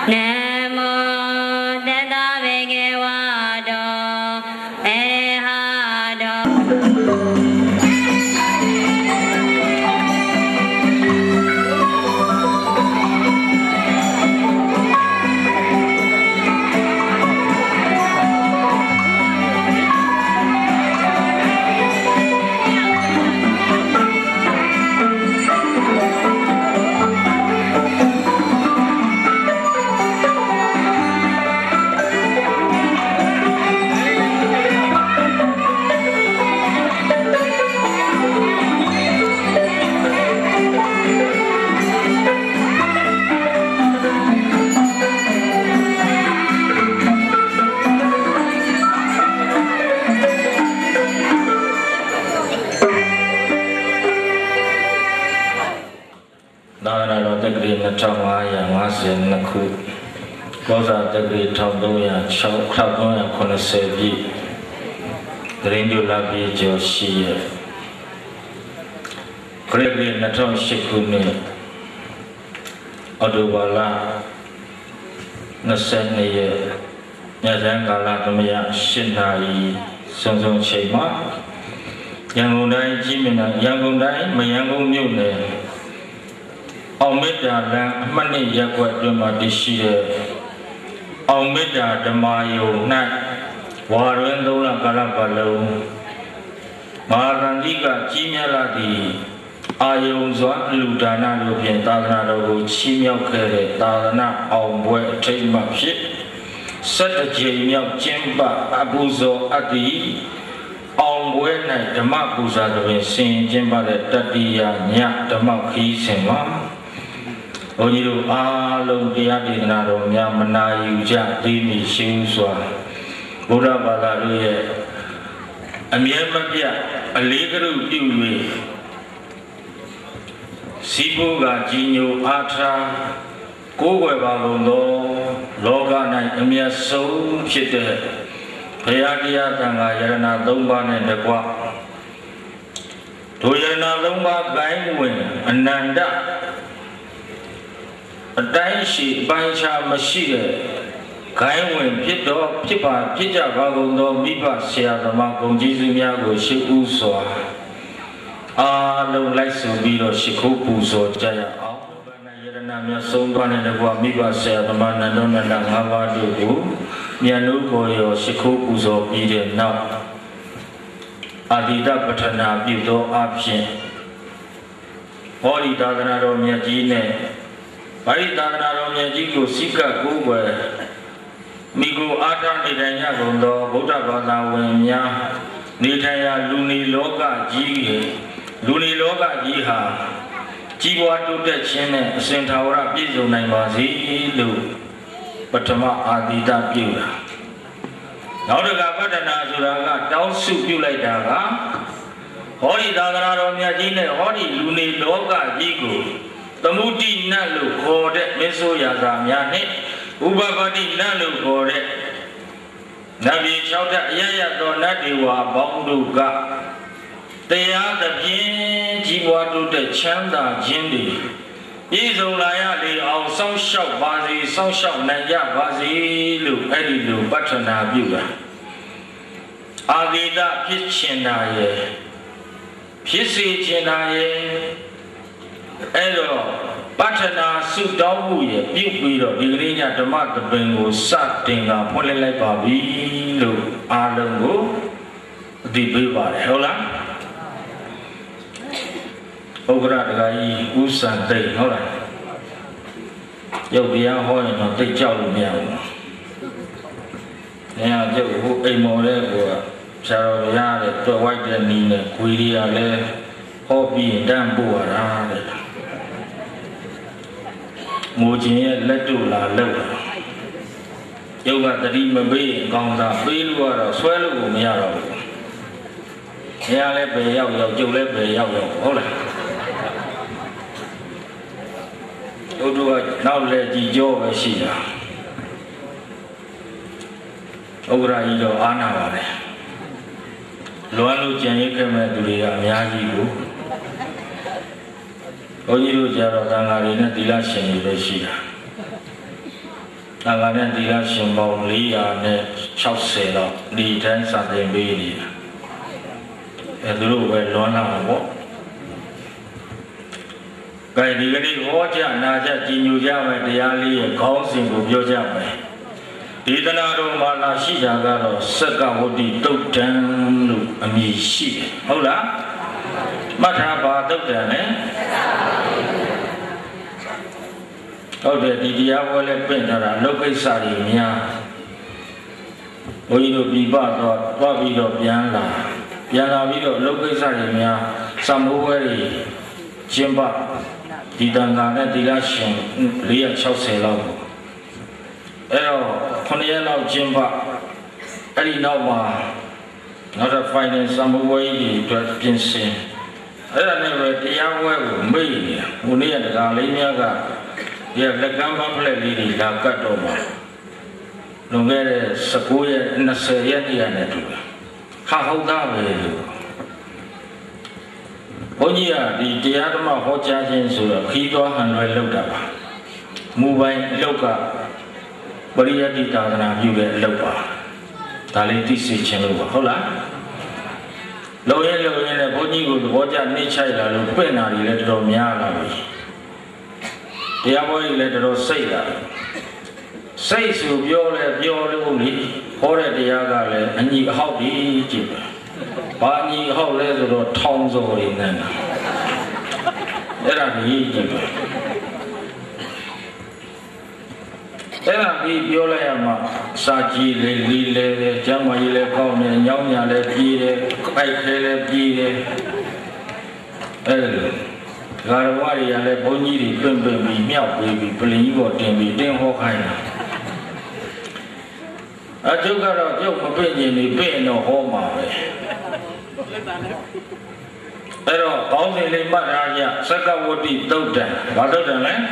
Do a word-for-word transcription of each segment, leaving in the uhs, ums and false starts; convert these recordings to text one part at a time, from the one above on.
Cosa degree Tondoya, Chaudoya, Conasevi, Grindu Labi Joshia, Gregory Naton Shikuni, Odubala, Nasenia, Yazangala, Namia, Shinai, Sonson Shema, Yangundai, Jimina, Yangundai, Mayangu Mune, Omeda, Mani Yakwa Duma Dishia. Omeda Damayo Nat Warrendola Kalapalo Marandiga Chimialadi Ayonza Ludana Lupian Tadana Chimio Kere Tadana Omwe Tema Ship Set a Jamia Jimba Abuzo Adi Omwe Night Damakuza the Saint Jimba Tadia Nyak Damaki Sema Oyiru alo diadi naro nyamana yuja dimi shuswa Buddha balaruye Amyamapya aligru diwe Sibu ga jinyo atra Kowe balondo Loga na amya so Chite Payadiya tanga yarana domba ne dekwa To yarana domba gaingwen Ananda A daishi bancha machine, Kaiwin, Pito, Pipa, Pita, Vagondo, Mipa, Siadama, Gonjizumiago, Shikuswa. Ah, no lights will be the Shikupu, so Jaya. Yeranamia, Somban, and the Wamiba, Siadama, Nandona, Hava, Dubu, Mianuko, your Shikupu, so Eden now. Adida Patana, Bito, Option. Holy Daganaro, Miagine. Bari Dadana Yajigo Sika Google Migo Ata Nidanya Gondo, Buddha Bana Wenya, Nidaya Luni Loga Ji, Luni Loga Jiha, Jiwa to the Chene, Saint Aura Bizu Naimazi, Lu, Patama Adida Pula. Now the Gabadana Zuraga, down soup you like Daga, Holy Dadana Yajine, Holy Luni Loga Jigo. Tamuti nalu kode meso yaza myane ubabadi nalu kode nabi chauta yaya to nadiwa boundu ga teya the pin jiwa to the chanda jindi izo laya li ao song shop bazi song shop naya bazi lu edi lu patana biuga agida pitchina ye pisi china ye Hello, Patana Sudawu, Pipudo, Irinia, Tomato Bengo, Satinga, Polele Babi, Lu, Alango, the Biva, Hola Ogra, Usan, Day, Hola. You'll be a horn of the Jolly Meow. Now, you a more Sarah, the white and Nina, Quidia, Hobby, and Dambo. Mojin let to la level. You got the demon bay, gone down, bill water, swallow, meow. Here let me out, you let me out. Hold it. Go to it now, let the job see ya. Over you go, Anna. Lualu Jenny came to the Amiaji. Oyiru Jaro Dangarina Dilashin Reshia ဒါကလည်းဒီကရှင်ပေါင်း၄ရာနဲ့၆၀တော့ဒီတိုင်းစာသင်ပေးနေတာအဲသူတို့ပဲလွန်လာမှာပေါ့ကဲဒီကနေ့ဟောကြားနာကြားကြည်ညိုကြမယ်တရားလေးရဲ့ခေါင်းစဉ်ကိုပြောကြမယ်ဒေသနာတော်မှာလာရှိတာကတော့စက္ကဝတ္တိတုတ်တံလို့အမည်ရှိတယ်ဟုတ်လားမှတ်ထားပါတုတ်တံနဲ့ဟုတ်တယ်ဒီတရားပွဲလဲပြင်ထားတာလောကိစ္စတွေများဘုန်းကြီးတို့ပြပတော့သွားပြီးတော့ပြန်လာပြန်လာပြီးတော့လောကိစ္စတွေများစံမိုးဝဲတွေကျင်းပဒီတန်ခါနဲ့ဒီလရှင်၄၆၀လောက်ပေါ့အဲ့တော့ခုနှစ်ရက်လောက်ကျင်းပအဲ့ဒီနောက်မှာနောက်တော့ final စံမိုးဝဲကြီးတွေအတွက်ပြင်ဆင်အဲ့ဒါနဲ့ပဲတရားပွဲကိုမိတ်နေတာဟိုနေ့ကဒါလေးများကဒီလက်ကမ်းပန်းဖလက်လေးတွေလာကတ်တော့မှာလွန်ခဲ့တဲ့၁၉ရက်၂၀ရက်နေ့နဲ့တူတယ်ခါဟုတ်သားပဲလို့ဘုန်းကြီးကဒီတရားဓမ္မဟောကြားခြင်းဆိုတော့ခီးတော်ဟန်လွယ်လောက်တာပါမူပိုင်အလောက်ကပရိယတ္တိသာသနာပြုတဲ့အလောက်ပါဒါလေးသိစေခြင်းလို့ပါဟုတ်လားလုံရဲလုံရဲနဲ့ဘုန်းကြီးကိုသဘောကျနှိမ့်ချိုက်လာလို့ပြင့်နာတွေလည်းတော်တော်များလာပြီတရားပွဲကြီးလည်းတော်တော်စိတ်လာစိတ်ဆိုပြောလဲပြောလို့လေဟောတဲ့တရားကလည်းအညီအဟောက်ကြီးကြည့်ပဲဘာအညီအဟောက်လဲဆိုတော့ထောင်စော်တွေနဲ့အဲ့ဒါကြီးကြည့်ပဲအဲ့ဒါပြီးပြောလိုက်ရမှာစာကြည့်လေလီလေကျမ်းမာကြီးလည်းကောင်းတယ်ညောင်းညာလည်းပြီးတယ်ခိုက်ခဲလည်းပြီးတယ်အဲ့ဒါဂါရဝရီရလည်းဘုန်းကြီးတွေပြင့်ပြင့်ပြီးမြောက်ပြီးပြီးပလင်ကြီးပေါ်တင်ပြီးတင်းဟောခိုင်းတာအကျုပ်ကတော့ကျုပ်မပြင့်ရင်နေပြင့်တော့ဟောမှာပဲအဲ့တော့ကောင်းစဉ်လေးမှတ်ထားကြစက္ကဝတ္တိတုတ်တံဘာတုတ်တံလဲ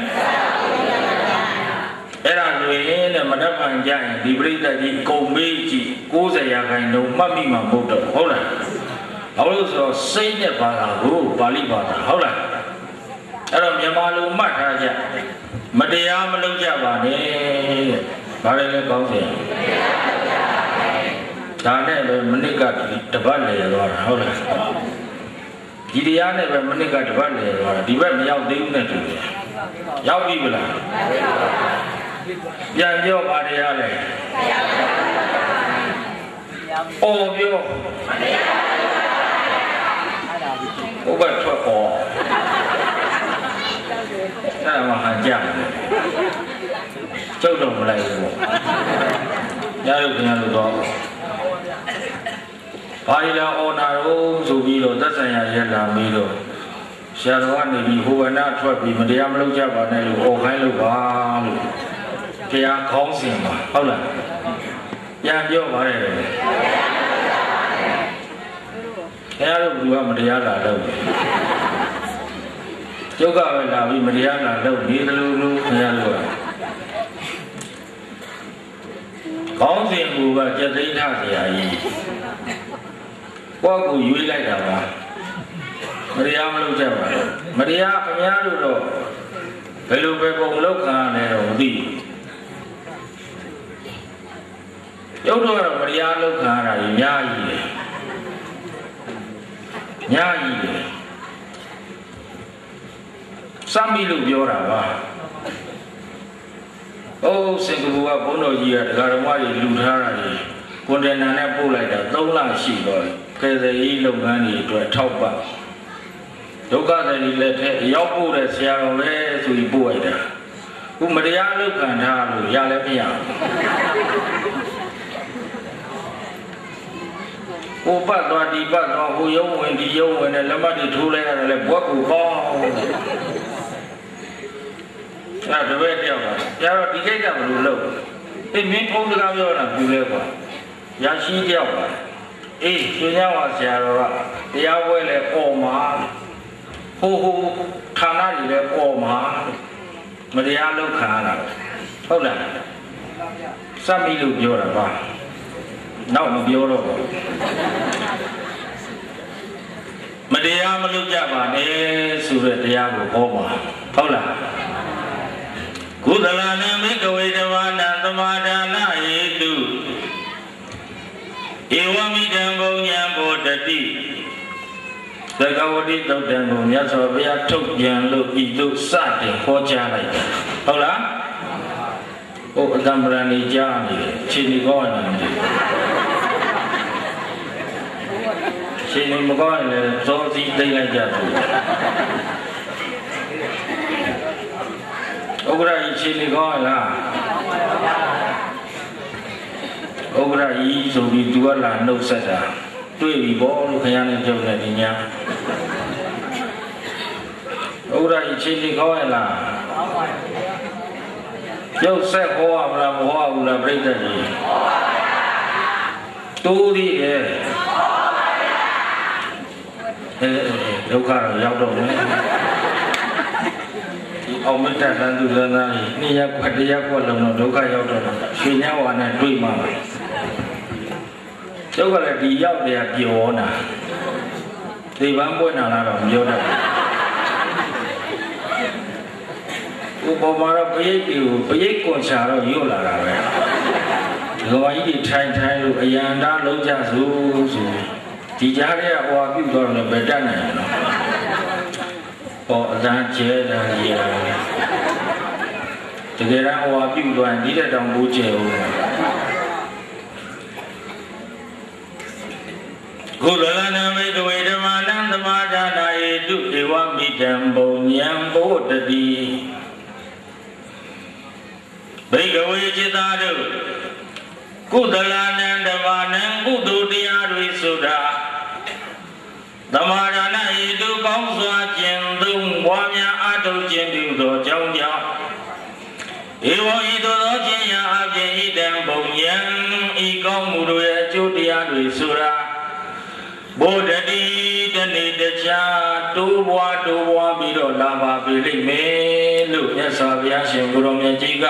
အဲ့ဒါဆိုရင်တဲ့မနက်ဖြန်ကြရင်ဒီပရိသတ်ကြီးကုံမေးကြည့်၉၀ရာခိုင်နှုန်းမှတ်မိမှာမဟုတ်တော့ဟုတ်လားဘာလို့ဆိုတော့စိတ်နဲ့ပါတာကိုပါဠိဘာသာဟုတ်လားအဲ့တော့မြန်မာလူမှတ်ထားကြမတရားမလုပ်ကြပါနဲ့တဲ့ဘာလဲလဲကောင်းစဉ်ဒါနဲ့ပဲမနစ်ကတပတ်လေသွားတာဟုတ်လားဒီတရားနဲ့ပဲမနစ်ကတပတ်လေသွားတာဒီဘက်မရောက်သေးဘူးနဲ့တူတယ်ရောက်ပြီမလားပြန်ပြောပါတရားလေအော်ပြောဘုဘထွက်ပေါ်အဲ့ဒါမှဟန်ကြကျုပ်တော့မလိုက်ဘူးပေါ့ညလို့ခင်ဗျားတို့တော့ဘာလို့လဲအော်နာတော့ဆိုပြီးတော့သက်ဆိုင်ရာရက်လာပြီးတော့ဆရာတော်ကနေပြီးဟိုဝနာထွက်ပြီးမတရားမလုပ်ကြပါနဲ့လို့အော်ခိုင်းလို့ပါလို့တရားခေါင်းစဉ်ပါဟုတ်လားပြန်ပြောပါတယ်ခင်ဗျားတို့ကမတရားလာလို့ကျုပ်ကပဲလာပြီးမတရားလာလို့ဒီလိုလိုခင်ဗျားတို့ကခေါင်းစဉ်ကူကကြက်သိမ်းထားစရာကြီးကိုယ့်ကိုရွေးလိုက်တာပါမတရားမလုပ်ကြပါဘူးမတရားခင်ဗျားတို့တော့ဘယ်လိုပဲပုံလောက်ခံရလဲတော့မသိဘူးရုပ်တော့ကတော့မတရားလောက်ခံရတာကြီးအများကြီးတယ်အများကြီးတယ်စမ်းပြီးလို့ပြောတာပါအိုးစင်ကာပူကဘုန်းတော်ကြီးကဒကာတော်မကြီးလူထားတာကြီးကွန်တိန်နာနဲ့ပို့လိုက်တာသုံးလရှိတော့ကယ်ဆယ်ရေးလုပ်ငန်းတွေအတွက်ထောက်ပံ့ဒုက္ခတွေလက်ထက်ရောက်ပို့တဲ့ဆရာတော်ပဲဆိုပြီးပို့လိုက်တာခုမတရားလုပ်ခံထားလို့ရလည်းမရဘူးဟိုပတ်သွားဒီပတ်သွားဟိုရုံဝင်ဒီရုံဝင်နဲ့လက်မှတ်တွေထိုးလိုက်ရတယ်လေဘွက်ကူကောင်းအဲ့ဒါပဲတယောက်ပါကျတော့ဒီကိစ္စမလို့လို့အေးမင်းထုံးစကားပြောတာပြူလဲကွာရရှိတယောက်ပါအေးရှင်ရဝါဆရာတော်ကတရားပွဲလဲပေါ်မှာဟိုဟိုဌာနတွေလဲပေါ်မှာမတရားလုပ်ခံရတာဟုတ်လားစမ်းပြီးလို့ပြောတာပါနောက်မပြောတော့ဘူးမတရားမလုပ်ကြပါနဲ့ဆိုတဲ့တရားကိုဟောပါဟုတ်လားကုသလနံမိကဝေတဝါနံသောဝတိသုတ်တံကိုမြတ်စွာဘုရားထုတ်ပြန်လို့ဤသို့စတင်ဟောကြားလိုက်တယ်ဟုတ်လားဟိုအတံပရဏီကြားနေတယ်ခြေနေကောင်းတယ်ခြေနေမကောင်းရင်လည်းစောစီးသိမ့်လိုက်ကြတယ်ဥက္ကရာကြီးခြေနေကောင်းလားဥက္ကရာကြီးဆိုပြီးသူကလာနှုတ်ဆက်တာတွေ့ပြီဘောလို့ခင်ဗျားနဲ့ကြုံနေဒီညာဥက္ကရာကြီးခြေနေကောင်းရလားရုပ်ဆက်ဟောရမလားမဟောဘူးလားပြိဿကြီးတူသေးရဲ့အဲဒုက္ခတော့ရောက်တော့မယ်ဒီအောင်မတတ်တဲ့သူသနာကြီးနေ့ရက်ခွက်တရက်ခွက်လုံးတော့ဒုက္ခရောက်တော့ရွှေညဝါနဲ့တွေ့မှာကျုပ်ကလည်းဒီရောက်တယ်ပျော်နာဒီပန်းပွင့်လာတော့မပြောတတ်ဘူးဥပမာတော့ပရိတ်ကိုပရိတ်ကွန်ချာတော့ရွတ်လာတာပဲဒီကောင်ကြီးတွေထိုင်ထိုင်လို့အယံသားလုံးကြစို့ဆိုဒီကြားထဲကဟောပြုတော့လည်းပဲတတ်နိုင်တယ်နော်ဟောအတန်းကျဲတာကြီးရတယ်တကယ်တော့ဟောပြုတော့ဒီတဲ့တောင်ဘူးကျဲဦးကုလလနာမေတဝေဓမ္မနံသမာဒါနာဧတုဧဝမိတံဘုံဉံဘုဒ္ဓတိဘိကဝေจิตာတို့ကုသလနံဓမ္မနံကုသိုလ်တရားတွေဆိုတာသမာဒါနာဧတုကောင်းစွာကျင့်သုံးပွားများအားထုတ်ခြင်းပြုသောကြောင့်ကြောင့်ဧဝံဤသို့သောခြင်းရာအပြင်ဣတံဘုံဉံဤကောင်းမှုတို့ရဲ့အကျိုးတရားတွေဆိုတာဘုဒ္ဓတိတနေ့တခြားတိုးပွားတိုးပွားပြီးတော့လာပါပြီလိမ့်မယ်လို့မြတ်စွာဘုရားရှင်ကိုရောင်မြတ်ကြီးက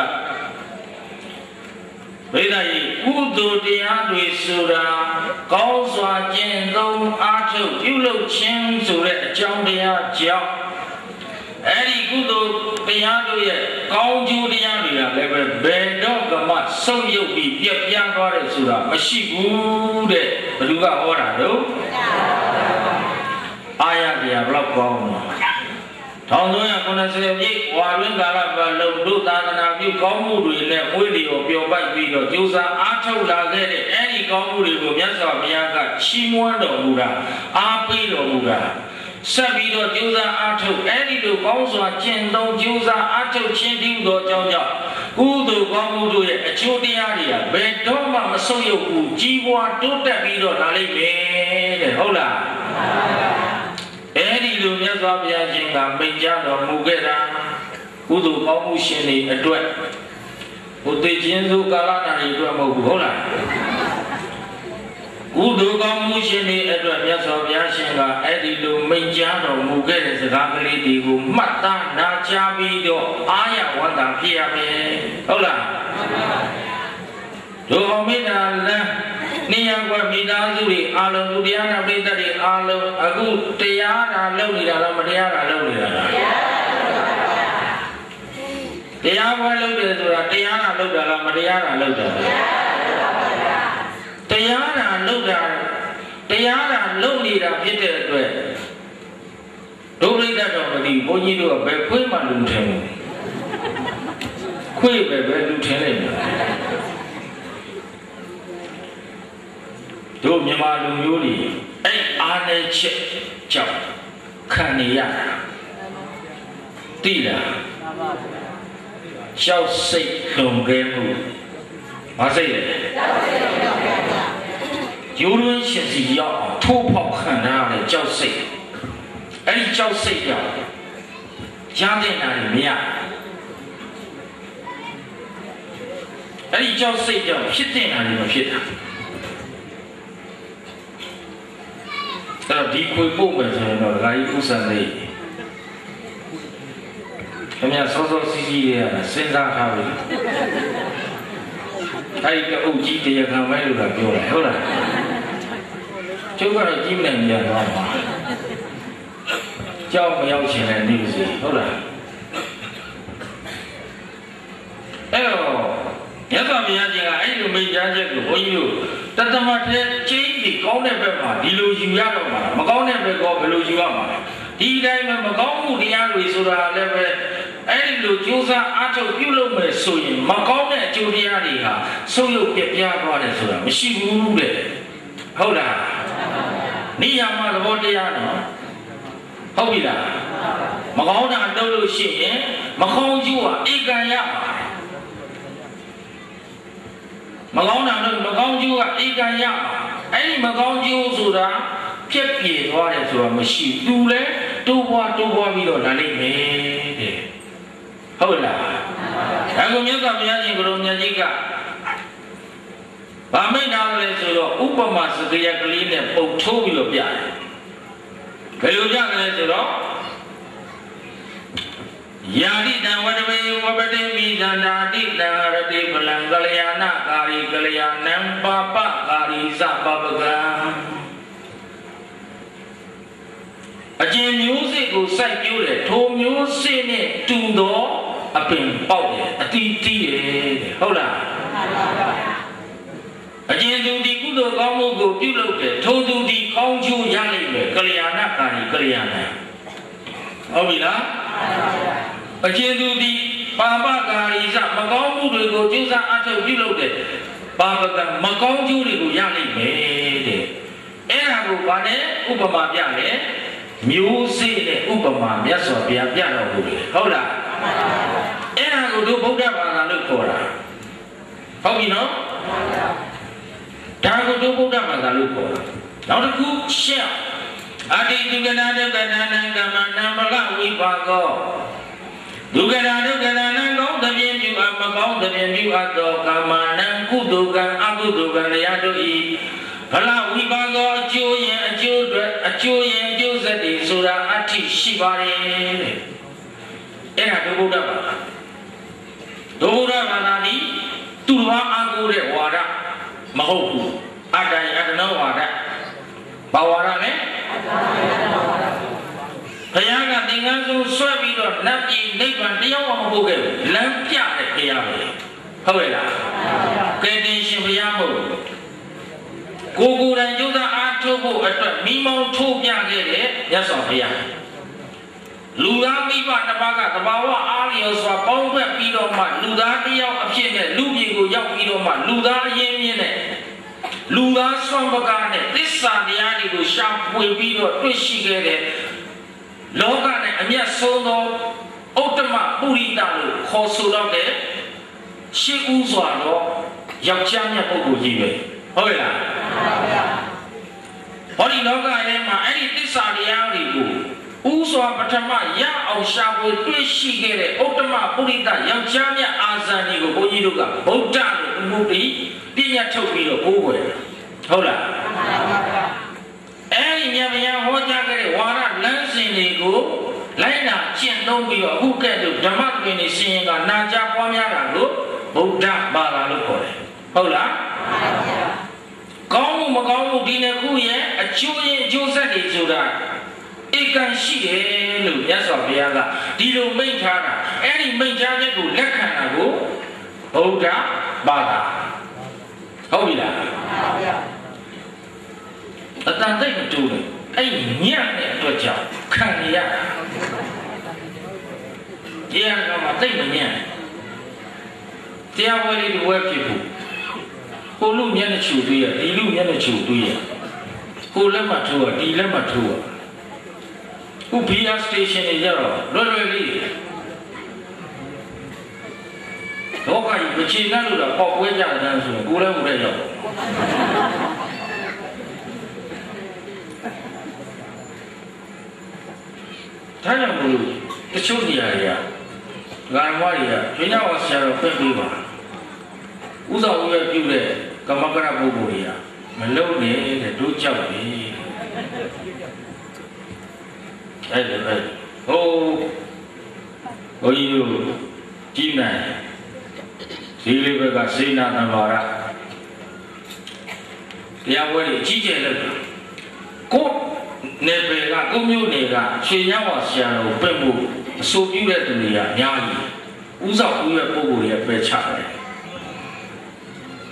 ဘိဓာယီကုသိုလ်တရားတွေဆိုတာကောင်းစွာကျင့်သုံးအားထုတ်ပြုလုပ်ခြင်းဆိုတဲ့အကြောင်းတရားကြောင့်အဲ့ဒီကုသိုလ်တရားတို့ရဲ့ကောင်းကျိုးတရားတွေကလည်းပဲဘယ်တော့မှဆုံးယုတ်ပြီးပြပြန်းသွားတယ်ဆိုတာမရှိဘူးတဲ့ဘယ်သူကဟောတာတော့အာရတရားဘလောက်ကောင်းလဲထောင်သုံးရာခုနှစ်ဆယ်ပြည့်ဝါရင်းကာလပတ်လုံးတို့သာသနာပြုကောင်းမှုတွေနဲ့ဝိဓိကိုပျော်ပိုက်ပြီးတော့ကြိုးစားအားထုတ်လာခဲ့တဲ့အဲဒီကောင်းမှုတွေကိုမြတ်စွာဘုရားကချီးမွမ်းတော်မူတာအားပေးတော်မူတာဆက်ပြီးတော့ကြိုးစားအားထုတ်အဲဒီလိုကောင်းစွာကျင့်သုံးကြိုးစားအားထုတ်ခြင်းတည်သောကြောင့်ကြောင့်ကုသိုလ်ကောင်းမှုတို့ရဲ့အကျိုးတရားတွေကဘယ်တော့မှမဆုံးယုတ်ဘူးကြီးပွားတိုးတက်ပြီးတော့လာလိမ့်မယ်တဲ့ဟုတ်လားအဲဒီလိုမြတ်စွာဘုရားရှင်ကမိန့်ကြားတော်မူခဲ့တာကုသိုလ်ကောင်းမှုရှင်တွေအတွက်ဘုသေခြင်းစုကာလနာတွေအတွက်မဟုတ်ဘူးဟုတ်လားကုသိုလ်ကောင်းမှုရှင်တွေအတွက်မြတ်စွာဘုရားရှင်ကအဲ့ဒီလိုမိန့်ကြားတော်မူခဲ့တဲ့စကားကလေးတွေကိုမှတ်သားနာကြားပြီးတော့အာရဝန္တာဖြစ်ရမယ်ဟုတ်လားဒုဗမေတ္တာလမ်းနေရကွယ်မိသားစုတွေအာလုံးသူတရားနာပိဋကတွေအာလုံးအခုတရားနာလုပ်နေတာလားမတရားနာလုပ်နေတာလားတရားပွဲလုပ်တယ်ဆိုတာတရားနာလုပ်တာလားမတရားနာလုပ်တာလားတရားနာလုပ်တာတရားနာလုပ်နေတာဖြစ်တဲ့အတွက်ဒုပရိသတ်တော်မသိဘုန်းကြီးတို့ကဘယ်ခွေးမှလူထင်ဘူးခွေးပဲပဲလူထင်လိုက်တယ်တို့မြန်မာလူမျိုးတွေအဲ့အားနဲ့ချက်ကြောင့်ခံနေရတာတိလားရှောက်စိတ်လွန်ကဲမှုမစိတ်လေယူရင်းရှင်စီရောက်ထိုးပေါက်ခံရတဲ့ကြောက်စိတ်အဲ့ဒီကြောက်စိတ်ကြောင့်ရတဲ့နာတွေမရအဲ့ဒီကြောက်စိတ်ကြောင့်ဖြစ်တဲ့နာတွေမဖြစ်တာအဲ့တော့ဒီခွေပို့မယ်ဆိုရင်တော့ဂါယီဥစ္စာလေးအများစောစောစီးစီးရစဉ်းစားထားပြီအဲ့ဒီအုပ်ကြီးတရားခံမဲလို့ကပြောတယ်ဟုတ်လားကျုပ်ကတော့ကြီးမနိုင်ကြတော့ပါကြောက်မရောက်ချင်တဲ့နေစီဟုတ်လားအဲ့တော့မြတ်တ်စွာဘုရားရှင်ကအဲ့လိုမိန့်ကြားချက်ကိုဘုန်းကြီးတို့တသမတ်တဲ့ချင်းဒီကောင်းတဲ့ဘက်မှာဒီလိုယူရတော့မှာမကောင်းတဲ့ဘက်ကဘယ်လိုယူရမှာလဲဒီတိုင်းမှာမကောင်းမှုတရားတွေဆိုတာလည်းပဲအဲ့ဒီလိုကြိုးစားအားထုတ်ပြုလုပ်မယ်ဆိုရင်မကောင်းတဲ့အကျိုးတရားတွေဟာဆုံးယုတ်ပြပြသွားတယ်ဆိုတာမရှိဘူးတဲ့ဟုတ်လားနိယာမသဘောတရားနော်ဟုတ်ပြီလားမကောင်းတာလုပ်လို့ရှိရင်မကောင်းကျိုးဟာဧကံရမှာမကောင်းတာလို့မကောင်းကျိုးကဧကံရမှာအဲ့ဒီမကောင်းကျိုးဆိုတာပြက်ပြေသွားတယ်ဆိုတာမရှိသူလဲတိုးပွားတိုးပွားပြီးတော့လာလိမ့်မယ်တဲ့ဟုတ်လားဒါကမြတ်စွာဘုရားရှင်ကိုယ်တော်မြတ်ကြီးကဗာမိတ်နာလဲဆိုတော့ဥပမာစကားရကလေးနဲ့ပုံထိုးပြီးတော့ပြတယ်ဘယ်လိုပြတယ်လဲဆိုတော့ယာတိတံဝတ္တမေဝပတိမိသန္တာတိတံရတိပလံကလျာဏကာရီကလျာဏံပါပကာရီသပပကံအကျဉ်မျိုးစစ်ကိုစိုက်ပျိုးတယ်ထိုမျိုးစစ်နဲ့တူသောအပင်ပေါက်တယ်အတိတိတယ်ဟုတ်လားအကျဉ်သူဒီကုသိုလ်ကောင်းမှုကိုပြုလုပ်တယ်ထိုသူဒီကောင်းကျိုးရလိမ့်မယ်ကလျာဏကာရီကလျာဏံဟုတ်ပြီလားအကျဉ်သူဒီပါပကာရီစမကောင်းမှုတွေကိုကျိုးစားအထောက်ပြုလုပ်တယ်ပါပကမကောင်းကျိုးတွေကိုရလိမ့်မယ်တဲ့အဲ့ဒါကိုဗာနဲ့ဥပမာပြတယ်မျိုးစေ့နဲ့ဥပမာမြတ်စွာဘုရားပြတော်မူတယ်ဟုတ်လားအဲ့ဒါကိုတို့ဗုဒ္ဓဘာသာလို့ခေါ်တာဟုတ်ပြီနော်ဒါကိုတို့ဗုဒ္ဓဘာသာလို့ခေါ်တာနောက်တစ်ခုရှင်းအတိဒုက္ခနာဒုက္ခနာနံကမ္မနံမလဝိပါကောဒုက္ခနာဒုက္ခနာနံကောင်းသဖြင့်ပြုအပ်မကောင်းသဖြင့်ပြုအပ်သောကမ္မနံကုသိုလ်ကံအကုသိုလ်ကံတရားတို့ဤဘလဝိပါကောအကျိုးရင်အကျိုးတွေအကျိုးရင်အကျိုးဆက်တွေဆိုတာအဋ္ဌိရှိပါတယ်တဲ့အဲ့ဒါဒုဗုဒ္ဓဘာသာဒုဗုဒ္ဓဘာသာဒီသူတော်အားကိုးတဲ့ဝါဒမဟုတ်ဘူးအတ္တယတနောဝါဒဘာဝါဒလဲဘုရားကသင်္ကန်းဆုံးဆွဲပြီးတော့နတ်ပြည်နိဗ္ဗာန်တရားမဟုတ်ခဲ့ဘူးလမ်းပြတဲ့ဘုရားပဲဟုတ်ရဲ့လားကဲတင်ရှင်ဘုရားမဟုတ်ကိုကိုယ်တိုင်ကျိုးစားအားထုတ်ဖို့အတွက်မိမောင်းထိုးပြခဲ့တဲ့မြတ်စွာဘုရားလူသားမိဘတစ်ပါးကတဘာဝအားလျော်စွာပေါင်းဖက်ပြီးတော့မှလူသားတစ်ယောက်အဖြစ်နဲ့လူပြည်ကိုရောက်ပြီးတော့မှလူသားအရင်းမြစ်နဲ့လူသားဆွမ်းပကားနဲ့သစ္စာတရားတွေကိုရှာဖွေပြီးတော့တွေ့ရှိခဲ့တဲ့လောကနဲ့အမျက်ဆုံးသောဥတ္တမပုရိသလို့ခေါ်ဆိုတော့တဲ့ရှေးဥစွာတော့ယောက်ျားမြတ်ပုဂ္ဂိုလ်ကြီးပဲဟုတ်ရဲ့လားဟောဒီလောကထဲမှာအဲ့ဒီသစ္စာတရားတွေကိုဥစွာပထမရအောင်ရှာဖွေတွေ့ရှိခဲ့တဲ့ဥတ္တမပုရိသယောက်ျားမြတ်အာဇာနည်ကိုဘုန်းကြီးတို့ကဗုဒ္ဓလို့အမှုပြီးပြည့်ညတ်ထုတ်ပြီးတော့ကိုးကွယ်ဟုတ်လားအဲ့ဒီဉာဏ်ဉာဏ်ဟောကြားခဲ့တဲ့ဝါဒလမ်းစဉ်တွေကိုလိုက်နာကျင့်သုံးပြီးတော့အခုကဲ့သို့ဓမ္မပင်နေရှင်ရင်ကနာကြားပွားများတာလို့ဗုဒ္ဓဘာသာလို့ခေါ်တယ်ဟုတ်လားကောင်းမှုမကောင်းမှုဒီနှစ်ခုရဲ့အကျိုးရဲ့အကျိုးဆက်တွေဆိုတာဧကံရှိတယ်လို့မြတ်စွာဘုရားကဒီလိုမိန့်ထားတာအဲ့ဒီမိန့်ကြားချက်ကိုလက်ခံတာကိုဗုဒ္ဓဘာသာဟုတ်ပြီလားအတန်တိတ်မတူဘူးအဲ့ညံ့တဲ့အတွက်ကြောင့်ခံရတာတရားကမှတိတ်မညံ့တရားဝဲလေးတွေဝဲဖြစ်ဖို့ကိုလူမျက်နှာချူတွေ့ရဒီလူမျက်နှာချူတွေ့ရကိုလက်မထိုးရဒီလက်မထိုးရဥပ္ပိယစတေးရှင်းတွေကြတော့လွယ်လွယ်လေးတော့ကကြီးမချေနှံ့လို့တော့ပေါက်ပွဲကြတယ်ဆိုရင်ကိုလည်းမတဲ့ရောက်ဒါကြောင့်မို့တချို့နေရာတွေကဂိုင်ဝါတွေကကျွင်းရောက်ဆရာတော်ပြည့်ပေးပါဥစ္စာဦးရဲ့ပြုတဲ့ကမ္မကရပုဂ္ဂိုလ်တွေကမလုံနေတဲ့တို့ကြောက်ပြီအဲ့ဒါပဲဟိုဘုန်းကြီးတို့ကြီးနိုင်ဒီလေးဘက်ကစေနာသံဃာရတရားဝဲကြီးကြီးကျယ်လို့ကိုနေပေကကိုမျိုးနေကရွှေညောင်းဝဆရာတော်ပြတ်မှုအဆိုပြုတဲ့သူတွေကအများကြီးဥစ္စာဦးရဲ့ပုဂ္ဂိုလ်ရဲ့ပဲချတယ်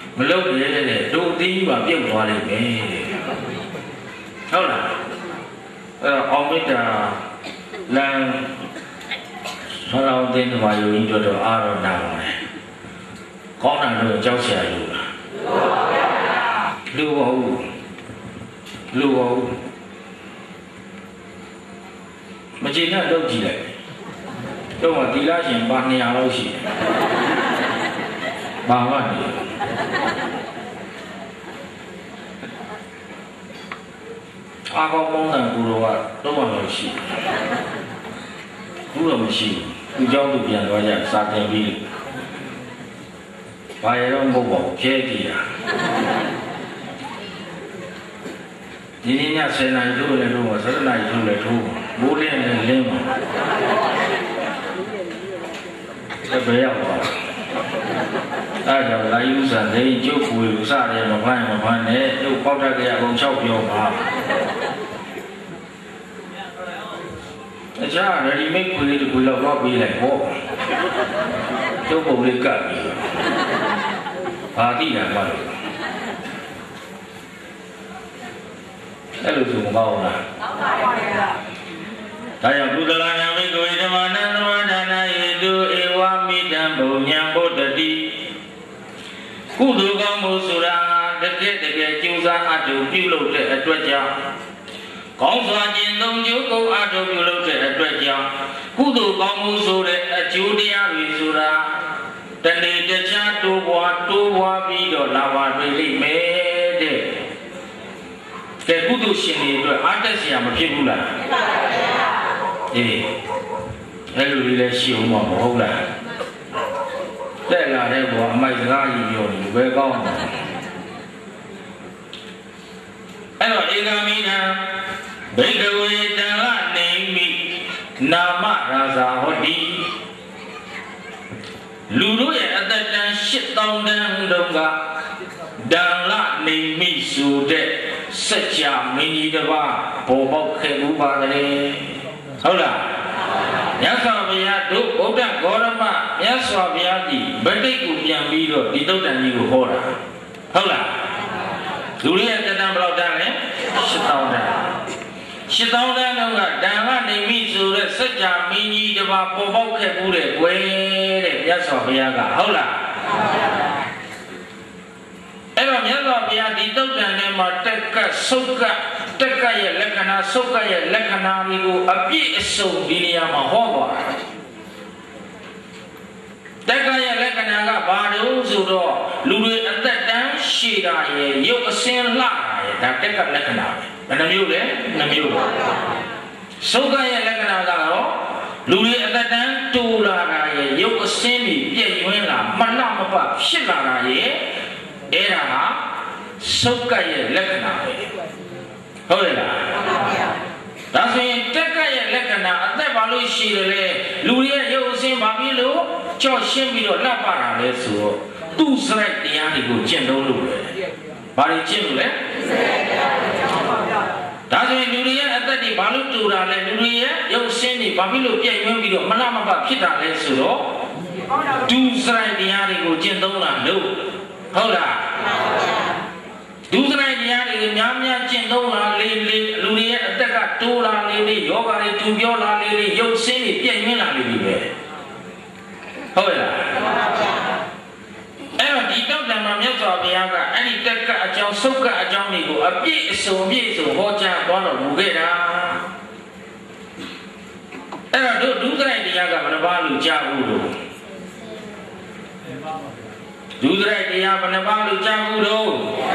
မလုပ်ရတဲ့တို့အသေးပါပြုတ်သွားလိမ့်မယ်ဟုတ်လားအဲ့တော့အောင်မိတာလမ်းဆောင်းအောင်တဲ့မှာယူရင်းတော့အားတော့နာပါတယ်ကောင်းတာတော့ကြောက်စရာယူတာလူပါဘူးလူပါဘူးမကျေနပ်လုပ်ကြည့်လိုက်တော့မှဒီလားရှင်ပါနှစ်ရာလောက်ရှိတယ်ဘာမှမဖြစ်အာကောင်းကောင်းတဲ့ကူတော်ကတော့မှလို့ရှိဘူးတော့မရှိဘူးသူเจ้าသူပြန်သွားကြစာသင်ပြီးဘာရတော့မဟုတ်ပါဘူးကျဲကြည့်တာဒီနေ့ညဆယ်နာရီထိုးလည်းထိုးပါဆယ်နာရီထိုးလည်းထိုးပါမိုးလင်းလည်းလင်းပါတပည့်ရောက်ပါအဲ့ဒါလာယူစားနေကျုပ်ကိုလူစားတယ်မဖမ်းမဖမ်းနဲ့ကျုပ်ပေါက်တတ်ကြရအောင်၆ပြောပါအခြားရဒီမိတ်ခွေလေးတစ်ခုလောက်တော့ပေးလိုက်ပေါ့ကျုပ်ပုံလေးကပ်ပြီးဘာတိတာမှလို့အဲ့လိုဆိုမကောင်းလားကောင်းပါပါဗျာဒါကြောင့်ကုသလနာမိတ်ကိုဓမ္မနန္ဒမဒါနယေတုဧဝမိတံဘုံညာဘုဒ္ဓတိကုသိုလ်ကောင်းမှုဆိုတာတကယ်တကယ်ကျိုးစားအထုပြုလုပ်တဲ့အတွက်ကြောင့်ကောင်းစွာကျင့်သုံးကျိုးကိုအထုပြုလုပ်တဲ့အတွက်ကြောင့်ကုသိုလ်ကောင်းမှုဆိုတဲ့အကျိုးတရားတွေဆိုတာတနေ့တခြားတိုးပွားတိုးပွားပြီးတော့လာပါတွေ့လိမ့်မယ်တဲ့ကဲကုသိုလ်ရှင်တွေအတွက်အားတက်စရာမဖြစ်ဘူးလားဖြစ်ပါပါဗျာအေးအဲ့လိုလေးလည်းရှိအောင်မဟုတ်လားတက်လာတဲ့ဘောအမိုက်စကားကြီးပြောနေဘယ်ကောင်းလဲအဲ့တော့ဧကမိနံဘိကဝေတံလနေမိနာမရာဇာဟောတိလူတို့ရဲ့အသက်တန်ရှစ်သောင်းတန်းတုန်းကဒံလနေမိဆိုတဲ့စัจ जा မင်းကြီးတစ်ပါးပေါ်ပေါက်ခဲ့မှုပါတယ်ဟုတ်လားမြတ်စွာဘုရားတို့ဗုဒ္ဓဂေါရမမြတ်စွာဘုရားဒီဗတ္တိကိုပြန်ပြီးတော့ဒီတုတ်တန်ကြီးကိုဟောတာဟုတ်လားလူတွေရဲ့တဏ္ဍဘယ်လောက်တန်းလဲရှစ်သောင်းတန်းရှစ်သောင်းတန်းတော့ကဒံကနေမိဆိုတဲ့စัจ जा မင်းကြီးတစ်ပါးပေါ်ပေါက်ခဲ့မှုတဲ့ကွယ်တဲ့မြတ်စွာဘုရားကဟုတ်လားအဲ့တော့မြတ်စွာဘုရားဒီတုတ်တန်ထဲမှာတက်ကဆုတ်ကတက်ကရဲ့လက္ခဏာဆုတ်ကရဲ့လက္ခဏာတွေကိုအပြည့်အစုံဒီနေရာမှာဟောသွားတာတက်ကရဲ့လက္ခဏာကဘာလို့ဆိုတော့လူတွေအသက်တန်းရှည်တာရဲ့ရုပ်အစင်းလှတာရဲ့ဒါတက်ကလက္ခဏာပဲဘယ်နှမျိုးလဲနှမျိုးပါဆုတ်ကရဲ့လက္ခဏာကတော့လူတွေအသက်တန်းတိုးလာတာရဲ့ရုပ်အစင်းပြီးပြည့်ဝန်းလာမနှမပဖြစ်လာတာရဲ့အဲ့ဒါကဆုတ်ကရဲ့လက္ခဏာပဲဟုတ်ရဲ့လားဒါဆိုရင်တက်ကရဲ့လက္ခဏာအသက်ဘာလို့ရှိတယ်လဲလူရဲ့ရုပ်အစင်းဘာဖြစ်လို့ကြော့ရှင်းပြီးတော့လှပတာလဲဆိုတော့သူ့စရိုက်တရားတွေကိုကျင့်သုံးလို့လေဘာတွေကျင့်လို့လဲဒါဆိုရင်လူတွေရဲ့အသက်တွေဘာလို့တူတာလဲလူတွေရဲ့ရုပ်အစင်းတွေဘာဖြစ်လို့ပြည့်ဝန်းပြီးတော့မလှမပဖြစ်တာလဲဆိုတော့သူ့စရိုက်တရားတွေကိုကျင့်သုံးတာလို့ဟုတ်လားဒုစရိုက်တရားတွေများများကျင့်သုံးလာလေးလေးလူတွေရဲ့အသက်ကတိုးလာလေးလေးယောဂတွေတူပြောလာလေးလေးရုပ်ဆင်းတွေပြည့်ရင်းလာလေးလေးပဲဟုတ်လားအဲ့တော့ဒီတောက်တံမှာမြတ်စွာဘုရားကအဲ့ဒီတက်ကအကြောင်းဆုတ်ကအကြောင်းတွေကိုအပြည့်အစုံပြည့်အစုံဟောကြားသွားတော်မူခဲ့တာအဲ့တော့ဒုစရိုက်တရားကဘယ်နှပါးလို့ကြားဘူးလို့ဒုစရိုက်တရားဘယ်နှပါးလို့ကြားဘူးလို့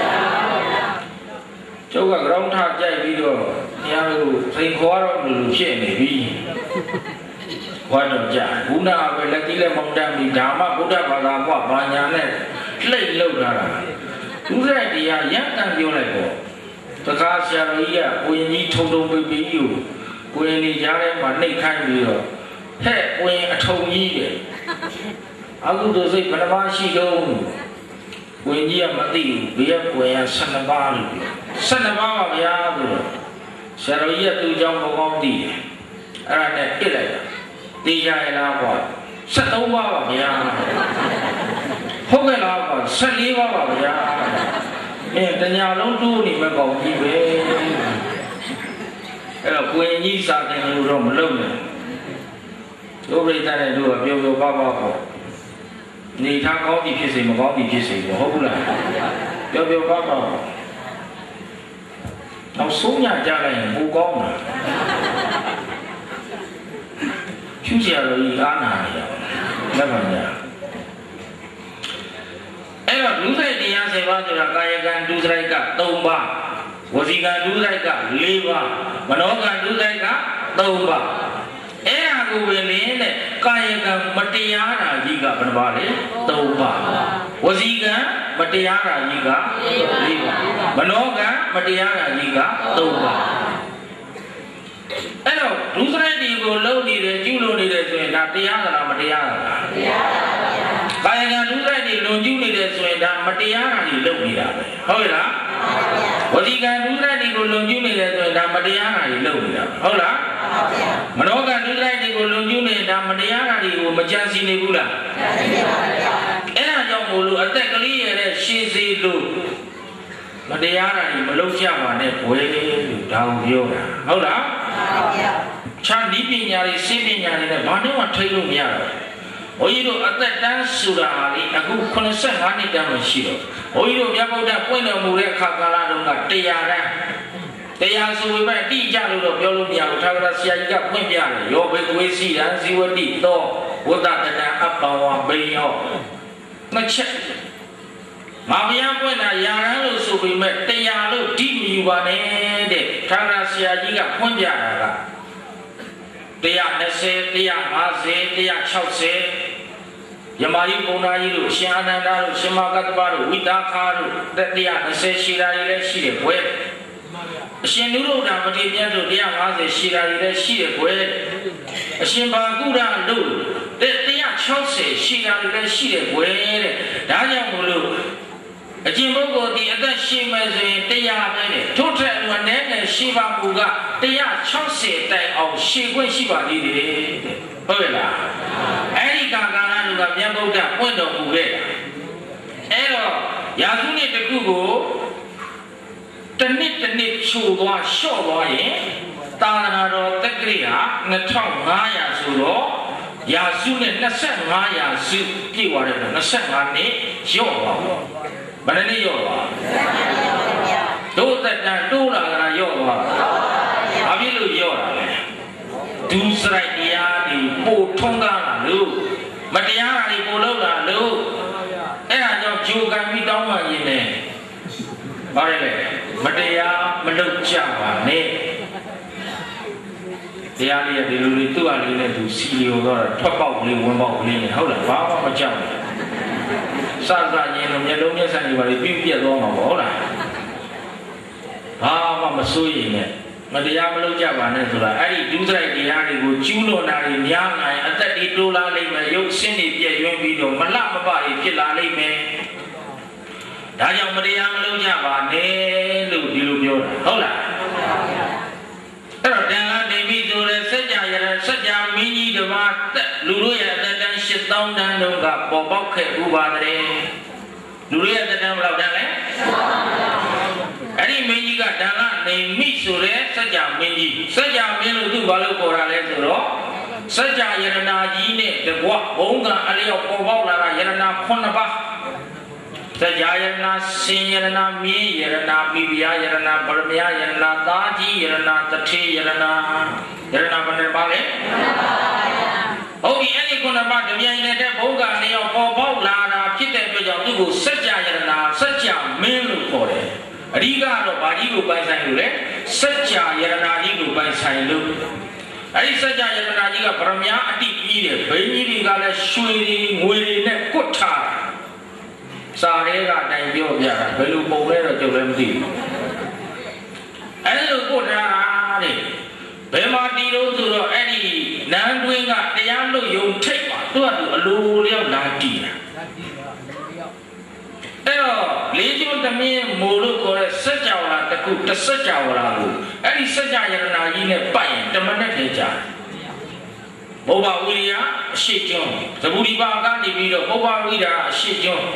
ကျုပ်ကကြောင်းထကြိုက်ပြီးတော့တရားကိုစိန်ခေါ်တော့လို့ဖြစ်နေပြီဘာတော့ကြာဘုရားပဲလက်ကြီးလက်မောင်းတမ်းပြီးဓမ္မဗုဒ္ဓဘာသာကဘာညာနဲ့လှိတ်လောက်လာတာဒုစရိုက်တရားရန်တန်ပြောလိုက်ပေါ့တခါဆရာတော်ကြီးကကိုရင်ကြီးထုံထုံပိပိကြီးကိုကိုရင်ကြီးကြားထဲမှာနှိတ်ခိုင်းပြီးတော့ဟဲ့ကိုရင်အထုံကြီးတယ်အခုတို့စိတ်ဘယ်နှပါးရှိတော့ဝင်းကြီးကမသိဘူးဘေးကကိုယ်ကဆယ်နှစ်ပါးလို့ပြောဆယ်နှစ်ပါးပါဗျာဆိုတော့ဆရာတော်ကြီးကသူ့ကြောင့်မကောင်းသိတယ်အဲ့ဒါနဲ့ပြစ်လိုက်တာသိကြရလားကွာဆယ်သုံးပါးပါဗျာဟုတ်ကဲ့လားကွာဆယ်လေးပါးပါဗျာတညာလုံးတူးနေမဲ့ကောင်ကြီးပဲအဲ့တော့ကိုရင်ကြီးစာတင်လို့တော့မလုပ်နဲ့တို့ပြိတ္တတဲ့တို့ကပြောပြောပါပါပေါ့နေထားကောင်းပြီဖြစ်စေမကောင်းပြီဖြစ်စေပေါ့ဟုတ်ဘူးလားပြောပြောပါပါတော့ဆုံးညကြလိုက်ရင်ဘူးကောင်းတာဖြူစရာလိုကြီးအားနာနေရလက်ပါညာအဲ့တော့ဒုစရိုက်တရားဆယ်ပါးဆိုတာကာယကံဒုစရိုက်ကသုံးပါးဝစီကံဒုစရိုက်ကလေးပါးမနောကံဒုစရိုက်ကသုံးပါးအဲ့ဒါကိုဝင်နေတဲ့ကာယကံမတရားတာကြီးကဘယ်နှပါလဲသုံးပါးဝစီကံမတရားတာကြီးကလေးပါးမနောကံမတရားတာကြီးကသုံးပါးအဲ့တော့ဒုစရိုက်တွေကိုလုံနေတယ်ကျူးလွန်နေတယ်ဆိုရင်ဒါတရားသလားမတရားသလားတရားပါဗျာကာယကံဒုစရိုက်တွေလွန်ကျူးနေတယ်ဆိုရင်ဒါမတရားတာတွေလုပ်နေတာပဲဟုတ်ရဲ့လားဝစီကံဒုစရိုက်တွေကိုလွန်ကျူးနေတယ်ဆိုရင်ဒါမတရားတာတွေလုပ်နေတာဟုတ်လားမနောကံဒုစရိုက်တွေကိုလွန်ကျူးနေတာမတရားတာတွေကိုမကြံစည်နေဘူးလားကြံစည်နေပါဗျာအဲ့ဒါကြောင့်မို့လို့အသက်ကလေးရဲ့ရှေးစေးလို့မတရားတာတွေမလုပ်ကြပါနဲ့ဘွယ်လို့ဒါကိုပြောတာဟုတ်လားချမ်းဒီပညာတွေစိတ်ပညာတွေနဲ့ဘာနဲ့မှထိလို့မရတော့ဘုန်းကြီးတို့အသက်တန်းဆိုတာလေအခုခုနှစ်ဆယ့်ငါးနှစ်တန်းမှရှိတော့ဘုန်းကြီးတို့မြတ်ဗုဒ္ဓပွင့်တော်မူတဲ့အခါကာလတုန်းကတရားတန်းတရားဆိုပေမဲ့အတိအကျလို့တော့ပြောလို့မရဘူးထာဝရဆရာကြီးကဖွင့်ပြတယ်ယောဘေကဝေစီရန်ဇီဝတိသောဝတ္တတဏအပ္ပဝဘိယောနှစ်ချက်မဘုရားပွင့်တာယာရန်လို့ဆိုပေမဲ့တရားလို့ဒီမယူပါနဲ့တဲ့ထာဝရဆရာကြီးကဖွင့်ပြတာကတရား၂၀တရား၅၀တရား၆၀ယမကြီးပုံနာကြီးတို့ရှင်အာနန္ဒာတို့ရှင်မကတ္တပတို့ဝိတာခါတို့တရား၂၀ရှိတာတွေလည်းရှိတယ်ဘွဲအရှင်နုရုဒ္ဓမထေရမြတ်တို့တရား၅၀ရှိတာတွေလည်းရှိတယ်ဘွဲအရှင်ဘာကုရတို့တရား၆၀ရှိတာတွေလည်းရှိတယ်ဘွဲတဲ့ဒါကြောင့်မို့လို့အကျင့်ပုဂ္ဂိုလ်ဒီအသက်ရှိမဲ့ဆိုရင်တရားပဲနဲ့ထို့ထက်မနည်းနဲ့ရှိပါမူကတရား၆၀တိုင်အောင်ရှေ့ခွင့်ရှိပါသေးတယ်ဟုတ်ရဲ့လားအဲ့ဒီကာကာလလူကမြတ်ဗုဒ္ဓပွင့်တော်မူခဲ့တာအဲ့တော့ရာစုနှစ်တစ်ခုကိုတစ်နှစ်တစ်နှစ်ချိုးသွားလျှော့သွားရင်သာသနာတော်တက္ကရာနှစ်ထောင်ငါးရာဆိုတော့ရာစုနဲ့၂၅ရာစုပြည့်သွားတယ်၂၅နှစ်လျော့သွားဘယ်နည်းရော့သွားတို့သက်တမ်းတိုးလာကြတာရော့သွားဘာဖြစ်လို့ရော့တာလဲဒုစရိုက်တရားတွေပို့ထုံးကားလာလို့မတရားတာတွေပို့လောက်လာလို့အဲ့ဒါကြောင့်ဂျိုကန်ပြီးတောင်းမှရင်နဲ့ဘာလဲမတရားမလုပ်ကြပါနဲ့တရားလေးကဒီလိုလေးသူ့အလေးနဲ့သူစီလျော်တော့ထွက်ပေါက်ကလေးဝင်ပေါက်ကလေးနဲ့ဟုတ်လားဘာမှမကြောက်ဘူးစစချင်းတော့မျက်လုံးမျက်စံတွေပါပြီးပြည့်ပြတ်သွားမှာပေါ့ဟုတ်လားဘာမှမစိုးရိမ်နဲ့မတရားမလုပ်ကြပါနဲ့ဆိုတာအဲ့ဒီဒုစရိုက်တရားတွေကိုကျူးလွန်တာတွေများနိုင်အသက်တွေတိုးလာလိမ့်မယ်ရုပ်ဆင်းတွေပြည့်ရွံ့ပြီးတော့မလှမပတွေဖြစ်လာလိမ့်မယ်ဒါကြောင့်မတရားမလုပ်ကြပါနဲ့လို့ဒီလိုပြောတာဟုတ်လားအဲ့တော့တန်ခါနေပြီဆိုတဲ့စัจ जा ရစัจ जा မင်းကြီးတစ်ပါးတက်လူတို့ရဲ့အသက်တန်းရှစ်သောင်းတန်းတို့ကပေါ်ပေါက်ခဲ့ဥပါတဲ့လူတို့ရဲ့အသက်တန်းဘယ်လောက်တန်းလဲအဲ့ဒီမင်းကြီးကတန်ခါနေမိဆိုတဲ့စัจ जा မင်းကြီးစัจ जा မင်းလို့သူဘာလို့ခေါ်တာလဲဆိုတော့စัจ जा ယရနာကြီးနဲ့တကွဘုံကအလျောက်ပေါ်ပေါက်လာတာယရနာခုနှစ်ပါးစัจ जा ယရနာစင်ယရနာမြင်းယရနာပိပိယယရနာပရမယယရနာသာကြီးယရနာတထေယရနာယရနာဘယ်နှပါလဲဟုတ်ပြီအဲ့ဒီခုနှစ်ပါးတပြိုင်နက်တည်းဘုံကနေရောက်ပေါ်ပေါက်လာတာဖြစ်တဲ့အတွက်ကြောင့်သူ့ကိုစัจ जा ယရနာစัจ जा မင်းလို့ခေါ်တယ်အဓိကတော့ဗာကြီးကိုပိုင်ဆိုင်လို့လေစัจ जा ယရနာကြီးကိုပိုင်ဆိုင်လို့အဲ့ဒီစัจ जा ယရနာကြီးကပရမယအတိကြီးတယ်ဘိန်းကြီးတွေကလည်းရွှေတွေငွေတွေနဲ့ကွတ်ထားစာရဲကတိုင်ပြောပြတာဘယ်လိုပုံလဲတော့ကျုပ်လည်းမသိဘူးအဲ့လိုကိုထားတာတဲ့ဘယ်မှာတီးလို့ဆိုတော့အဲ့ဒီနန်းတွင်းကတရားလို့ယုံထိတ်ပါသူကသူအလိုလျောက်လာတီးတာအဲ့တော့လေးကျွန်းသမင်းမို့လို့ခေါ်တဲ့စัจ जा ဝါတခုတစ်စัจ जा ဝါကိုအဲ့ဒီစัจ जा ယရနာကြီးနဲ့ပတ်ရင်တမနဲ့ထဲကြတယ်ဘုရားဝိရိယအရှိကျွန်းသဘူရိပါကနေပြီးတော့ဘုရားဝိရိယအရှိကျွန်း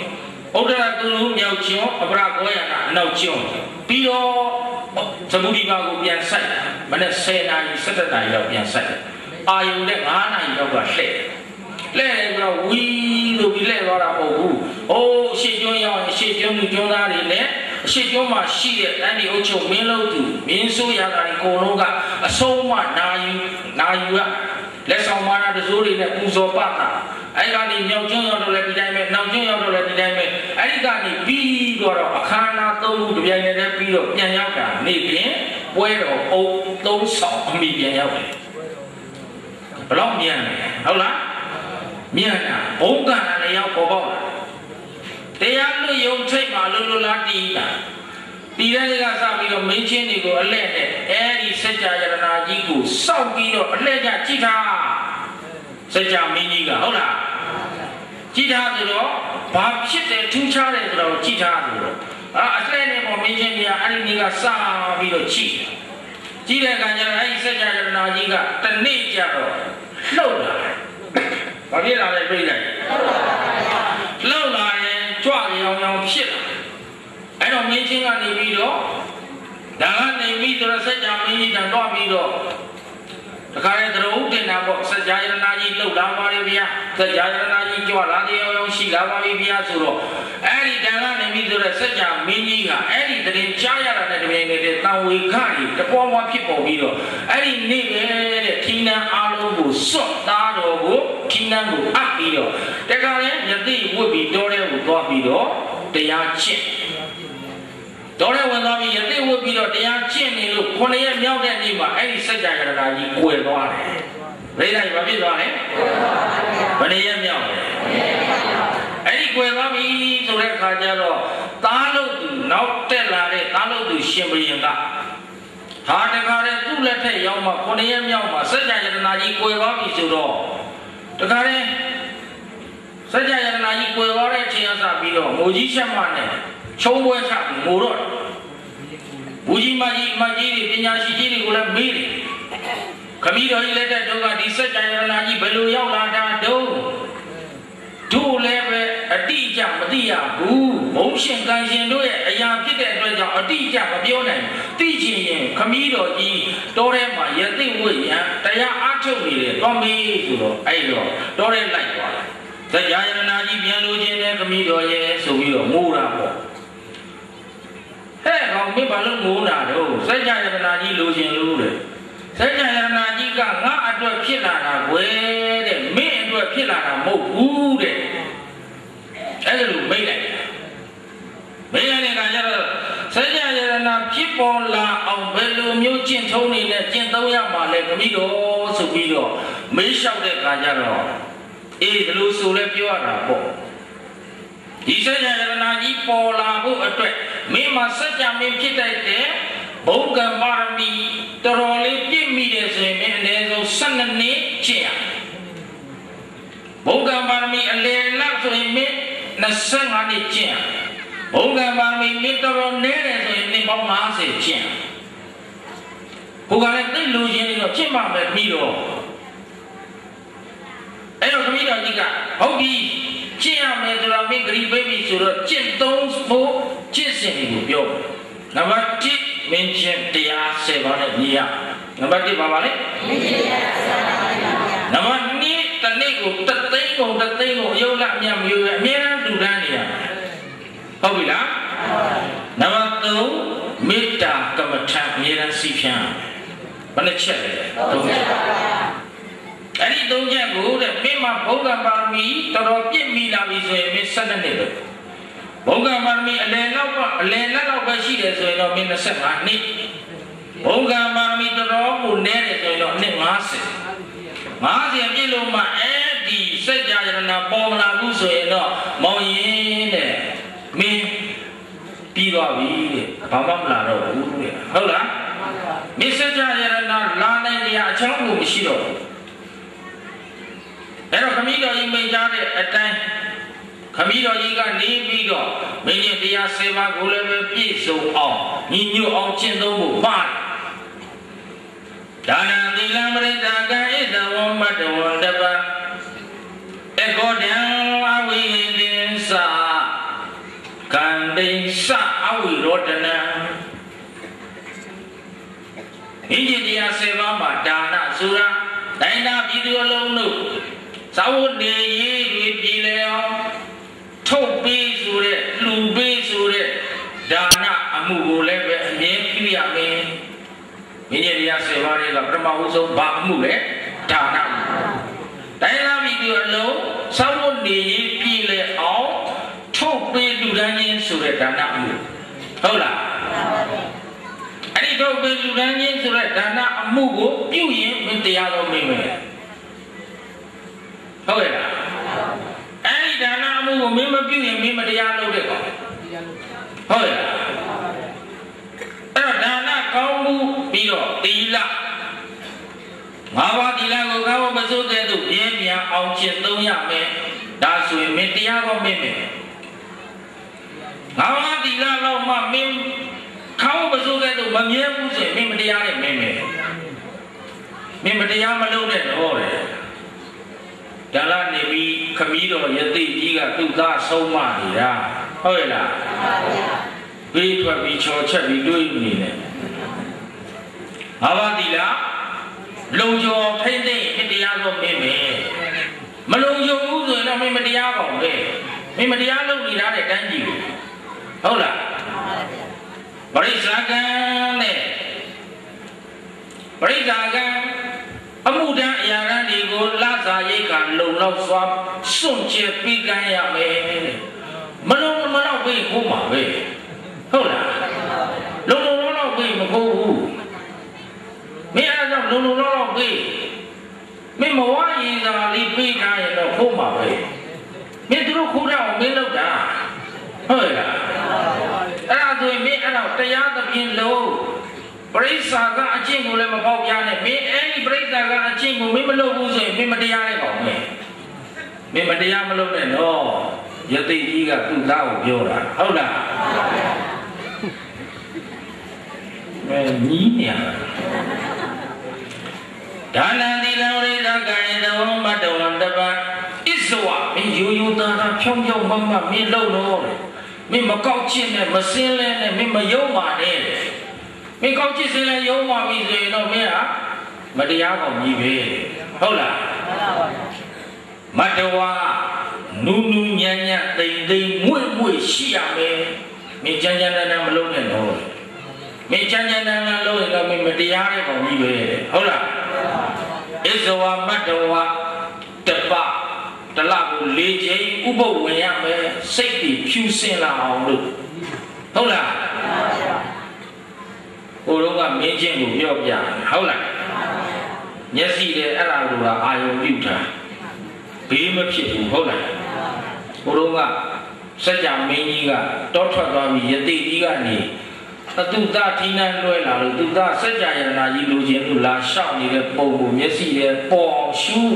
ဩဒရာသူလူမြောက်ကျွန်းအပရာကောရနာအနောက်ကျွန်းပြီးတော့သမုဒိပါကိုပြန်ဆိုင်မနေ့ဆယ်နာရီဆယ်တစ်နာရီလောက်ပြန်ဆိုင်အာယုန်နဲ့ငါးနာရီလောက်ကလှည့်လှည့်ပြီးတော့ဝီးလို့ပြီးလှည့်သွားတာမဟုတ်ဘူး။အိုးအရှိကျွန်းရောက်ရင်အရှိကျွန်းလူကျွန်းသားတွေနဲ့အရှိကျွန်းမှာရှိတဲ့တန်ဒီအုပ်ချုပ်မင်းလုံးသူမင်းဆိုးရတာကိုလုံးကအဆုံးမနာယူနာယူကလက်ဆောင်မာနာတစိုးတွေနဲ့ပူဇော်ပတာအဲ့ကနေမြောက်ကျွန်းရောက်တော့လည်းဒီတိုင်းပဲနောက်ကျွန်းရောက်တော့လည်းဒီတိုင်းပဲအဲ့ဒီကနေပြီးတော့အခမ်းအနားသုံးခုတပြိုင်တည်းပြီးတော့ပြန်ရောက်တာနေပြင်ပွဲတော်အုပ်သုံးဆောင်အမိပြန်ရောက်တယ်ဘလောက်မြန်လဲဟုတ်လားမြန်တာဘုံကံလည်းရောက်ပေါ်ပေါက်လာတရားလွတ်ယုံထိတ်မှလွတ်လွတ်လားတည်တာဒီတဲ့ကစပြီးတော့မင်းချင်းတွေကိုအလဲ့နဲ့အဲဒီစัจ जा ယရနာကြီးကိုစောက်ပြီးတော့အလဲ့ကြကြည့်ထားစัจ जा မင်းကြီးကဟုတ်လားကြည့်ထားဆိုတော့ဘာဖြစ်တယ်ထူးခြားတယ်ဆိုတော့ကြည့်ထားဆိုတော့အာအလဲ့နဲ့ပေါ်မင်းချင်းတွေကအဲ့ဒီနေ့ကစပြီးတော့ကြည့်ကြည့်တဲ့အခါကျတော့အဲ့ဒီစัจ जा ယရနာကြီးကတနေ့ကျတော့လှုပ်လာဘာဖြစ်လာလဲပြိလိုက်လှုပ်လာရင်ကြွရောင်ရောင်ဖြစ်လာအဲ့တော့မင်းချင်းကနေပြီးတော့ဒါကနေပြီးတော့စัจ जा မင်းကြီးတန်တော့ပြီးတော့တခါလေသရုပ်တင်တာပေါ့စัจ जा ယရနာကြီးလှုပ်လာပါလေဗျာစัจ जा ယရနာကြီးကြွလာတယ်ရောင်ရောင်ရှိလာပါပြီဗျာဆိုတော့အဲ့ဒီတန်ကနေပြီးဆိုတော့စัจ जा မင်းကြီးကအဲ့ဒီတရင်ကြားရတာနဲ့တပြိုင်တည်းတန်ဝေခရီတပွားပွားဖြစ်ပေါ်ပြီးတော့အဲ့ဒီနေ့ပဲတဲ့ခီးနန်းအားလုံးကိုစွတ်သားတော်ကိုခီးနန်းကိုအပ်ပြီးတော့တခါလေယသိဝတ်ပြီးတော်တဲ့ကိုသွားပြီးတော့တရားကျင့်တော်တဲ့ဝင်သွားပြီးယသိဝတ်ပြီးတော့တရားကျင့်နေလို့ခုနှစ်ရက်မြောက်တဲ့နေ့မှာအဲ့ဒီစัจ जा ယရနာကြီးကွယ်သွားတယ်ဘယ်တိုင်းဘာဖြစ်သွားလဲဘယ်နှစ်ရက်မြောက်လဲအဲ့ဒီကွယ်သွားပြီဆိုတဲ့အခါကျတော့သားလို့သူနောက်တက်လာတဲ့သားလို့သူရှင်ဘုရင်ကဟာတခါတည်းသူ့လက်ထက်ရောက်မှခုနှစ်ရက်မြောက်မှာစัจ जा ယရနာကြီးကွယ်သွားပြီဆိုတော့တခါတည်းစัจ जा ယရနာကြီးကွယ်သွားတဲ့အချိန်အစပြီးတော့ငိုကြီးချက်မှနဲ့ချုံးပွဲချငိုတော့ဘူးကြီးမကြီးမကြီးတွေပညာရှိကြီးတွေကိုလည်းမေးတယ်ခမည်းတော်ကြီးလက်ထက်တော့ကဒီစัจ जा ယရနာကြီးဘယ်လိုရောက်လာတာတုံးတို့လည်းပဲအတိအကျမသိရဘူးဘုံရှင်ကံရှင်တို့ရဲ့အရာဖြစ်တဲ့အတွက်ကြောင့်အတိအကျမပြောနိုင်သိချင်ရင်ခမည်းတော်ကြီးတောထဲမှာယသိဝိယံတရားအားထုတ်နေတယ်တော်မေးဆိုတော့အဲ့တော့တောထဲလိုက်သွားတယ်စัจ जा ယရနာကြီးပြန်လို့ခြင်းနဲ့ခမည်းတော်ရဲ့ဆိုပြီးတော့ငိုတာပေါ့ဟဲ့ကောင်မင်းဘာလို့ငိုတာတော့စัจ जा ယရနာကြီးလိုချင်လို့လေစัจ जा ယရနာကြီးကငါအတွက်ဖြစ်လာတာကွယ်တဲ့မင်းအတွက်ဖြစ်လာတာမဟုတ်ဘူးတဲ့အဲ့ဒါလိုမိတ်လိုက်မိတ်လိုက်တဲ့အခါကျတော့စัจ जा ယရနာဖြစ်ပေါ်လာအောင်ဘယ်လိုမျိုးကျင့်ထုံးနေလဲကျင့်သုံးရမှာလဲခမည်းတော်ဆိုပြီးတော့မေးလျှောက်တဲ့အခါကျတော့အေးဘယ်လိုဆိုလဲပြောရတာပေါ့ဒီစัจ जा ယရနာကြီးပေါ်လာဖို့အတွက်မင်းမှာစัจ जा မင်းဖြစ်တတ်တဲ့ဘုံကံပါရမီတော်တော်လေးပြည့်မိတယ်ဆိုရင်မင်းအနည်းဆုံးဆယ်နှစ်နှစ်ကျင့်ရဘုံကံပါရမီအလယ်လောက်ဆိုရင်မင်းနှစ်ဆယ့်ငါးနှစ်ကျင့်ဘုံကံပါရမီမင်းတော်တော်နည်းတယ်ဆိုရင်နှစ်ပေါင်း၅၀ကျင့်ဘုကလည်းသိလူချင်းတော့ဖြစ်မှပဲပြီးတော့အဲ့တော့ခမည်းတော်ကြီးကဟုတ်ပြီကျင့်ရမယ်ဆိုတော့မင်းဂရီပေးပြီဆိုတော့ကျင့်သုံးဖို့ကျင့်စဉ်ကိုပြောနံပါတ်တစ်မင်းချင်းတရားဆယ်ပါးနဲ့ညီရနံပါတ်တစ်ပါပါလေမင်းချင်းတရားဆယ်ပါးနဲ့ညီရနံပါတ်နှစ်တနေ့ကိုတသိန်းကိုတသိန်းကိုအယုံလက်အမြတ်မျိုးပဲအမြဲတမ်းလူတန်းနေရဟုတ်ပြီလားနံပါတ်သုံးမေတ္တာကမ္မထအမြဲတမ်းစီဖြန်းဘယ်နှချက်လဲသုံးချက်အဲ့ဒီသုံးချက်ကိုတဲ့မင်းမှာဘုံကံပါရမီတော်တော်ပြည့်မီလာပြီဆိုရင်မင်းဆယ်နှစ်နှစ်ပဲဘုံကံပါရမီအလယ်လောက်ကအလယ်လက်လောက်ပဲရှိတယ်ဆိုရင်တော့မင်း၂၅နှစ်ဘုံကံပါရမီတော်တော်ကိုနည်းတယ်ဆိုရင်တော့နှစ်၅၀ ၅၀ပြည့်လို့မှအဲ့ဒီစัจ जा ယရနာပေါ်လာဘူးဆိုရင်တော့မောင်ရင်တဲ့မင်းပြီးသွားပြီတဲ့ဘာမှမလာတော့ဘူးတဲ့ဟုတ်လားမင်းစัจ जा ယရနာလာနိုင်နေရအချောင်းကိုမရှိတော့ဘူးအဲ့တော့ခမည်းတော်ကြီးမိန့်ကြားတဲ့အတိုင်းခမည်းတော်ကြီးကနေပြီးတော့မင်းကြီးတရားဆယ်ပါးကိုလည်းပဲပြည့်စုံအောင်ညီညွတ်အောင်ကျင့်သုံးဖို့ပါတယ်ဒါနံသီလံပရိသကံဣဒဝံမတ္တဝံတပံဧကောတံအဝိဟိသင်္စာစအဝိရောဒနာမင်းကြီးတရားဆယ်ပါးမှာဒါနဆိုတာတိုင်းသားပြည်သူအလုံးတို့သာဝတ္တေရေးတွေပြည်လေအောင်ထုတ်ပေးဆိုတဲ့လူပေးဆိုတဲ့ဒါနအမှုကိုလည်းပဲအမြဲပြုရမယ်မင်းကြီးတရားဆယ်ပါးတွေကပထမဦးဆုံးဘာအမှုလဲဒါနတိုင်းသားပြည်သူအလုံးသာဝတ္တေရေးပြည်လေအောင်ထုတ်ပေးလူတိုင်းချင်းဆိုတဲ့ဒါနအမှုဟုတ်လားအဲ့ဒီထုတ်ပေးလူတိုင်းချင်းဆိုတဲ့ဒါနအမှုကိုပြုရင်မင်းတရားတော်မင်းမယ်ဟုတ်ရဲ့လားအဲ့ဒီဒါနအမှုကိုမင်းမပြုရင်မင်းမတရားလုပ်တဲ့ကောင်ဟုတ်ရဲ့လားအဲ့တော့ဒါနကောင်းမှုပြီးတော့သီလငါးပါးသီလကိုကောင်းမစိုးတဲ့သူပြင်းပြန်အောင်ကျင့်သုံးရမယ်ဒါဆိုရင်မင်းတရားတော်မင်းမယ်ငါးပါးသီလတော့မှမင်းခေါင်းမစိုးတဲ့သူမမြဲဘူးဆိုရင်မင်းမတရားနဲ့မင်းမယ်မင်းမတရားမလုပ်နဲ့တော့လေဒါလာနေပြီးခမီးတော်ယသိကြီးကသူ့သားဆုံးမနေတာဟုတ်ရဲ့လားဘေးထွက်ပြီးချော်ချက်ပြီးတွေးနေတယ်ငါးပါးသီလလုံခြုံထိမ့်သိမ့်မတရားတော့မင်းမယ်မလုံခြုံဘူးဆိုရင်တော့မင်းမတရားပါဘူးလေမင်းမတရားလုပ်နေတာတဲ့တန်းကြီးဟုတ်လားပရိစ္ဆာကံနဲ့ပရိစ္ဆာကံအမှုတန်းအရာတွေကိုလစာရိတ်ကလုံလောက်စွာစွန့်ကျက်ပြီးကမ်းရမယ်မလုံမလောက်ပြီးခိုးမှာပဲဟုတ်လားလုံလုံလောက်ပြီးမခိုးဘူးမင်းအားကြောင့်လုံလုံလောက်ပြီးမင်းမဝရည်သာလေးပြီးကမ်းရတော့ခိုးမှာပဲမင်းတို့ခိုးတော့မင်းလောက်တာဟုတ်လားအဲ့ဒါဆိုရင်မင်းအဲ့တော့တရားသဖြင့်လို့ပရိစ္ဆာကအကျင့်ကိုလည်းမပေါက်ပြားနဲ့မင်းအဲ့ဒီပရိစ္ဆာကအကျင့်ကိုမင်းမလုပ်ဘူးဆိုရင်မင်းမတရားတဲ့ကောင်ပဲမင်းမတရားမလုပ်နဲ့နော်ယသိကြီးကသူ့သားကိုပြောတာဟုတ်လားအဲညီးနေရဒါနသီလဝိသကံသောမတ္တဝံတပံဣဇဝမင်းယူယူသားသားဖြောင်းဖြောင်းမမမင်းလုပ်လို့မင်းမကောက်ချင်နဲ့မစင်းလဲနဲ့မင်းမယုံပါနဲ့မင်းကောက်ချစ်စင်းလဲယုံပါပြီဆိုရင်တော့မင်းဟာမတရားကောင်ကြီးပဲဟုတ်လားမတ္တဝါနူးနူးညံ့ညံ့တိမ်တိမ်မွေ့မွေ့ရှိရမယ်မင်းကြမ်းကြမ်းတမ်းတမ်းမလုပ်နဲ့တော့မင်းကြမ်းကြမ်းတမ်းတမ်းလုပ်ရင်တော့မင်းမတရားတဲ့ကောင်ကြီးပဲဟုတ်လားဣဇဝမတ္တဝါတပတလကိုလေးချိန်ဥပုပ်ဝင်ရမယ်စိတ်တွေဖြူစင်လာအောင်လို့ဟုတ်လားဟိုတော့ကမင်းချင်းကိုပြောပြဟုတ်လားမျက်စိနဲ့အဲ့ဒါလိုအာယုံပြုတာဘေးမဖြစ်ဘူးဟုတ်လားဟိုတော့ကစัจ जा မင်းကြီးကတောထွက်သွားပြီးယသိကြီးကနေအတုသထိနှံလွှဲလာလို့သူသားစัจ जा ယရနာကြီးလိုချင်လို့လာလျှောက်နေတဲ့ပုံကိုမျက်စိနဲ့ပေါ်အောင်ရှု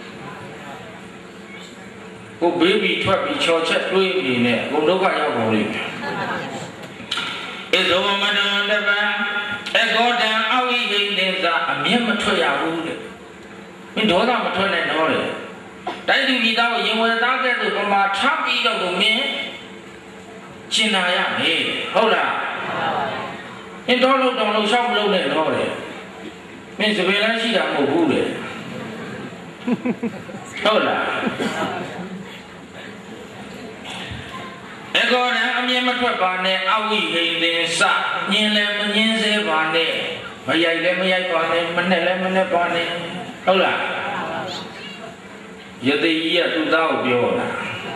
ကိုဘေးပြီးထွက်ပြီးချော်ချက်တွေးနေနဲ့ဘုံဒုက္ခရောက်ကုန်လိမ့်မယ်ဣဇဝမတ္တဝံတပံအကောတံအဝိဟိတေသအမျက်မထွက်ရဘူးတဲ့မင်းဒေါသမထွက်နဲ့တော့လေတိုက်သူပြည်သားကိုရင်ဝင်သားတဲ့သူပမာထပ်ပြီးတော့မင်းကျင်နာရမယ်ဟုတ်လားမင်းတော့လို့တောင်လို့ရှောက်မလို့နဲ့တော့လေမင်းစပယ်လမ်းရှိတာမဟုတ်ဘူးလေဟုတ်လားအကောရံအမြင်မထွက်ပါနဲ့အဝိဟိတေစညင်လည်းမညင်စေပါနဲ့မရိုက်လည်းမရိုက်ပါနဲ့မနဲ့လည်းမနဲ့ပါနဲ့ဟုတ်လားယသိကြီးကသူ့သားကိုပြောတာ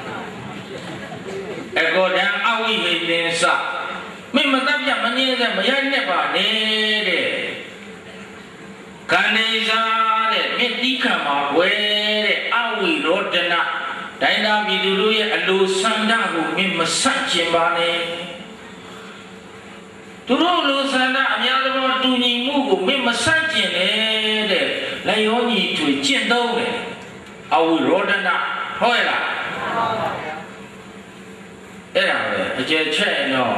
အကောရံအဝိဟိတေစမင်းမတတ်ပြမညင်စေမရိုက်နဲ့ပါနဲ့တဲ့ခန္ဒီစာတဲ့မင်းတိခံပါွယ်တဲ့အဝိရောဒနာတိုင်းသားပြည်သူတို့ရဲ့အလိုဆန္ဒကိုမင်းမဆန့်ကျင်ပါနဲ့သူတို့လိုဆန္ဒအများသောတူညီမှုကိုမင်းမဆန့်ကျင်နဲ့တဲ့လက်ရောညီထွေကျင့်သုံးတယ်အဝိရောဒနာဟုတ်ရဲ့လားအဲ့ဒါပဲအကျယ်ချက်ရင်တော့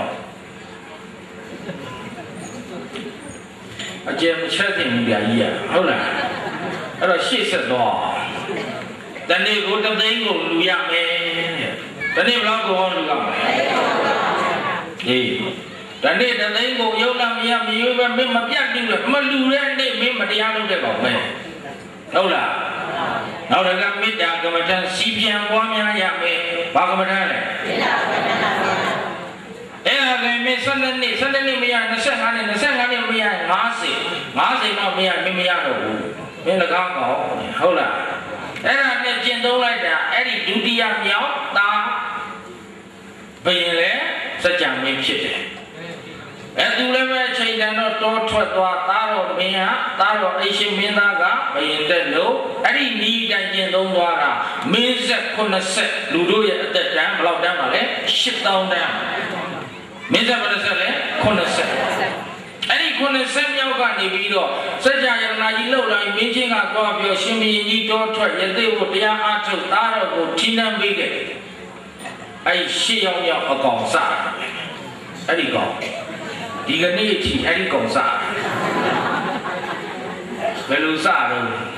အကျယ်မချက်တင်ဘူးဗျာကြီးရဟုတ်လားအဲ့တော့ရှေ့ဆက်တော့တနေ့ကိုတသိန်းကိုလူရမယ်တနေ့ဘယ်လောက်ကိုဟောလူရမလဲအေးဒါနေ့တသိန်းကိုရုပ်လာမရမရွေးပဲမင်းမပြတ်ဘူးလေမလူတဲ့နေ့မင်းမတရားလုပ်တဲ့ကောင်ပဲဟုတ်လားနောက်တကမေတ္တာကမ္မထစီပြန်ပွားများရမယ်ဘာကမ္မထလဲမေတ္တာကမ္မထပါဗျာအဲ့ဒါကမင်း၁၂နှစ်၁၂နှစ်မရ၂၅နှစ်၂၅နှစ်မရ၅၀ ၅၀တော့မရမင်းမရတော့ဘူးမင်း၎င်းကောင်ဟုတ်လားအဲ့ဒါနဲ့ကျင့်သုံးလိုက်တာအဲ့ဒီဒုတိယမြောက်သားဘယ်ရင်လဲစัจ जा မင်းဖြစ်တယ်အဲ့သူလည်းပဲချိန်တန်တော့တောထွက်သွားသားတော်မင်းဟာသားတော်အိရှင်မင်းသားကဘယ်ရင်တက်လို့အဲ့ဒီနီးတိုင်ကျင့်သုံးသွားတာမင်းဆက်ခုနှစ်ဆက်လူတို့ရဲ့အသက်တန်းဘယ်လောက်တန်းပါလဲရှစ်သောင်းတန်းမင်းဆက်ဘယ်နှစ်ဆက်လဲခုနှစ်ဆက်အဲ့ဒီခုနှစ်ဆက်မြောက်ကနေပြီးတော့စัจ जा ယရနာကြီးလှုပ်လာပြီးမင်းချင်းကသွားပြီးရှင်မင်းကြီးတောထွက်ရသေးကိုတရားအားထုတ်သားတော်ကိုထိနှံပေးတယ်အဲ့ရှစ်ယောက်ယောက်အကောင်စအဲ့ဒီကောင်ဒီကနေ့အထိအဲ့ဒီကောင်စဘယ်လိုစတော့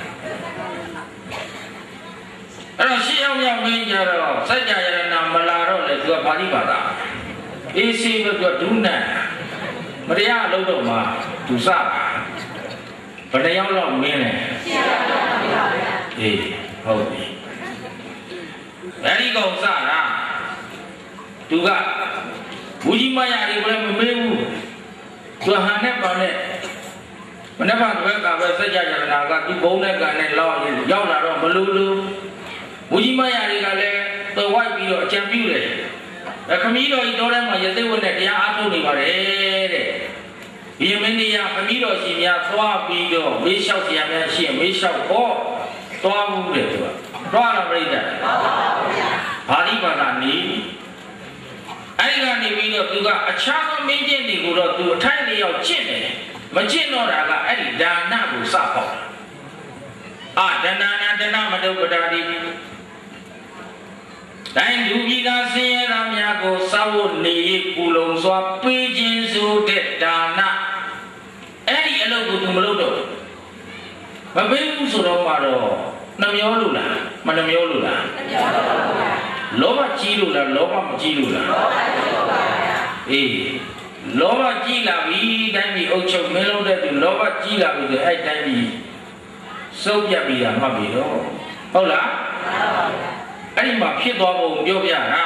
အဲ့တော့ရှစ်ယောက်ယောက်မင်းကြတော့စัจ जा ယရနာမလာတော့လေသူကပါဠိဘာသာအေးစီပဲသူကဒုနတ်မတရားလုံးတော့မှသူစဘယ်နှယောက်လောက်မင်းလဲရှစ်ယောက်လောက်ပါဗျာအေးဟုတ်ပြီအဲ့ဒီကောင်စတာသူကဘူးကြီးမရတွေလည်းမမေးဘူးသူဟန်နဲ့ပါနဲ့မနေ့ကဘက်ကပဲစัจ जा ယရနာကဒီဘုံနဲ့ကန်နဲ့လောက်ရောက်လာတော့မလူလူဘူးကြီးမရတွေကလည်းသွဝိုက်ပြီးတော့အကြံပြုတယ်ခမီးတော်ကြီးတော်ထဲမှာရသေးဝတ်နဲ့တရားအားထုတ်နေပါတယ်တဲ့ဒီမင်းကြီးကခမီးတော်ရှင်များသွားပြီးတော့မေးလျှောက်တရားများရှိရင်မေးလျှောက်ဖို့သွားဘူးတဲ့သူကသွားလာပြိတ္တာပါပါဗျာဘာလိဘာသာနေအဲ့ဒီကနေပြီးတော့သူကအခြားသောမင်းကျင့်တွေကိုတော့သူအထိုက်လျောက်ကျင့်တယ်မကျင့်တော့တာကအဲ့ဒီဒါနကိုစပေါ့အာဒနာနာဒနာမတုပ္ပတာတိတိုင်းလူပြည်သားဆင်းရဲသားများကိုစောင့်ဖို့နေပူလုံစွာပေးခြင်းဆိုတဲ့ဒါနအဲ့ဒီအလုပ်ကိုသူမလုပ်တော့မပေးဘူးဆိုတော့မှတော့နှမျောလို့လားမနှမျောလို့လားနှမျောလို့ပါဗျာလောဘကြီးလို့လားလောဘမကြီးလို့လားလောဘကြီးလို့ပါဗျာအေးလောဘကြီးလာပြီတိုင်းပြည်အုပ်ချုပ်မင်းလုံးတဲ့သူလောဘကြီးလာပြီဆိုအဲ့တိုင်းပြည်စုပ်ပြတ်ပြီးတာမှတ်ပြီတော့ဟုတ်လားမှန်ပါဗျာအဲ့ဒီမှာဖြစ်သွားပုံပြောပြတာ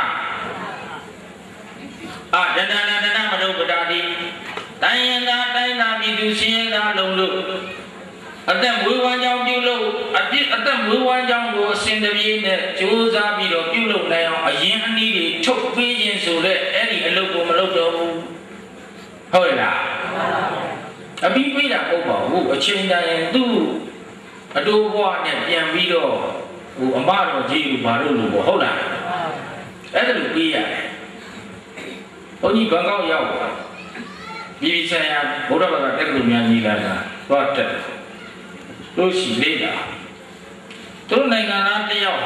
အာဒနာနာဒနာမတုပ္ပတာတိတိုင်းရင်သာတိုင်းသာပြည်သူရှင်ရင်သာလုံးလို့အသက်မွေးဝမ်းကြောင်းပြုလို့အပြစ်အသက်မွေးဝမ်းကြောင်းကိုအစဉ်တပြေးနဲ့ကြိုးစားပြီးတော့ပြုလုပ်နိုင်အောင်အရင်အနည်းတွေထုတ်ပေးခြင်းဆိုတဲ့အဲ့ဒီအလုပ်ကိုမလုပ်တော့ဘူးဟုတ်ရဲ့လားအပြီးပေးတာဟုတ်ပါဘူးအချိန်တိုင်းသူ့အတူဘဝနဲ့ပြန်ပြီးတော့ဟိုအမတော်ကြီးလူဘာလို့လို့ပေါ့ဟုတ်လားအဲ့ဒါလိုပေးရတယ်ဘုန်းကြီးဘန်ကောက်ရောက်ပါပြည်ပြည်ဆိုင်ရာဗုဒ္ဓဘာသာတက္ကသိုလ်များကြီးလာတာတော့တက်လို့ရှိလေးတာသူတို့နိုင်ငံသားတယောက်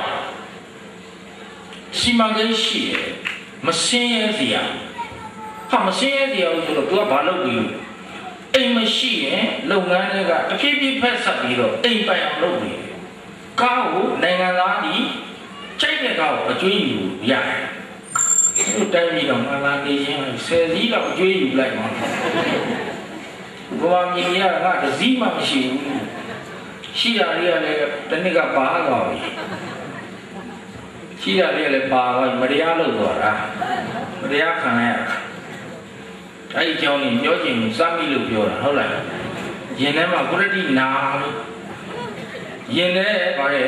စီမံကိန်းရှိတယ်မစင်းရဲစရာဟာမစင်းရဲစရာဆိုတော့သူကဘာလုပ်ပြီးအိမ်မရှိရင်လုပ်ငန်းတွေကတဖြည်းဖြည်းဖက်ဆက်ပြီးတော့အိမ်ပိုင်အောင်လုပ်ပြီးကားကိုနိုင်ငံသားကြီးချိန်တဲ့ကားကိုအကျွေးယူရတယ်။သူတိုင်းပြည်တော့မလာနေရင်ဆယ်စီးလောက်အကျွေးယူလိုက်မှာ။ဘဝမြင်ရတာကတစည်းမှမရှိဘူး။ရှိတာတွေကလည်းတနည်းကပါသွားပြီ။ရှိတာတွေကလည်းပါသွားမတရားလုပ်သွားတာ။မတရားခံရတာ။အဲ့ဒီကြောင့်ညောကျင်စမ်းမိလို့ပြောတာဟုတ်လား။ရင်ထဲမှာကုရတိနာလို့ရင်ထဲပါရဲ့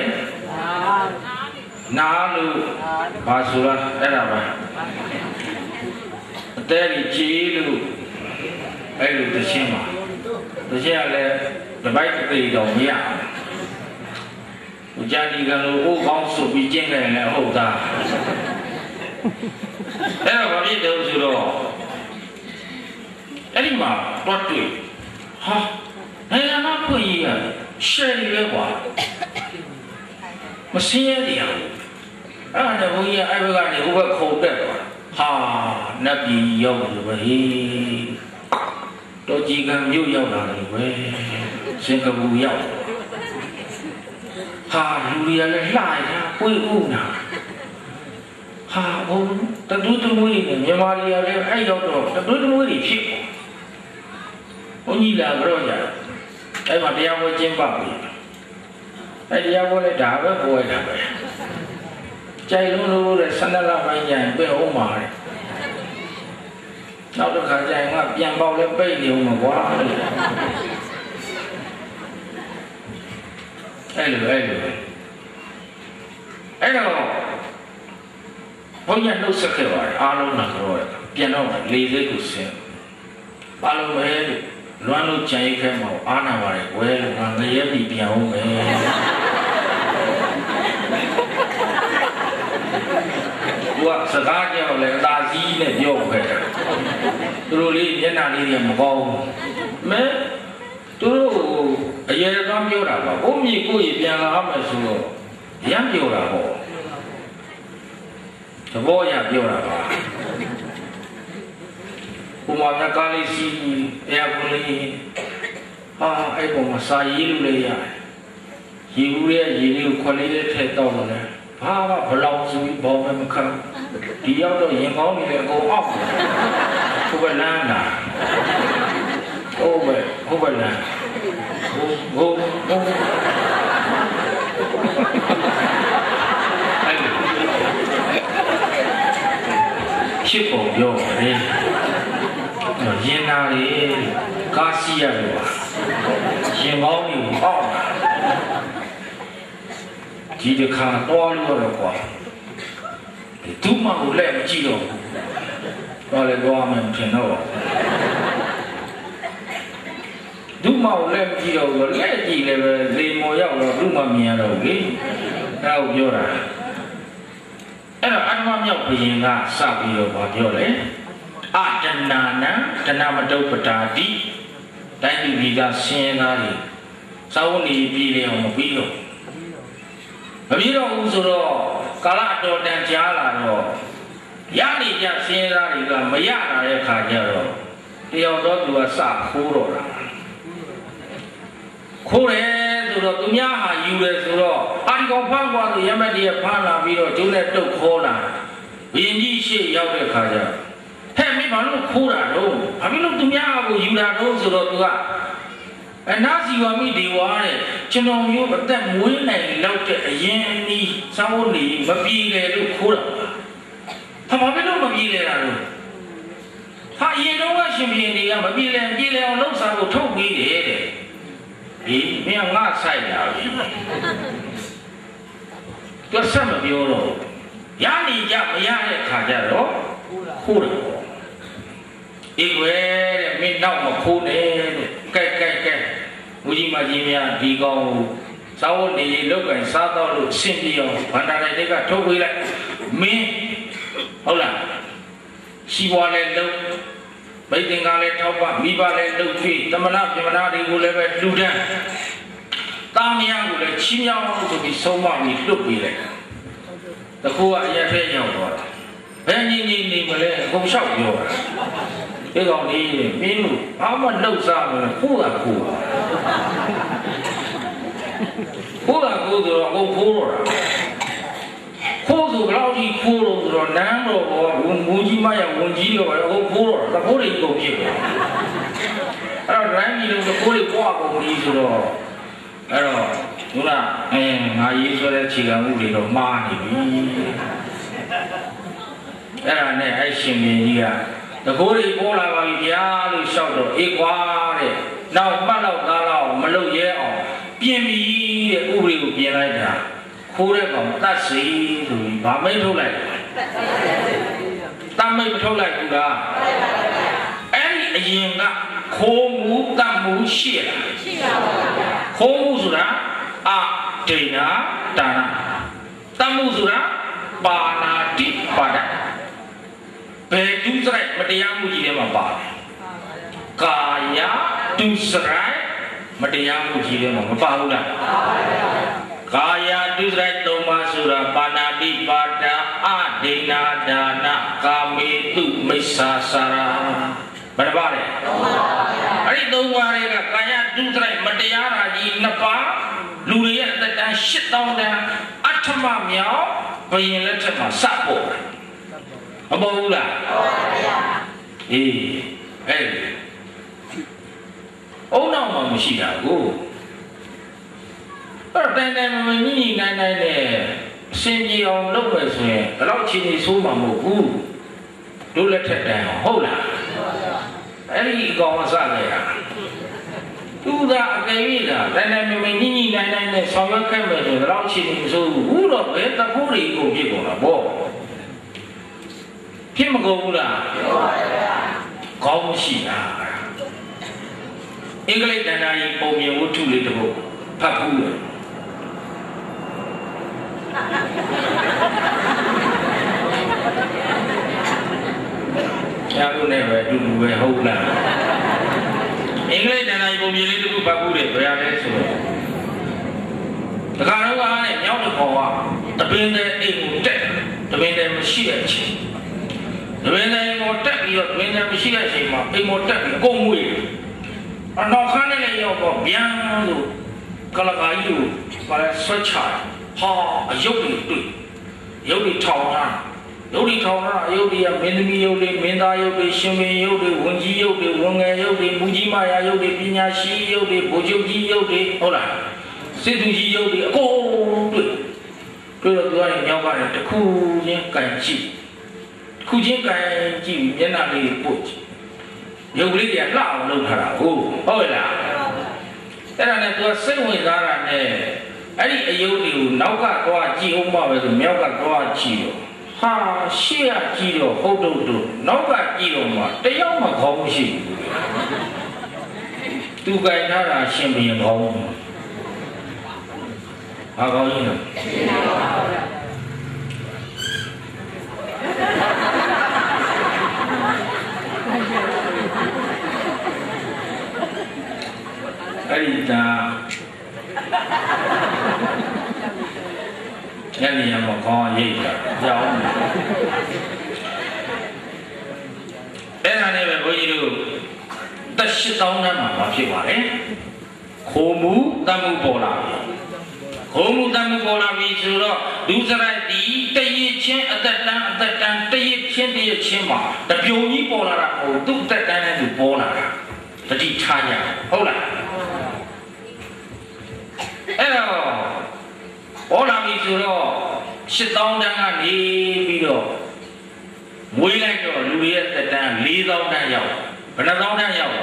နာလို့ဘာဆိုတာအဲ့ဒါပါအသေးကြီးလို့အဲ့လိုတခြင်းပါတခြင်းကလည်းတပိုက်တိတော်မရဘူးကြာဒီကလို့ဟိုကောင်းဆိုပြီးကျင့်တယ်လည်းဟုတ်သားအဲ့တော့ဘာဖြစ်တယ်ဆိုတော့အဲ့ဒီမှာတွတ်တွေ့ဟာနိုင်ငံမှာဖွင့်ရရှယ်ရီပဲကွာမစင်းရတဲ့အောင်အဲ့ဒါဘုန်းကြီးအဲ့ဘက်ကနေဟိုဘက်ခုံတက်သွားဟာနတ်ပြည်ရောက်လို့ပဲဟေးတော်ကြီးကံမြို့ရောက်လာတယ်ပဲစင်ကာပူရောက်ဟာလူတွေကလည်းလှရတာပွေးဦးနာဟဟာဘုံတတူးတူးမွေးနေမြန်မာပြည်ကလည်းအဲ့ရောက်တော့တတူးတူးမွေးတွေဖြစ်ဘုန်းကြီးလာကြတော့ကြအဲ့မှာတရားဝဲကျင်းပပြီအဲ့တရားဝဲလည်းဒါပဲပွဲတာပဲကြိုက်လုံးလို့တဲ့ဆန္ဒလပိုင်းကျရင်ပြည့်အောင်ပါတဲ့နောက်တစ်ခါကျရင်ကပြန်ပေါက်လဲပိတ်နေအောင်ကွာအဲ့လိုအဲ့လိုအဲ့တော့ဘုန်းကြီးနှုတ်ဆက်ခဲ့ပါတယ်အားလုံးကတော့ပြန်တော့လေစိတ်ကိုဆင်းဘာလို့လဲလွမ်းလို့ကြံရိတ်ခဲ့မှာအားနာပါတယ်ဝဲလို့ငါငရဲပြီပြန်အောင်ပဲသူကစကားကြောက်လဲအသာကြီးနဲ့ပြောခဲ့တယ်သူတို့လေးမျက်နှာလေးတွေမကောင်းဘူးမဲသူတို့အရေကမ်းပြောတာပါဘုံမြေကိုကြီးပြန်လာမယ်ဆိုတော့ရမ်းပြောတာပေါ့သဘောရပြောတာပါဘုံမှာကားလေးစီးအဲအကူလေးဟာအဲ့ပုံမှာစာရေးလို့လည်းရတယ်ရေဘူးရဲ့ရေလေးကိုခွက်လေးနဲ့ထည့်တော့တယ်ဘာမှဘလောက်ဆိုပြီးဘောမမခံဒီရောက်တော့ရင်ကောင်းနေတယ်အကုန်အောက်ဘုဘလန်းလာဟုတ်ပဲဟုတ်ပါလားဘုဘုဘုချစ်ပုံပြောတယ်ရင်နာလေကားစီရတယ်ပါရင်ကောင်းနေအောက်ဒီတစ်ခါတော့လို့တော့ကွာသူ့မကိုလည်းမကြည့်တော့တော့လည်းတော့မှမထင်တော့သူ့မကိုလည်းမကြည့်တော့လက်ကြည့်လည်းပဲလေမော်ရောက်တော့သူ့မမြင်ရတော့လေအဲ့ကိုပြောတာအဲ့တော့အတ္တမမြောက်ဘုရင်ကစပြီးတော့ပြောလေအတဏနံတဏမတုပ္ပတာတိတိုင်းပြည်ကြီးကဆင်းရဲသားတွေစာဝတ်နေပြည်လေအောင်မပြီးတော့မပြီးတော့ဘူးဆိုတော့ကာလအတော်တန်ကြားလာတော့ရနေကြဆင်းရဲသားတွေကမရလာတဲ့ခါကျတော့တယောက်တော့သူကစခိုးတော့တာခိုးတယ်ဆိုတော့သူများဟာယူတယ်ဆိုတော့အာဒီကောင်ဖမ်းသွားလို့ရမတ်တည်းဖမ်းလာပြီးတော့ကျုံးနဲ့တုတ်ခေါ်လာဘင်းကြီးရှေ့ရောက်တဲ့ခါကျဟဲ့မင်းဘာလို့ခိုးတာတော့ဘာဖြစ်လို့သူများကိုယူတာတော့ဆိုတော့သူကအနာစီဝမိဒေဝါတဲ့ကျွန်တော်မျိုးအသက်မွေးနိုင်လောက်တဲ့အရင်အနည်းစောင်းနေမပြေလေလို့ခိုးတာဟာဘာဖြစ်လို့မပြေလေတာတော့ဟာအရင်တော့ရှင်ပြေတွေကမပြေလေပြေလေအောင်လှုပ်ရှားကိုထုတ်ပြီးတယ်တဲ့ဒီမင်းငါဆိုင်လာပြီသူဆက်မပြောတော့ရနေကြမရတဲ့ခါကျတော့ခိုးတယ်အေးွယ်တဲ့မင်းနောက်မခိုးနဲ့တဲ့ကဲကဲကဲမူကြီးမကြီးများဒီကောင်စာဝတ်နေလောက်ကင်စားတော့လို့ရှင်းပြအောင်ဗန္ဒာလိုက်တွေကထုတ်ပေးလိုက်မင်းဟုတ်လားရှိပွားလဲလုံးဗိတ်တင်ကလည်းထောက်ပမိဘလည်းလှုပ်ထွေးသမဏပြမနာတွေကိုလည်းပဲလှူဒန်းတာမယားကိုလည်းချီးမြှောက်ဆိုပြီးဆုံးမပြီးလွတ်ပေးလိုက်တခုကအရက်ထဲရောက်သွားတယ်ဘယ်နည်းနည်းနေမလဲအကုန်လျှောက်ပြောတာဒီကောင်လေးမင်းတို့ဘာမှလှုပ်စားမလို့ခိုးတာခိုးတာခိုးတာခိုးဆိုတော့အကုန်ခိုးတော့တာခိုးဆိုဘယ်လောက်ကြီးခိုးလို့ဆိုတော့နန်းတော်ကဝန်မူကြီးမရဝန်ကြီးတော့အကုန်ခိုးတော့တခိုးတွေကုန်ဖြစ်တယ်အဲ့တော့ရိုင်းကြီးလို့တခိုးတွေပွားကုန်ပြီဆိုတော့အဲ့တော့ဘုရားအဲငါရေးဆွဲတဲ့ခြေကံမှုတွေတော့မှားနေပြီအဲ့ဒါနဲ့အဲ့ရှင်မင်းကြီးကတကိုးတွေပေါ်လာပါပြီဗျာလို့ရှောက်တော့အေးကွာတဲ့နောက်မှတ်တော့သားတော့မလုပ်ရဲအောင်ပြင်ပြီတဲ့ဥပဒေကိုပြင်လိုက်တာခိုးတဲ့ကောင်တတ်စီဆိုပြီးဗာမိတ်ထုတ်လိုက်တတ်မိတ်မထုတ်လိုက်ဘူးလားအဲ့ဒီအရင်ကခိုးမှုတတ်မှုရှိလားရှိပါပါခိုးမှုဆိုတာအဒိနာဒါနတတ်မှုဆိုတာပါဏာတိပါဒဘယ်ဒုစရိုက်မတရားမှုကြီးထဲမှာပါတယ်ကာယဒုစရိုက်မတရားမှုကြီးထဲမှာမပါဘူးလားကာယဒုစရိုက်သုံးပါးဆိုတာပါဏာတိပါဒအဒိနာဒါနကာမေတုမိစ္ဆာစာရာဘယ်နှပါလဲအဲ့ဒီသုံးပါးတွေကကာယဒုစရိုက်မတရားတာကြီးနှစ်ပါးလူတွေရဲ့အသက်တန်းရှစ်သောင်းတန်းအထမမြောက်ဘယင်လက်ထက်မှာစပို့မပေါ်ဘူးလားအေးအဲ့အုံနောက်မှမရှိတာကိုအဲ့တိုင်တိုင်မမညိညိနိုင်နိုင်နဲ့အစင်ပြေအောင်လုပ်မယ်ဆိုရင်ဘယ်တော့ချင်းကြီးဆိုးမှာမဟုတ်ဘူးတို့လက်ထက်တန်းအောင်ဟုတ်လားအဲ့ဒီအကောင်အစလည်းရသူသာအကယ်၍သာတိုင်တိုင်မမညိညိနိုင်နိုင်နဲ့ဆောင်ရွက်ခဲ့မယ်ဆိုတော့ချင်းကြီးဆိုးဘူးတော့ဘယ်တဖို့တွေကိုဖြစ်ကုန်တာပေါ့ဖြစ်မကုန်ဘူးလားကောင်းရှိတာအင်္ဂလိပ်တန်တာကြီးပုံမြင်ဝတ္ထုလေးတစ်ပုဒ်ဖတ်ဘူးလေညာလို့နဲ့ပဲအတူတူပဲဟုတ်လားအင်္ဂလိပ်တန်တာကြီးပုံမြင်လေးတစ်ခုဖတ်ဘူးလေဘယ်ရလဲဆိုတော့တခါတော့ကလည်းမြောက်တစ်ခေါ်ကတပင်းတဲ့အိမ်ကိုတက်တပင်းတဲ့မရှိတဲ့အချိန်တပင်းတဲ့အိမ်ကိုတက်ပြီးတော့တပင်းတဲ့မရှိတဲ့အချိန်မှာအိမ်ကိုတက်ပြီးကုန်ဝေးအနောက်ခန်းနဲ့လည်းရောက်တော့ဗျမ်းလို့ကလကာကြီးကိုပါလဲဆွဲချဟာအယုတ်တွေတွေ့ရုပ်တွေထောင်တာရုပ်တွေထောင်တာအယုတ်တွေကမင်းသမီးရုပ်တွေမင်းသားရုပ်တွေရှင်မင်းရုပ်တွေဝန်ကြီးရုပ်တွေဝန်ငယ်ရုပ်တွေမူကြီးမယာရုပ်တွေပညာရှိရုပ်တွေဗိုလ်ချုပ်ကြီးရုပ်တွေဟုတ်လားစစ်သူကြီးရုပ်တွေအကုန်တွေ့တွေ့တော့သူကညောင်းပါတယ်တစ်ခုချင်းကန်ကြည့်တစ်ခုချင်းကန်ကြည့်မျက်နှာလေးပို့ကြည့်ရုပ်ကလေးတွေကလှအောင်လုပ်ထားတာဟုတ်ဟုတ်လားအဲ့ဒါနဲ့သူကစိတ်ဝင်စားတာနဲ့အဲ့ဒီအယုတ်တွေကိုနောက်ကသွားကြည့်အောင်ပါပဲဆိုမြောက်ကသွားကြည့်တော့ဟာရှေ့ကကြည့်တော့ဟုတ်တော့တော့နောက်ကကြည့်တော့မှတယောက်မှခေါင်းမရှိဘူးသူကြိုင်ထားတာရှင်ဘုရင်ခေါင်းဘာကောင်းကြီးလဲအဲ့ဒီဒါအဲ့ဒီရမကောင်းရိတ်တာကြောင်းအဲ့ဒါနဲ့ပဲဘုန်းကြီးတို့တက်ရှိတောင်းတန်းမှာမဖြစ်ပါနဲ့ခိုးမှုတတ်မှုပေါ်လာပြီခိုးမှုတတ်မှုပေါ်လာပြီဆိုတော့ဒုစရိုက်ဒီတရစ်ချင်းအသက်တန်းအသက်တန်းတရစ်ချင်းတရစ်ချင်းမှာတပြုံကြီးပေါ်လာတာဟိုသူ့အသက်တန်းနဲ့သူပေါ်လာတာတတိထားရဟုတ်လားအဲ့တော့ပေါ်လာပြီဆိုတော့ရှစ်သောင်းတန်းကနေပြီးတော့မွေးလိုက်တော့လူရဲ့သက်တန်းလေးသောင်းတန်းရောက်ဘယ်နှသောင်းတန်းရောက်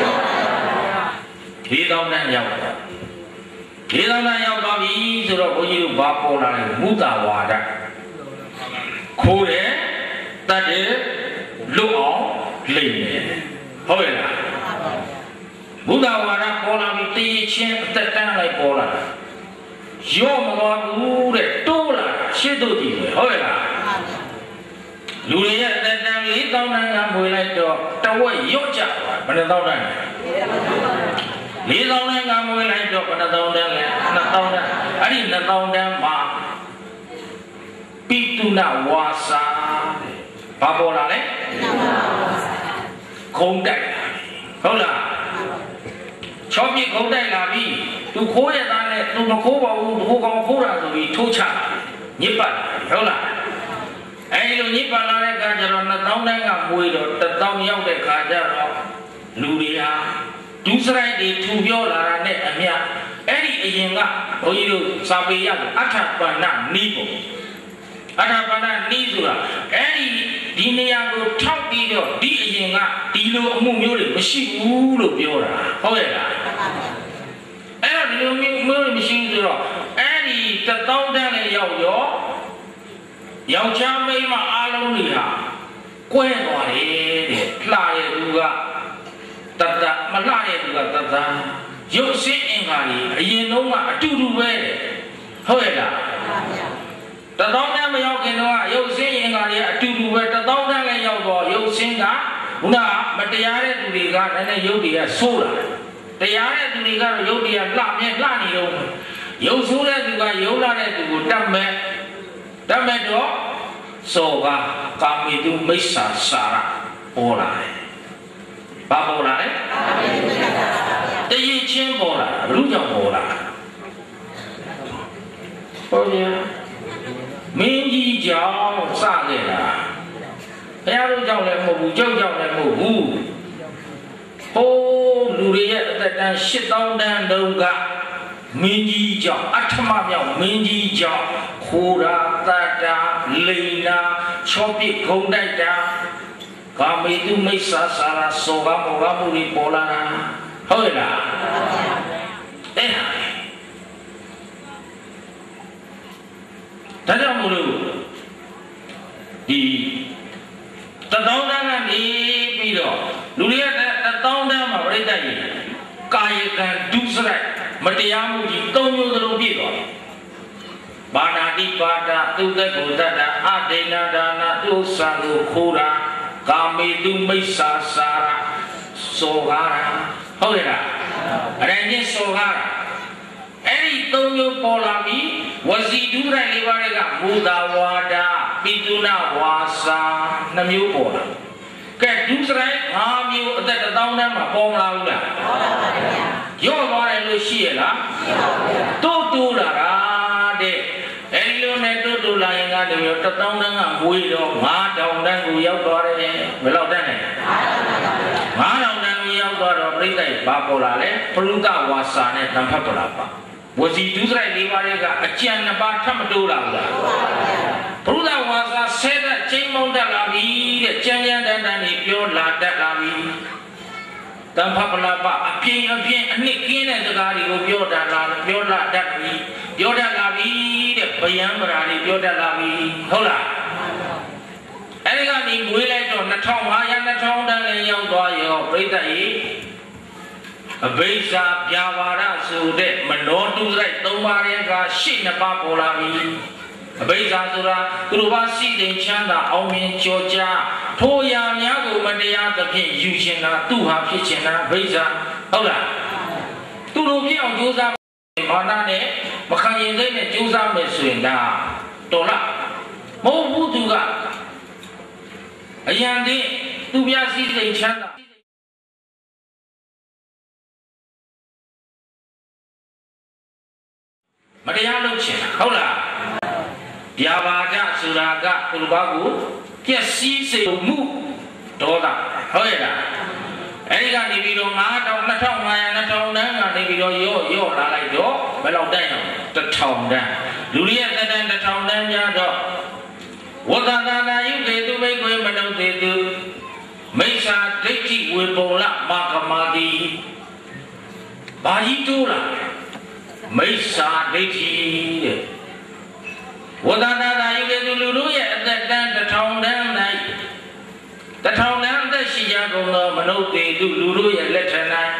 လေးသောင်းတန်းရောက်လေးသောင်းတန်းရောက်သွားပြီဆိုတော့ဘုန်းကြီးတို့ဘာပေါ်လာလဲမုဒဝါဒခိုးတယ်တတ်တယ်လွတ်အောင်လိမ့်မယ်ဟုတ်ရဲ့လားမုဒဝါဒပေါ်လာပြီတည်ချင်းအသက်တန်းလိုက်ပေါ်လာတာရော့မသွားဘူးတဲ့တိုးလာရှစ်တို့တည်ပဲဟုတ်ရဲ့လားလူတွေရဲ့အသက်တန်းလေးသောင်းတန်းကမွေလိုက်တော့တဝက်ရော့ကြသွားဘယ်နှသောင်းတန်းလေးသောင်းတန်းကမွေလိုက်တော့ဘယ်နှသောင်းတန်းလဲနှစ်သောင်းတန်းအဲ့ဒီနှစ်သောင်းတန်းမှာပိတုနဝါစာဘာပေါ်လာလဲခုံတိုက်ဟုတ်လားချောပြခုံတိုက်လာပြီသူခိုးရသားနဲ့သူမခိုးပါဘူးသူကောင်ခိုးတာဆိုပြီးထိုးချညစ်ပတ်ဟုတ်လားအဲဒီလိုညစ်ပတ်လာတဲ့အခါကျတော့နှစ်သောင်းတန်းကမွေးတော့တစ်သောင်းရောက်တဲ့အခါကျတော့လူတွေဟာဒုစရိုက်တွေထူပြောလာတာနဲ့အမျှအဲ့ဒီအရင်ကဘုန်းကြီးတို့စာပေရအထပန္နနီးပေါ့အထပန္နနီးဆိုတာအဲ့ဒီဒီနေရာကိုထောက်ပြီးတော့ဒီအရင်ကဒီလိုအမှုမျိုးတွေမရှိဘူးလို့ပြောတာဟုတ်ရဲ့လားအဲ့တော့ဒီလိုမျိုးတွေမရှိဘူးဆိုတော့အဲ့ဒီတစ်သောင်းတန်းလည်းရောက်ရောယောက်ျားမိန်းမအားလုံးတွေဟာကွဲသွားတယ်တဲ့လှတဲ့သူကတတမလှတဲ့သူကတတရုပ်စင်းအင်္ဂါကြီးအရင်တုန်းကအတူတူပဲဟုတ်ရဲ့လားတသောင်းတန်းမရောက်ခင်တော့ရုပ်စင်းအင်္ဂါကြီးအတူတူပဲတသောင်းတန်းလည်းရောက်တော့ရုပ်စင်းကခုနမတရားတဲ့သူတွေကလည်းလည်းရုပ်တွေကဆိုးလာတရားတဲ့သူတွေကတော့ရုပ်တွေကလှမြဲလှနေတော့ရုပ်ဆိုးတဲ့သူကရုပ်လာတဲ့သူကိုတတ်မဲ့တတ်မဲ့တော့စောကကာမိတုမိစ္ဆာစာရပေါ်လာတယ်ဘာပေါ်လာလဲတရစ်ချင်းပေါ်လာဘလို့ကြောင့်ပေါ်လာဟုတ်ရဲ့မင်းကြီးကြောင့်စခဲ့တာဘုရားတို့ကြောင့်လည်းမဟုတ်ဘူးကြောက်ကြောင့်လည်းမဟုတ်ဘူးဟိုးလူတွေရဲ့အသက်တန်းရှစ်သောင်းတန်းတုန်းကမင်းကြီးကြောင့်အထမမြောက်မင်းကြီးကြောင့်ခိုးတာတတ်တာလိန်တာချောပစ်ဂုံတိုက်တာကာမေတုမိစ္ဆာစာရာစောကမောကမှုတွေပေါ်လာတာဟုတ်လားအဲ့ဒါဒါကြောင့်မို့လို့ဒီတသောင်းတန်းကနေပြီးတော့လူတွေကတသောင်းတန်းမှာပြိတ္တကြီးကာယကံဒုစရိုက်မတရားမှုကြီးသုံးမျိုးစလုံးပြည့်သွားတယ်ဘာနာတိပါဒသုတ္တကုတ္တတာအဒိဏဒါနာဥစ္စာကိုခိုးတာကာမေတုမိစ္ဆာစာရစောကားတာဟုတ်ရဲ့လားအရင်ကစောကားတာအဲ့ဒီသုံးမျိုးပေါ်လာပြီးဝစီဒုရိုက်လေးပါးတွေကမူတာဝါဒပိတုနာဝါစာနှမျိုးပေါ်လာကဲဒုစရိုက်ငါးမျိုးအသက်တစ်သောင်းတန်းမှာပေါ်မလာဘူးလားပေါ်လာပါဗျာရော့သွားတယ်လို့ရှိရလားရှိပါဗျာတိုးတိုးလာတာတဲ့အဲ့ဒီလိုနဲ့တိုးတိုးလာရင်ကတည်းကတစ်သောင်းတန်းကမွေးတော့ငါးထောင်တန်းကိုရောက်သွားတယ်ဘယ်လောက်တန်းလဲငါးထောင်တန်းကိုရောက်သွားတော့ပြိဿရဲ့ဘာပေါ်လာလဲပရုဒဝါစာနဲ့တံဖတ်ပလာပါဝစီဒုစရိုက်လေးပါးတွေကအကျဉ်းနှစ်ပါးထပ်မတိုးလာဘူးလားပရုဒဝါစာဆဲတဲ့ချိန်မောင်းတက်လာပြီတဲ့ကြမ်းကြမ်းတန်းတန်းနေပြောလာတတ်လာပြီတံဖတ်ပလာပါအပြင်းအပြင်းအနှစ်ကင်းတဲ့စကားတွေကိုပြောတတ်လာပြောလာတတ်ပြီပြောတတ်လာပြီတဲ့ဗယံပရာတွေပြောတတ်လာပြီဟုတ်လားအဲ့ဒီကနေငွေလိုက်တော့နှစ်ထောင်၅ရာနှစ်ထောင်တန်းလည်းရောက်သွားရောပြိဿကြီးအဘိဇာပြာပါဒဆိုတဲ့မနောတုစရိုက်သုံးပါးရဲ့ကရှစ်နှစ်ပါးပေါ်လာပြီအဘိဇာဆိုတာသူတို့ဘာစီတင်ချမ်းသာအောင်မြင်ကြောကြားထိုးရာများကိုမတရားသဖြင့်ယူရှင်တာသူဟာဖြစ်ရှင်တာအဘိဇာဟုတ်လားသူတို့ပြအောင်ကြိုးစားမာနနဲ့မခံရင်စိတ်နဲ့ကြိုးစားမယ်ဆိုရင်ဒါတော်လားမဟုတ်ဘူးသူကအယံတဲ့သူပြစီတင်ချမ်းသာမတရားလုပ်ချင်တာဟုတ်လားဗျာပါဒဆိုတာကသူတို့ဘာကိုပျက်စီးစေမှုဒေါသဟုတ်ရဲ့လားအဲဒီကနေပြီးတော့ငါးထောင်နှစ်ထောင်ငါးရာနှစ်ထောင်တန်းကနေပြီးတော့ရော့ရော့လာလိုက်တော့ဘယ်လောက်တန်းအောင်တစ်ထောင်တန်းလူတွေရဲ့တန်းတစ်ထောင်တန်းများတော့ဝတ္တနာနာယုတေသူမိခွေမနုတေသူမိစ္ဆာဒိဋ္ဌိဝေပုံလမာကမာတိဘာကြီးတိုးလာမိစ္ဆာဒိဋ္ဌိတဲ့ဝတ္တနာနာယုတေသူလူတို့ရဲ့အသက်တန်းတစ်ထောင်တန်း၌တထောင်တန်းအသက်ရှိကြကုန်သောမနုတေသူလူတို့ရဲ့လက်ထက်၌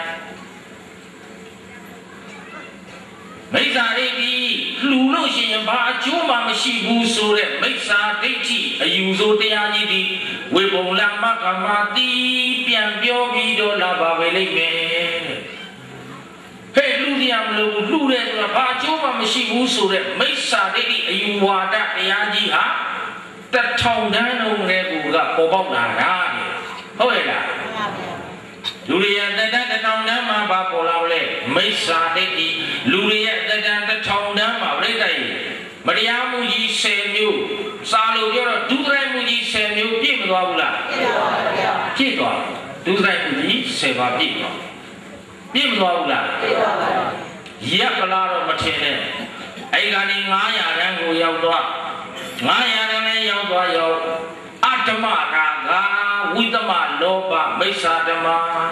မိစ္ဆာဒိဋ္ဌိလှူလို့ရှိရင်ဘာအကျိုးမှမရှိဘူးဆိုတဲ့မိစ္ဆာဒိဋ္ဌိအယူဆိုတရားကြီးဒီဝေပုံလမကမာတိပြန်ပြောပြီးတော့လာပါပဲလိမ့်မယ်ဟဲ့လူတရားမလို့လှူတယ်ဆိုတာဘာအကျိုးမှမရှိဘူးဆိုတဲ့မိစ္ဆာဒိဋ္ဌိအယူဝါဒတရားကြီးဟာတထောင်တန်းလုံးနဲ့ကိုကပေါ်ပေါက်လာတာဟုတ်ရဲ့လားလူတွေရဲ့တတတစ်ထောင်တန်းမှာဘာပေါ်လာလဲမိစ္ဆာဒိဋ္ဌိလူတွေရဲ့တတတစ်ထောင်တန်းမှာပြိတ္တကြီးမတရားမှုကြီးဆယ်မျိုးစာလို့ပြောတော့ဒုစရိုက်မှုကြီးဆယ်မျိုးပြည့်မသွားဘူးလားပြည့်သွားဒုစရိုက်မှုကြီးဆယ်ပါပြည့်သွားပြည့်မသွားဘူးလားပြည့်သွားပါရက်ပလားတော့မထင်နဲ့အဲ့ကနေငါးရာတန်းကိုရောက်သွားငါးရာတန်းလည်းရောက်သွားရောအတ္တမရာဂဝိသမလောဘမိစ္ဆာဓမ္မ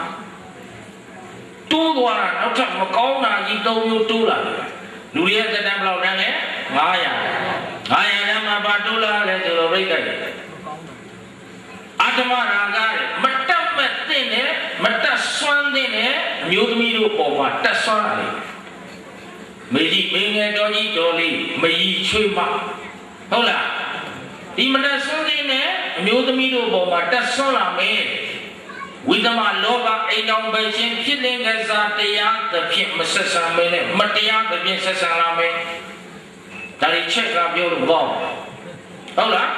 တိုးသွားတာနောက်ထပ်မကောင်းတာကြီးသုံးမျိုးတိုးလာတယ်လူတွေရဲ့တက်တန်းဘယ်လောက်တန်းလဲငါးရာငါးရာတန်းမှာဘာတိုးလာလဲဆိုတော့ပြိတ္တတယ်အတ္တမရာဂတဲ့မတက်မဲ့တဲ့နဲ့မတက်ဆွမ်းတဲ့နဲ့အမျိုးသမီးတို့ပေါ်မှာတက်ဆွမ်းလာတယ်မေကြီးမင်းငယ်တော်ကြီးတော်လေးမကြီးချွေးမဟုတ်လားဒီမတက်ဆွမ်းတဲ့နဲ့အမျိုးသမီးတို့ပေါ်မှာတက်ဆွမ်းလာမယ်ဝိသမလောဘအိမ်တော်ပဲချင်းဖြစ်လင်ကစားတရားသဖြင့်မဆက်ဆံမဲနဲ့မတရားသဖြင့်ဆက်ဆံလာမယ်ဒါတွေချက်ကပြောလို့ပေါ့ဟုတ်လား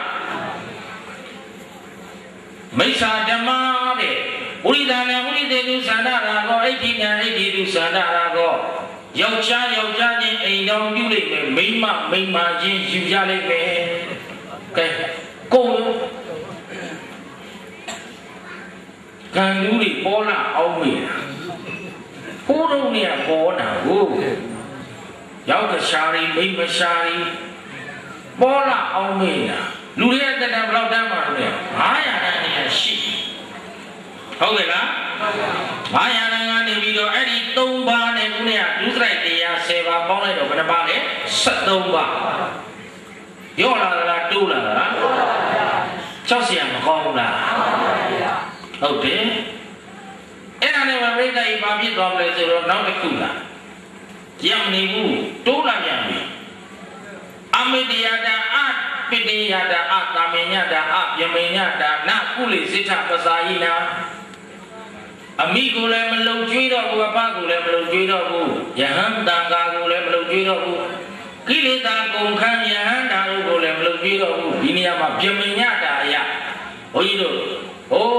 မိစ္ဆာဓမ္မတဲ့ဝိဒါနာဝိသေတုသန္တာရာကောအိဋ္ဌိညာအိဋ္ဌိတုသန္တာရာကောယောက်ျားယောက်ျားချင်းအိမ်တော်ပြုလိုက်မယ်မိန်းမမိန်းမချင်းယူကြလိုက်မယ်ကဲကိုယ်ခံလူတွေပေါ်လာအောင်မေးတာဟိုးတော့နေပေါ်တာကိုယောက်ကရှာရီမိမရှာရီပေါ်လာအောင်မေးတာလူတွေရဲ့တက်တံဘယ်လောက်တန်းမှာလဲငါးရာတန်းနေရှိဟုတ်ကဲ့လားငါးရာတန်းကနေပြီးတော့အဲ့ဒီသုံးပါးနဲ့ခုနကဒုစရိုက်တရားဆယ်ပါးပေါင်းလိုက်တော့ဘယ်နှပါးလဲ၁၃ပါးရော့လာလားတိုးလာလားကြောက်เสียမကောင်းဘူးလားဟုတ်တယ်အဲ့ဒါနဲ့ပြိဿကြီးဘာဖြစ်သွားမလဲဆိုတော့နောက်တစ်ခုလားရမနေဘူးတိုးလာပြန်ပြီအမေတရာတာအပိတရာတာအကာမေညတာအပြမေညတာနကုလိစိထပစာယိနာအမိကိုလည်းမလုံကျွေးတော့ဘူးအဖကိုလည်းမလုံကျွေးတော့ဘူးယဟန်တန်ဃာကိုလည်းမလုံကျွေးတော့ဘူးကိလေသာကုန်ခန်းယဟန်တာတို့ကိုလည်းမလုံကျွေးတော့ဘူးဒီနေရာမှာပြမေညတာအရာဘုန်းကြီးတို့ဟို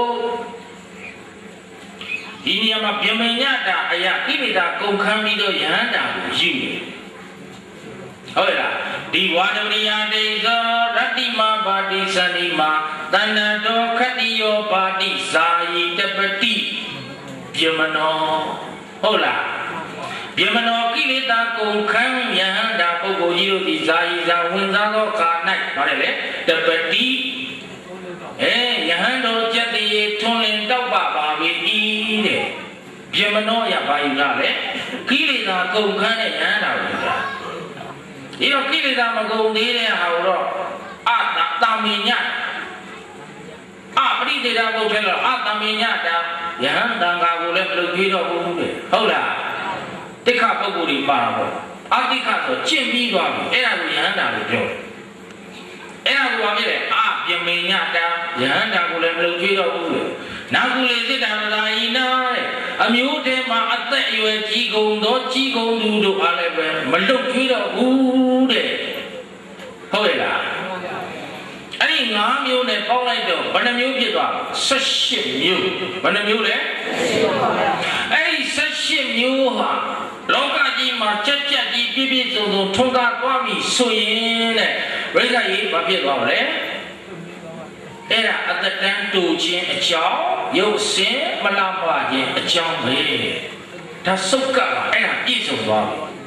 ဒီနေရာမှာပြမေညတာအရာကိလေသာကုန်ခန်းပြီးတော့ယဟန်တာကိုယူတယ်ဟုတ်လားဒီဝါဒရိယာတေဇောရတ္တိမပါတိသန္တိမာတဏ္ဍတောခတ္တိယောပါတိဇာယိတပတိပြမနောဟုတ်လားပြမနောကိလေသာကုန်ခန်းယဟန္တာပုဂ္ဂိုလ်ကြီးတို့ဒီဇာယိဇာဝင်စားသောကာ၌ဟောတယ်လေတပတိအဲယဟန်တော်ကျက်တည်းထွန်းလင်းတောက်ပပါပြီတဲ့ပြမနောရပါယူလာလေကိလေသာကုန်ခန်းတဲ့ယဟန္တာကိုပြောဒီတော့ကိလေသာမကုန်သေးတဲ့ဟာတော့အတာမေညအပရိသေတာဘုထဲတော့အတာမေညတာယဟန်တန်ဃာကိုလည်းမလုပ်ကြည့်တော့ဘူးတဲ့ဟုတ်လားတိခပုဂ္ဂိုလ်တွေပါတော့အတိခဆိုကျင့်ပြီးသွားပြီအဲ့ဒါကိုယဟန်တာကိုပြောအဲ့ဒါကိုဘာဖြစ်လဲအပြမေညတာယဟန်တာကိုလည်းမလုပ်ကြည့်တော့ဘူးတဲ့နာကုလေစိတ္တံသာယိနာတဲ့အမျိုးတည်းမှာအသက်အရွယ်ကြီးကုန်သောကြီးကုန်သူတို့အားလည်းပဲမလွတ်ကြွေးတော့ဘူးတဲ့ဟုတ်ရဲ့လားအဲ့ဒီငါးမျိုးနဲ့ပေါင်းလိုက်တော့ဘယ်နှမျိုးဖြစ်သွားလဲ၁၈မျိုးဘယ်နှမျိုးလဲအဲ့ဒီ၁၈မျိုးဟာလောကကြီးမှာကြက်ကြက်ကြီးပြည့်ပြည့်စုံစုံထွန်းကားသွားပြီဆိုရင်တဲ့ဝိဇ္ဇာကြီးဘာဖြစ်သွားမလဲအဲ့ဒါအတ္တတန်တူခြင်းအကြောင်းရုပ်စင်မလာပါခြင်းအကြောင်းပဲဒါစုပ်ကပ်ပါအဲ့ဒါပြည့်စုံသွား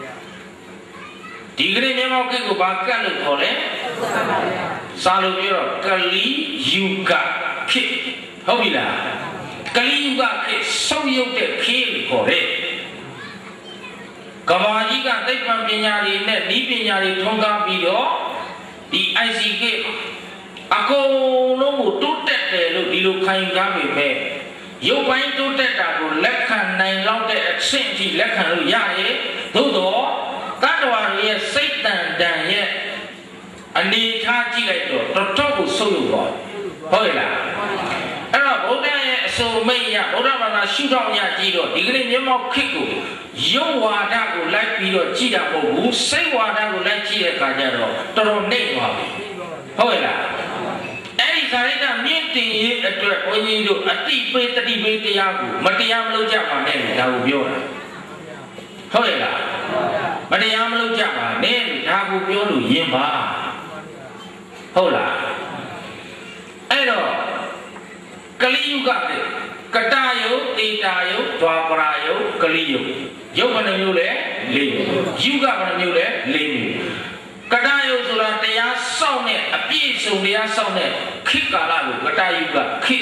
ပြီဒီကနေ့မြန်မာကိကိုဘာကတ်လို့ခေါ်လဲစာလို့ပြောတော့ကလီယူကဖြစ်ဟုတ်ပြီလားကလီယူကဖြစ်ဆုပ်ယုတ်တဲ့ခေတ်လို့ခေါ်တယ်ကဘာကြီးကသိပ္ပံပညာတွေနဲ့ဤပညာတွေထွန်းကားပြီးတော့ဒီ I C Kအကုန်လုံးကိုတိုးတက်တယ်လို့ဒီလိုခံယူထားပေမဲ့ရုပ်ပိုင်းတိုးတက်တာကိုလက်ခံနိုင်လောက်တဲ့အဆင့်အထိလက်ခံလို့ရရဲ့သို့တော့တတ္တဝါရဲ့စိတ်တန်တန်ရဲ့အနေထားကြည့်လိုက်တော့တော်တော်ကိုဆုပ်ယုပ်သွားဟုတ်ရဲ့လားအဲ့တော့ဘုရားရဲ့အစုံမိတ်ရဘုရားဘာသာရှုထောင့်ရကြည့်တော့ဒီကနေ့မျက်မှောက်ခေတ်ကိုရုပ်ဝါဒကိုလိုက်ပြီးတော့ကြည့်တာမဟုတ်ဘူးစိတ်ဝါဒကိုလိုက်ကြည့်တဲ့အခါကျတော့တော်တော်နှိမ့်သွားပြီဟုတ်ရဲ့လားအဲ့ဒီဇာတိကမြင့်တင်ရေးအတွက်ဘုန်းကြီးတို့အတိပေးတတိပေးတရားကိုမတရားမလုပ်ကြပါနဲ့ဒါကိုပြောတာဟုတ်ရဲ့လားမတရားမလုပ်ကြပါနဲ့ဒါကိုပြောလို့ယင်ပါဟုတ်လားအဲ့တော့ကလိယုကပဲကတယုတေတာယုဒွါပရာယုကလိယုယုတ်ဘယ်နှမျိုးလဲလေးယုကဘယ်နှမျိုးလဲလေးမျိုးကတယုဆိုတာတရားစောင့်တဲ့အပြည့်စုံတရားစောင့်တဲ့ခိကာလလို့ကတယုကခိ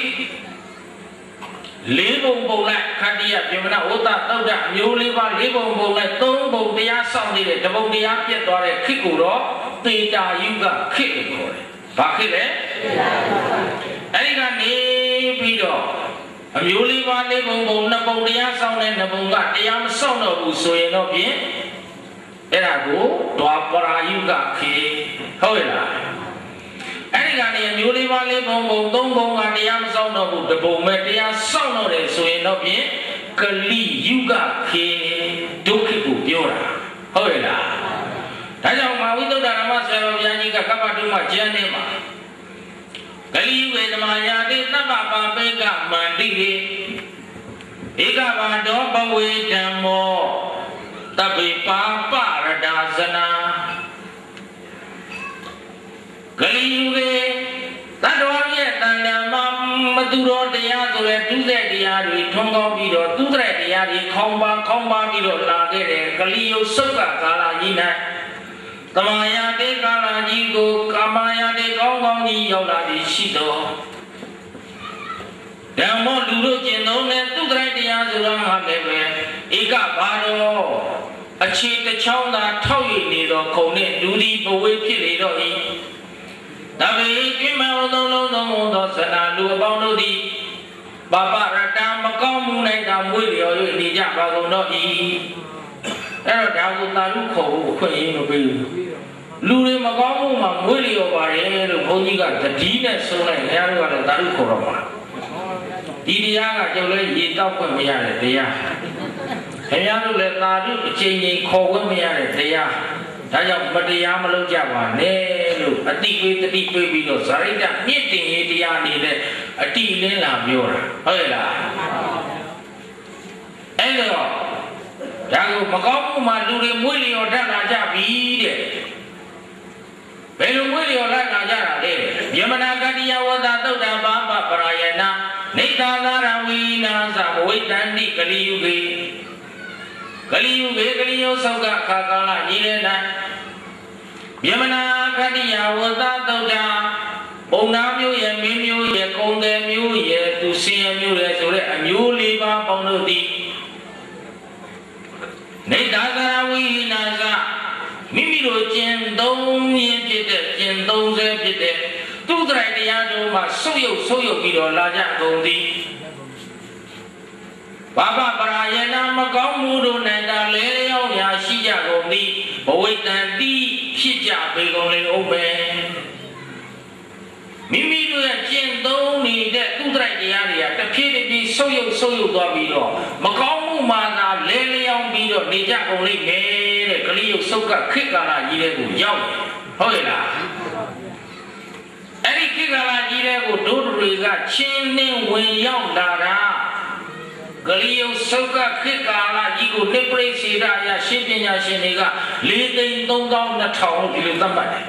လေးပုံပုံလိုက်ခတ္တိယပြမနာဝတ္တတောက်တမျိုးလေးပါလေးပုံပုံလိုက်သုံးပုံတရားစောင့်နေတဲ့တပုံတရားပြတ်သွားတဲ့ခိကိုတော့တေတာယုကခိလို့ခေါ်တယ်။ဘာခိလဲအဲ့ဒီကနေပြီးတော့အမျိုးလေးပါလေးပုံပုံနှစ်ပုံတရားစောင့်တဲ့နှစ်ပုံကတရားမစောင့်တော့ဘူးဆိုရင်တော့ဖြင့်အဲ့ဒါကိုဒွါပရာယုကခေဟုတ်ရဲ့လားအဲ့ဒီကနေအမျိုးလေးပါလေးပုံပုံသုံးပုံကတရားမစောင့်တော့ဘူးတပုံမဲ့တရားစောင့်တော့တယ်ဆိုရင်တော့ဖြင့်ကလိယုကခေဒုက္ခကိုပြောတာဟုတ်ရဲ့လားဒါကြောင့်မဟာဝိသုဒ္ဓရမဆေရောဘုရားကြီးကကပ္ပတုမကျမ်းထဲမှာကလိယုဝေသမယာတိသဗ္ဗပါပိကမန္တိရေဧကဘာတောဘဝေဓမ္မောတပိပါပရဒါဇနာကလိယုဝေတတ္တဝရဲ့တန်တမှာမသူတော်တရားဆိုတဲ့ဒုစရိုက်တရားတွေထွန်းကောင်းပြီးတော့သူစရိုက်တရားတွေခေါင်းပါခေါင်းပါပြီးတော့လာခဲ့တဲ့ကလိယုစုတ်ကကာလကြီး၌တမယာတေကာလကြီးကိုကာမယာတေကောင်းကောင်းကြီးရောက်လာပြီးရှိတော်ဓမ္မလူတို့ကျင့်သုံးတဲ့သူစရိုက်တရားဆိုတာဟာလည်းပဲဧကဘာတော်အခြေတချောင်းသာထောက်ရည်နေတော့ခုံနဲ့ဒူဒီဘဝေးဖြစ်လေတော့ဤဒါပေကျွမ်းမအောင်သုံးလုံးသုံးလုံးသောဇနာလူအပေါင်းတို့သည်ပပရတမကောင်းမှု၌သာမွေးလျော်၍နေကြပါကုန်တော့ဤအဲ့တော့ဒါကိုသာလူခေါ်ဖို့အခွင့်အရေးမပေးဘူးလူတွေမကောင်းမှုမှာမွေးလျော်ပါတယ်လို့ဘုန်းကြီးကတတိနဲ့ဆုံးလိုက်နေရာတို့ကတော့သာလူခေါ်တော့မှာဒီတရားကကြောက်လဲရေတောက်ခွင့်မရတဲ့တရားခင်ဗျားတို့လည်းသာဓုအချိန်ချင်းခေါ်ခွင့်မရတဲ့တရားဒါကြောင့်မတရားမလုပ်ကြပါနဲ့လို့အတိပေးတတိပေးပြီးတော့ဇာရိတမြင့်တင်ရေးတရားနေတဲ့အတိလင်းလာပြောတာဟုတ်လားအဲ့တော့ဒါကိုမကောင်းမှုမှာလူတွေမွေးလျော်တတ်လာကြပြီတဲ့ဘယ်လိုမွေးလျော်လာကြတာလဲယမနာကတိယဝသသုတ်တံဘာပပရာယနာနေသာသာရဝိနာသဝိတ္တန္တိကလိယုကေကလိယုကေကလိယုသောကအခါကာလကြီးတဲ့၌ယမနာကတိယဝသသုတ်တံပုံနာမျိုးရဲ့မင်းမျိုးရဲ့ကုံတယ်မျိုးရဲ့သူစင်ရမျိုးရဲ့ဆိုတဲ့အမျိုးလေးပါပေါင်းတို့သည်နေသာသာရဝိနာသမိမိတို့ကျင့်သုံးရင်းဖြစ်တဲ့ကျင့်သုံးဆဲဖြစ်တဲ့သူတရိုက်တရားတို့မှာဆုပ်ယုပ်ဆုပ်ယုပ်ပြီးတော့လာကြကုန်သည်ဘာဘပရာယနာမကောင်းမှုတို့နဲ့တာလဲလျောင်းရာရှိကြကုန်သည်ဘဝိတံတိဖြစ်ကြပေကုန်လေဦးပဲမိမိတို့ရဲ့ကျင့်သုံးနေတဲ့သူတရိုက်တရားတွေကတဖြည်းဖြည်းဆုပ်ယုပ်ဆုပ်ယုပ်သွားပြီးတော့မကောင်းမှုမှသာလဲလျောင်းပြီးတော့နေကြကုန်လိမ့်မယ်တဲ့ကလိယုတ်ဆုတ်ကခေတ်ကာလကြီးတဲ့ကိုရောက်ဟုတ်ရဲ့လားအဲ့ဒီခေတ်ကာလကြီးတဲ့ကိုဒုတွေကချင်းနှင်းဝင်ရောက်လာတာကလိယုတ်ဆုတ်ကခေတ်ကာလကြီးကိုနိပရိစေဒအရာရှင်းပညာရှင်တွေကလေးသိန်းသုံးသောင်းနှစ်ထောင်ဒီလိုသတ်မှတ်တယ်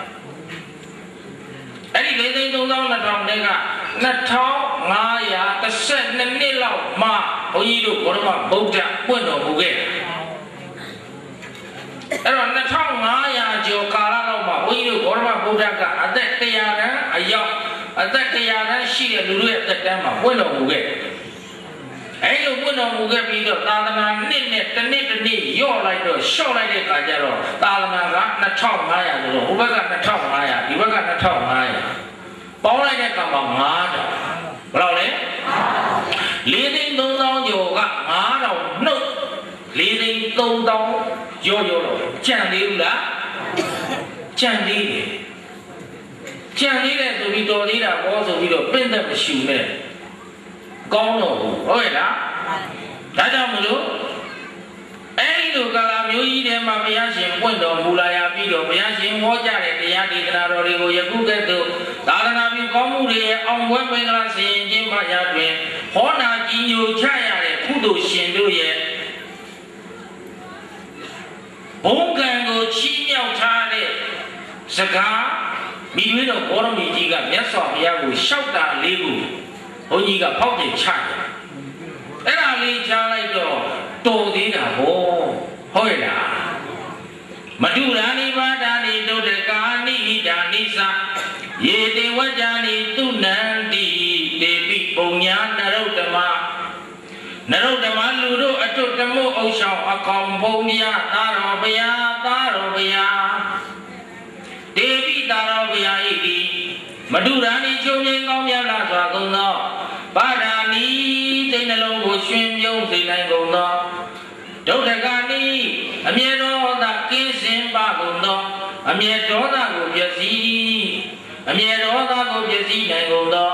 အဲ့ဒီလေးသိန်းသုံးသောင်းနှစ်ထောင်တွေကနှစ်ထောင်ငါးရာတစ်ဆက်နှစ်နှစ်လောက်မှဘုန်းကြီးတို့ဘောရမဗုဒ္ဓပွင့်တော်မူခဲ့တယ်အဲ့တော့နှစ်ထောင်ငါးရာကျော်ကာလလောက်မှဘုန်းကြီးတို့ဘောရမဗုဒ္ဓကအသက်တရာတန်းအရောက်အသက်တရာတန်းရှိတဲ့လူတွေရဲ့အသက်တန်းမှာပွင့်တော်မူခဲ့တယ်အဲ့လိုပွင့်တော်မူခဲ့ပြီးတော့သာသနာနှစ်နဲ့တစ်နှစ်တစ်နှစ်ရော့လိုက်တော့ရှော့လိုက်တဲ့အခါကျတော့သာသနာကနှစ်ထောင်ငါးရာဆိုတော့ဟိုဘက်ကနှစ်ထောင်ငါးရာဒီဘက်ကနှစ်ထောင်ငါးရာပေါင်းလိုက်တဲ့အခါမှာငါးထောင်ဘယ်လောက်လဲလေးသိန်းသုံးသောင်းကျော်ကငါးထောင်နှုတ်လေးသိန်းသုံးသောင်းရော့ရော့တော့ကြံသေးဘူးလားကြံသေးတယ်ကြံသေးတယ်ဆိုပြီးတော်သေးတာဘောဆိုပြီးတော့ပြင့်သက်မရှိနဲ့ကောင်းတော့ဘူးဟုတ်ရဲ့လားဒါကြောင့်မလို့အဲ့ဒီလိုကာလမျိုးကြီးထဲမှာဘုရားရှင်ပွင့်တော်မူလာရပြီးတော့ဘုရားရှင်ဟောကြားတဲ့တရားဒေသနာတော်တွေကိုယခုကဲ့သို့သာသနာပြုကောင်းမှုတွေရဲ့အောင်ပွဲမင်္ဂလာဆင်ခြင်းပါရာတွင်ဟောနာကြီးညိုချရတဲ့ကုသိုလ်ရှင်တို့ရဲ့ဘုံကံကိုချီးမြှောက်ထားတဲ့စကားမိမိတို့ဘောရမီကြီးကမြတ်စွာဘုရားကိုရှောက်တာလေးကိုဘုန်းကြီးကဖောက်တင်ချတယ်အဲ့ဒါလေးကြားလိုက်တော့တော်သေးတာဟောဟုတ်ရဲ့လားမတုရာနိပါဒာနိဒုဒကာနိဟိတာနိသယေတေဝကြာနိသူနန္တိတေပိပုံညာနရုတ္တမနရုတ္တမလူတို့အထွတ်တမို့အုပ်ဆောင်အကောင်ဘုံမြတ်သာတော်ဘုရားသာတော်ဘုရားဒေပိသာတော်ဘုရားဤသည်မတုရာနိချုပ်ငြိမ်းကောင်းမြတ်လာစွာကုန်သောပါဒာနိစိတ်နှလုံးကိုရွှင်ပြုံးစေနိုင်ကုန်သောဒုဒကနိအမြဲတော်သာကင်းစင်ပါကုန်သောအမြဲတော်သာကိုပြည့်စည်အမြဲတော်သာကိုပြည့်စည်နိုင်ကုန်သော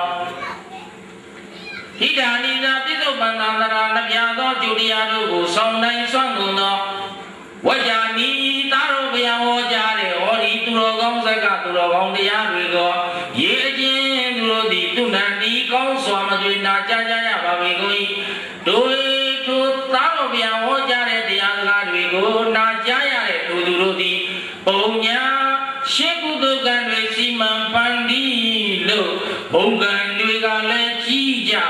ဟိတာနိသာပြစ္ဆုတ်ပန္နန္တရာနှပြသောကျူတရားတို့ကိုဆောင်နိုင်စွမ်းကုန်သောဝကြ္ဇာနိသာတော်ဘုရားဟောကြားတဲ့ဟောဒီသူတော်ကောင်းစကားသူတော်ကောင်းတရားတွေကိုရေအချင်းသူတို့သည်သူနန္ဒီကောင်းစွာမသွေနာကြားကြရပါပေကုန်၏တို့ထိုသာတော်ဘုရားဟောကြားတဲ့တရားစကားတွေကိုနာကြားရတဲ့သူသူတို့သည်ပုံညာရှင်းကုသိုလ်ကံတွေစီမံဖန်တီးလို့ဘုံကံတွေကလည်းကြီးကြ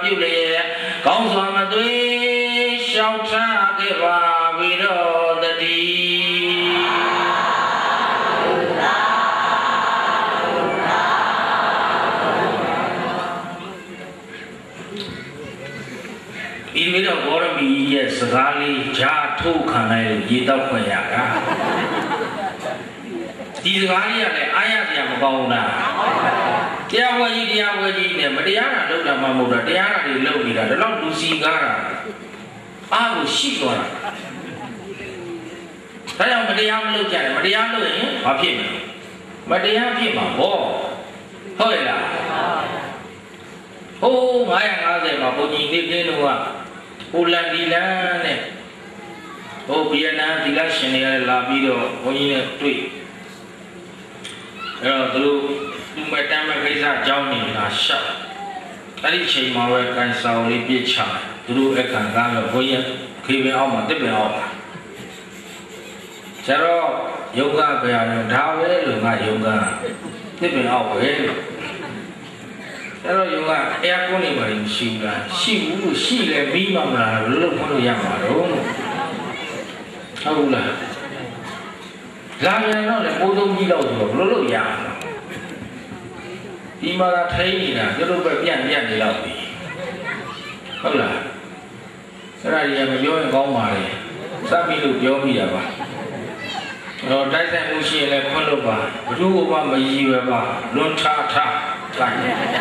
ပြုလျက်ကောင်းစွာမသွေးရှောက်ထားခဲ့ပါပြီတော့တည်းဒီလိုတော့ဘောရမီရဲ့စကားလေးဂျာထုတ်ခံလိုက်လို့ရေတောက်ခွင့်ရတာဒီစကားလေးကလည်းအားရစရာမကောင်းဘူးလားတရားဝဲကြီးတရားဝဲကြီးနဲ့မတရားတာလုပ်တာမှမဟုတ်တာတရားတာတွေလုပ်နေတာဒါတော့လူစီကားတာအားကိုရှိသွားတာဒါကြောင့်မတရားမလုပ်ကြတယ်မတရားလုပ်ရင်ဘာဖြစ်မလဲမတရားဖြစ်မှာပေါ့ဟုတ်ရဲ့လားဟိုးငါးရာငါးဆယ်မှာဘုန်းကြီးနေပြင်းတော့ဟိုလန်ဒီလန်နဲ့ဟိုဗီယက်နမ်ဒီလရှင်တွေကလာပြီးတော့ဘုန်းကြီးနဲ့တွေ့အဲ့တော့သူတို့သူ့မတမ်းမဲ့ကိစ္စအကြောင်းနေတာရှောက်အဲ့ဒီချိန်မှာပဲကန်ဆောင်လေးပြစ်ချသူတို့အခန့်ကားတော့ဘုန်းကြီးခေပင်အောင်မှာတစ်ပင်အောင်မှာကျတော့ယောဂဗျာတော့ဒါပဲလို့ငါယောဂတစ်ပင်အောင်ပဲလို့အဲ့တော့ယောဂအဲကွန်းနေပါရင်ရှိလားရှိဘူးလို့ရှိလဲပြီးမှမလားဘယ်လိုလုပ်ဖို့ရမှာတော့ဟုတ်လားလာရင်တော့လေပိုးသုံးကြီးလောက်ဆိုတော့ဘယ်လိုလုပ်ရမှာဒီမှာထိုင်းနေတာကျတော့ပဲပြန့်ပြန့်နေတော့ပြီဟုတ်လားအဲ့ဒါကြီးကမပြောရင်ကောင်းပါလေစပ်ပြီးလို့ပြောမိတာပါတော့တိုက်ဆိုင်မှုရှိရင်လည်းခွင့်လို့ပါဘယ်သူမှမရည်ရွယ်ပါလွန်ထားထားတိုင်း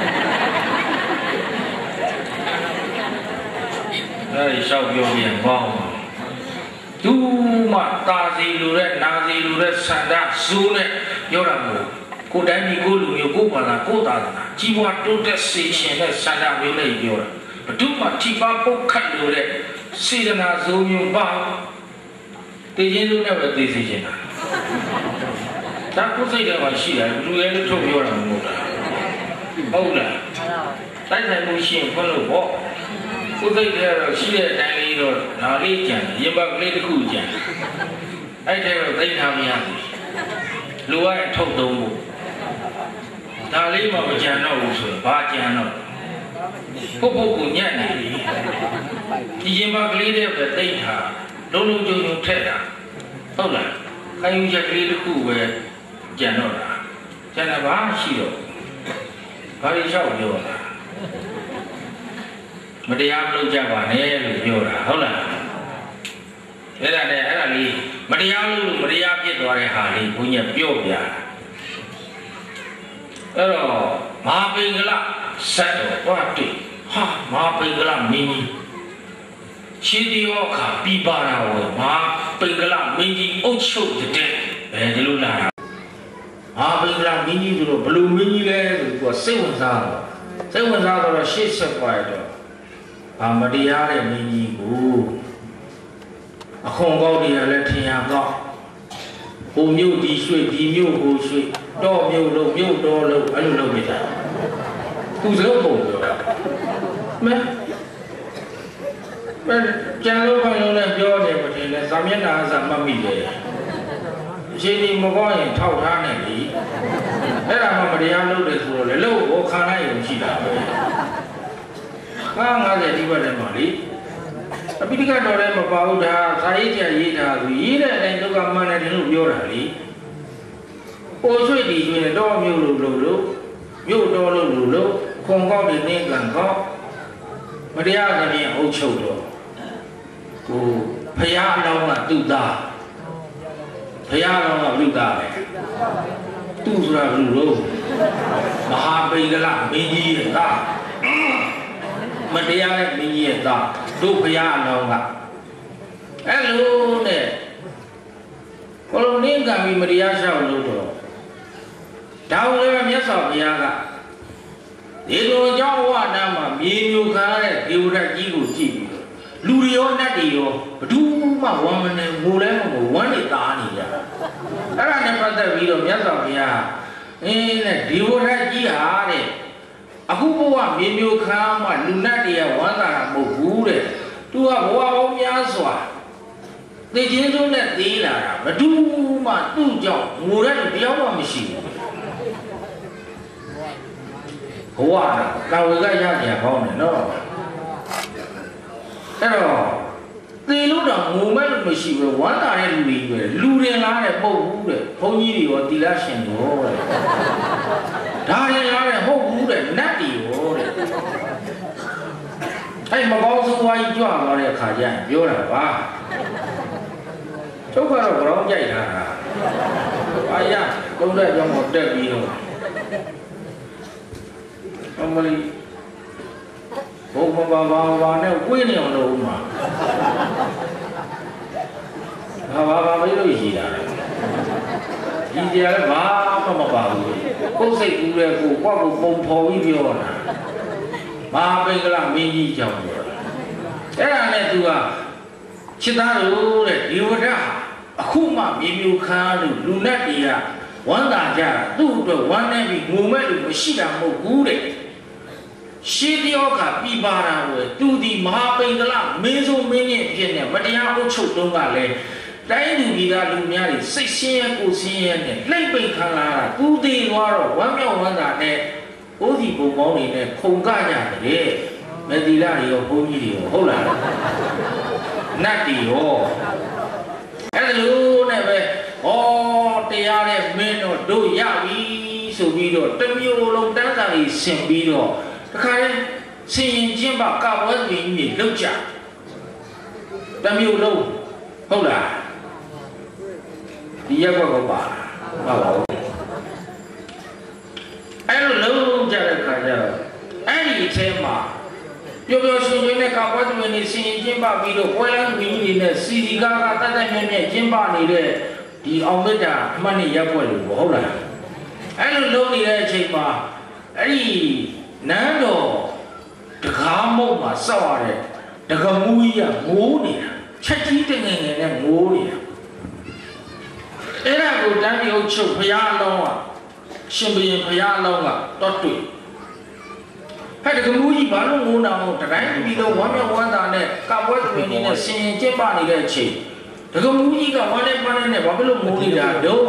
အဲ့ဒီရှောက်ပြောပြန်ပေါင်းသူမှတာစီလူတဲ့နာစီလူတဲ့ဆန္ဒဇူးနဲ့ပြောတာမဟုတ်ကိုတိုင်းဒီကိုလူမျိုးကိုပါလာကိုသာသာကြီးပွားတိုးတက်စေရှင်တဲ့ဆန္ဒမျိုးနဲ့ပြောတာဘယ်သူမှထိပါပုတ်ခတ်လို့တဲ့စေတနာဇူးမျိုးပါတည်ခြင်းလို့နဲ့ပဲသိစေချင်တာဒါကိုစိတ်ထဲမှာရှိတယ်လူရဲလို့ထုတ်ပြောတာမဟုတ်လားဟုတ်လားတိုက်ဆိုင်မှုရှိရင်ခွင့်လို့ပေါ့ကိုစိတ်ထဲတော့ရှိတဲ့အတိုင်းလေးတော့ဒါလေးကြံရင်ဘက်ကလေးတစ်ခုကြံအဲ့ထဲတော့သိထားမရဘူးလူကထုတ်သုံးဖို့ဒါလေးမှမကြံတော့ဘူးဆိုရင်ဘာကြံတော့ပုတ်ပုတ်ကိုညံ့နေပြီဒီရင်ဘက်ကလေးတွေပဲသိထားလုံးလုံးကြုံကြုံထက်တာဟုတ်လားခိုင်းယူချက်ကလေးတစ်ခုပဲကြံတော့တာကျန်တာဘာရှိတော့ဘာလို့လျှောက်ပြောတာမတရားမလုပ်ကြပါနဲ့လို့ပြောတာဟုတ်လားအဲ့ဒါနဲ့အဲ့ဒါလေးမတရားလို့မတရားဖြစ်သွားတဲ့ဟာလေးဘုန်းကြီးပြောပြတာအဲ့တော့မဟာပင်ကလဆက်တော့တွားတွေ့ဟာမဟာပင်ကလမင်းကြီးရှိဒီဟောခါပြပါတာဝယ်မဟာပင်ကလမင်းကြီးအုပ်ချုပ်တဲ့ဘယ်လိုလာတာဟာပင်ကလမင်းကြီးဆိုတော့ဘလူမင်းကြီးလဲဆိုတော့စိတ်ဝင်စားတော့စိတ်ဝင်စားတော့ရှေ့ဆက်ပါတော့အာမတရားတဲ့မင်းကြီးကိုအခွန်ကောက်တွေကလည်းထင်ရကောက်ဟိုမြို့ဒီရွှေ့ဒီမြို့ကိုရွှေ့တော့မြို့လို့မြို့တော်လို့အဲ့လိုလုပ်နေကြသူစလုံးပုံပြောတာမဲမဲကျန်လို့ခိုင်းလို့လည်းပြောတယ်မထင်နဲ့ဇာမျက်နှာအစားမှတ်မိတယ်အချိန်ဒီမကောင်းရင်ထောက်ထားနေပြီအဲ့ဒါမှမတရားလုပ်တယ်ဆိုတော့လေလို့ဟောခံလိုက်ရင်ရှိတာပဲဟာငါးဆယ်ဒီဘက်ထဲမှာလေအပိဋကတော်လည်းမပါဘူးဒါဇာရေးကြရေးတာဆိုရေးတဲ့အတိုင်းဒုက္ခမှန်တယ်လို့ပြောတာလေပိုရွှေ့ဒီရွှေ့နေတော့မြို့လို့လို့လို့မြို့တော်လို့လို့လို့ခွန်ကောက်တွေနေကံကောက်မတရားသဖြင့်အုပ်ချုပ်တော့ကိုဖရာအလောင်းကသူ့သားဖရာအလောင်းကလူသားပဲသူ့ဆိုတာလူလို့မဟာပိဋကလမင်းကြီးရဲ့သားမတရားတဲ့မင်းကြီးရဲ့သားတို့ဘုရားအလောင်းကအဲ့လိုနဲ့ကိုလိုနင်းကံပြီးမတရားရှောက်လို့တော့ဒါလည်းမြတ်စွာဘုရားကဒီလိုကြောင့်ဝါဒမှာမြေမျိုးခါတဲ့ဒေဝရတ်ကြီးကိုကြည့်ပြီးလူတွေရောနတ်တွေရောဘယ်သူမှဝမ်းမနေငိုလဲမငိုဝမ်းနေသားနေကြအဲ့ဒါနဲ့ပတ်သက်ပြီးတော့မြတ်စွာဘုရားအင်းနဲ့ဒေဝရတ်ကြီးဟာတဲ့အခုဘဝမြေမျိုးခါမှလူနတ်တွေကဝမ်းသာတာမဟုတ်ဘူးတဲ့သူကဘဝပေါင်းများစွာသိချင်းဆုံးနဲ့သေးလာတာဘယ်သူမှသူ့ကြောင့်ငိုတဲ့လူတယောက်မှမရှိဘူးဘဝကကာဝေကရကြကောင်းတယ်နော်အဲ့တော့သေလို့တော့ငုံမဲ့လို့မရှိဘူးဝမ်းသာတဲ့လူတွေပဲလူရင်လားတဲ့ပုတ်ဘူးတဲ့ဘုန်းကြီးတွေရောတီလာရှင်ရောတဲ့ဒါရင်လားတဲ့ဟုတ်ဘူးတဲ့နတ်တွေရောတဲ့အဲ့မကောင်းဆုံးဝါးကြီးကြွသွားတဲ့အခါကျရင်ပြောတာပါကျုပ်ကတော့ကြောင်းကြိုက်တာအာရကုန်းတဲ့ကြောင်းကိုတက်ပြီးတော့အမလီဘုံဘာဘာဘာနဲ့ဝင်းနေအောင်လုပ်မှာဘာဘာဘာမလို့ရှိတာဒီတရားလည်းဘာမှမပါဘူးကိုယ်စိတ်ကူးတဲ့ကိုကိုယ့်ကိုပုံဖော်ပြီးပြောတာမာပိကလမင်းကြီးကြောင့်ပြောတာအဲ့ဒါနဲ့သူကချစ်သားလို့တဲ့ဒီဝဒအခုမှမြေမြူခါလို့လူနဲ့တီးကဝမ်းသာကြတာသူ့အတွက်ဝမ်းနေပြီးငုံမဲ့လို့မရှိတာမဟုတ်ဘူးတဲ့ရှေးတယောက်ကပြပါတာဝယ်သူဒီမဟာပိန်ကလမင်းစိုးမင်းကြီးဖြစ်နေမတရားအုပ်ချုပ်တုံးကလည်းတိုင်းလူကြီးကလူများတွေစိတ်ရှင်းရကိုရှင်းရနဲ့လှိမ့်ပိန်ခံလာတာသူသေးသွားတော့ဝမ်းမြောက်ဝမ်းသာနဲ့အိုးစီပုံပေါင်းနေနဲ့ခုန်ကကြတယ်မတိလာတွေရောဘုန်းကြီးတွေရောဟုတ်လားနတ်တွေရောအဲ့လိုနဲ့ပဲဩတရားတဲ့မင်းတို့တို့ရပြီဆိုပြီးတော့တမျိုးလုံးတန်းစာကြီးဆင်ပြီးတော့တခါရင်ဆင်ရင်ချင်းပါကပွဲပင်ကြီးလောက်ကြတမျိုးလုံးဟုတ်လားဒီရက်ကွက်ကပါဟုတ်ပါဘူးအဲ့လိုလုံးကြတဲ့ခါကျတော့အဲ့ဒီအထဲမှာပျော်ပျော်ရွှင်ရွှင်နဲ့ကပွဲပင်ကြီးဆင်ရင်ချင်းပါပြီးတော့ပွဲလမ်းပင်ကြီးနဲ့စီစီကားကားတတ်တတ်မြဲမြဲချင်းပါနေတဲ့ဒီအောင်မေတ္တာအမှတ်နဲ့ရက်ွက်လို့ဟုတ်လားအဲ့လိုလုံးနေတဲ့အချိန်မှာအဲ့ဒီနန်းတော်တကားမုံမှာစောက်ရတဲ့တကမူကြီးကငိုးနေတာချက်ကြီးတငယ်ငယ်နဲ့ငိုးနေတာအဲ့ဒါကိုတန်းပြီးအုပ်ချုပ်ဘုရားအလောင်းကရှင်ဘုရင်ဘုရားအလောင်းကတော့တွေ့ဟဲ့တကမူကြီးဘာလို့ငိုးနာမို့တတိုင်းပြီးတော့ဝမ်းမြောက်ဝမ်းသာနဲ့ကပွဲတွင်နေတဲ့ဆင်ရင်ကျင်းပနေတဲ့အချိန်တကမူကြီးကဝမ်းနဲ့ပန်းနဲ့ဘာဖြစ်လို့ငိုးနေတာတော့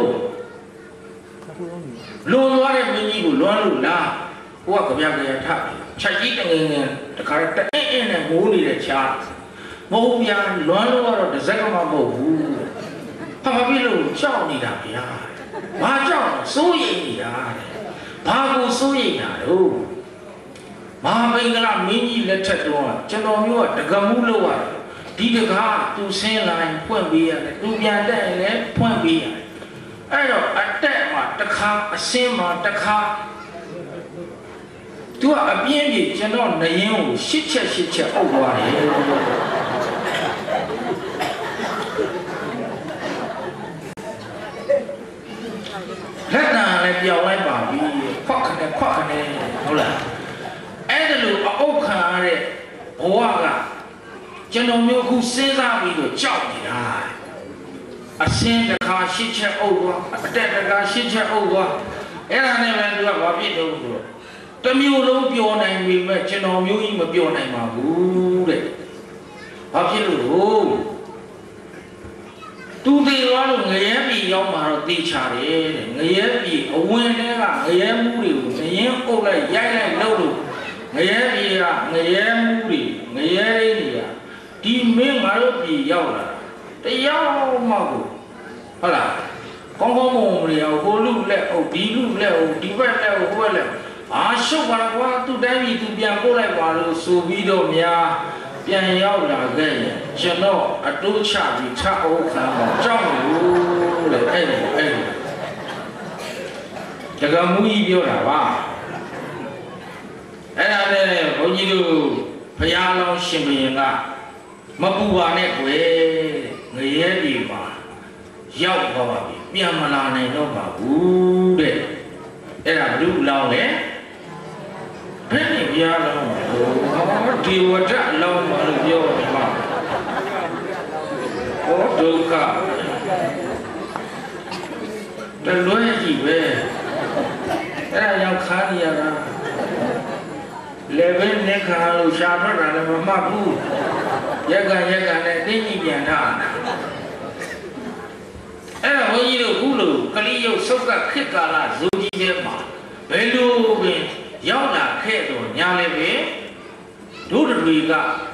လွန်သွားတဲ့မင်းကြီးကိုလွမ်းလို့လားဟိုကကြပြကြရထချက်ကြီးတငယ်ငယ်တခါတည်းအင်းနဲ့ငိုးနေတဲ့ချာမဟုတ်ဗျာလွမ်းလို့ကတော့တစ်စက်ကမှမဟုတ်ဘူးဘာဖြစ်လို့ကြောက်နေတာဗျာဘာကြောက်စိုးရိမ်နေတာဘာကိုစိုးရိမ်တာတော့မဟာပိန်ကလမင်းကြီးလက်ထက်တော့ကျွန်တော်မျိုးကတကမှုလို့ရတယ်ဒီတကားသူဆင်းလာရင်ဖွင့်ပေးရတယ်သူပြန်တက်ရင်လည်းဖွင့်ပေးရတယ်အဲ့တော့အတက်မှာတစ်ခါအဆင်းမှာတစ်ခါသူကအပြင်းပြေကျွန်တော်နရင်ကိုရှစ်ချက်ရှစ်ချက်အုပ်သွားတယ်လက်နာလည်းပြောင်းလိုက်ပါပြီခွက်ခနဲ့ခွက်ခနဲ့ဟုတ်လားအဲ့ဒါလိုအုပ်ခံရတဲ့ဘဝကကျွန်တော်မျိုးခုစဉ်းစားပြီးတော့ကြောက်နေတာအစင်းတစ်ခါရှစ်ချက်အုပ်သွားအတက်တစ်ခါရှစ်ချက်အုပ်သွားအဲ့ဒါနဲ့ပဲသူကဘာဖြစ်တော့ဆိုတော့တမျိုးလုံးပျော်နိုင်ပြီမဲ့ကျွန်တော်မျိုးကြီးမပျော်နိုင်ပါဘူးတဲ့ဘာဖြစ်လို့လို့သူသေးသွားလို့ငရဲပြည်ရောက်မှာတော့တေချာတယ်တဲ့ငရဲပြည်အဝင်ထဲကငရဲမှုတွေကိုငရင်အုပ်လိုက်ရိုက်လိုက်လို့လို့ငရဲပြည်ကငရဲမှုတွေငရဲတွေကဒီမင်းငါတို့ပြည်ရောက်လာတရားမှကိုဟုတ်လားကောင်းကောင်းမွန်မွန်တွေဟိုလူလက်အုပ်ဒီလူလက်အုပ်ဒီဘက်လက်အုပ်ဟိုဘက်လက်အာရှုပ်ပါကွာသူ့တိုင်းပြည်သူပြန်ပို့လိုက်ပါလို့ဆိုပြီးတော့များပြန်ရောက်လာခဲ့ရင်ကျွန်တော်အတိုးချပြီးချအုပ်ခံတော့ကြောက်လို့လေအဲ့ဒီအဲ့ဒီတကမူကြီးပြောတာပါအဲ့ဒါနဲ့ဘုန်းကြီးတို့ဘုရားလောင်းရှင်ဘုရင်ကမပူပါနဲ့ကွယ်ငရဲဒီမှာရောက်သွားပါပြီပြန်မလာနိုင်တော့ပါဘူးတဲ့အဲ့ဒါဘုလောင်းလေဘယ်နဲ့ဘုရားလောင်းဒီဝတ္တလောင်းပါလို့ပြောတယ်မှာဟောဒုက္ခတလွဲကြီးပဲအဲ့ဒါရောက်ခါနေရတာလေဘယ်နဲ့ခါလို့ရှားထွက်တာလည်းမမှတ်ဘူးရက်ကရက်ကနဲ့တင်းကြီးပြန်ထားတာအဲ့ဒါဘုန်းကြီးတို့ခုလိုကလိယုတ်ဆုတ်ကခေတ်ကာလဇိုကြီးထဲမှာဘယ်လိုပင်ရောက်လာခဲ့တော့ညာလည်းပဲတို့တွေက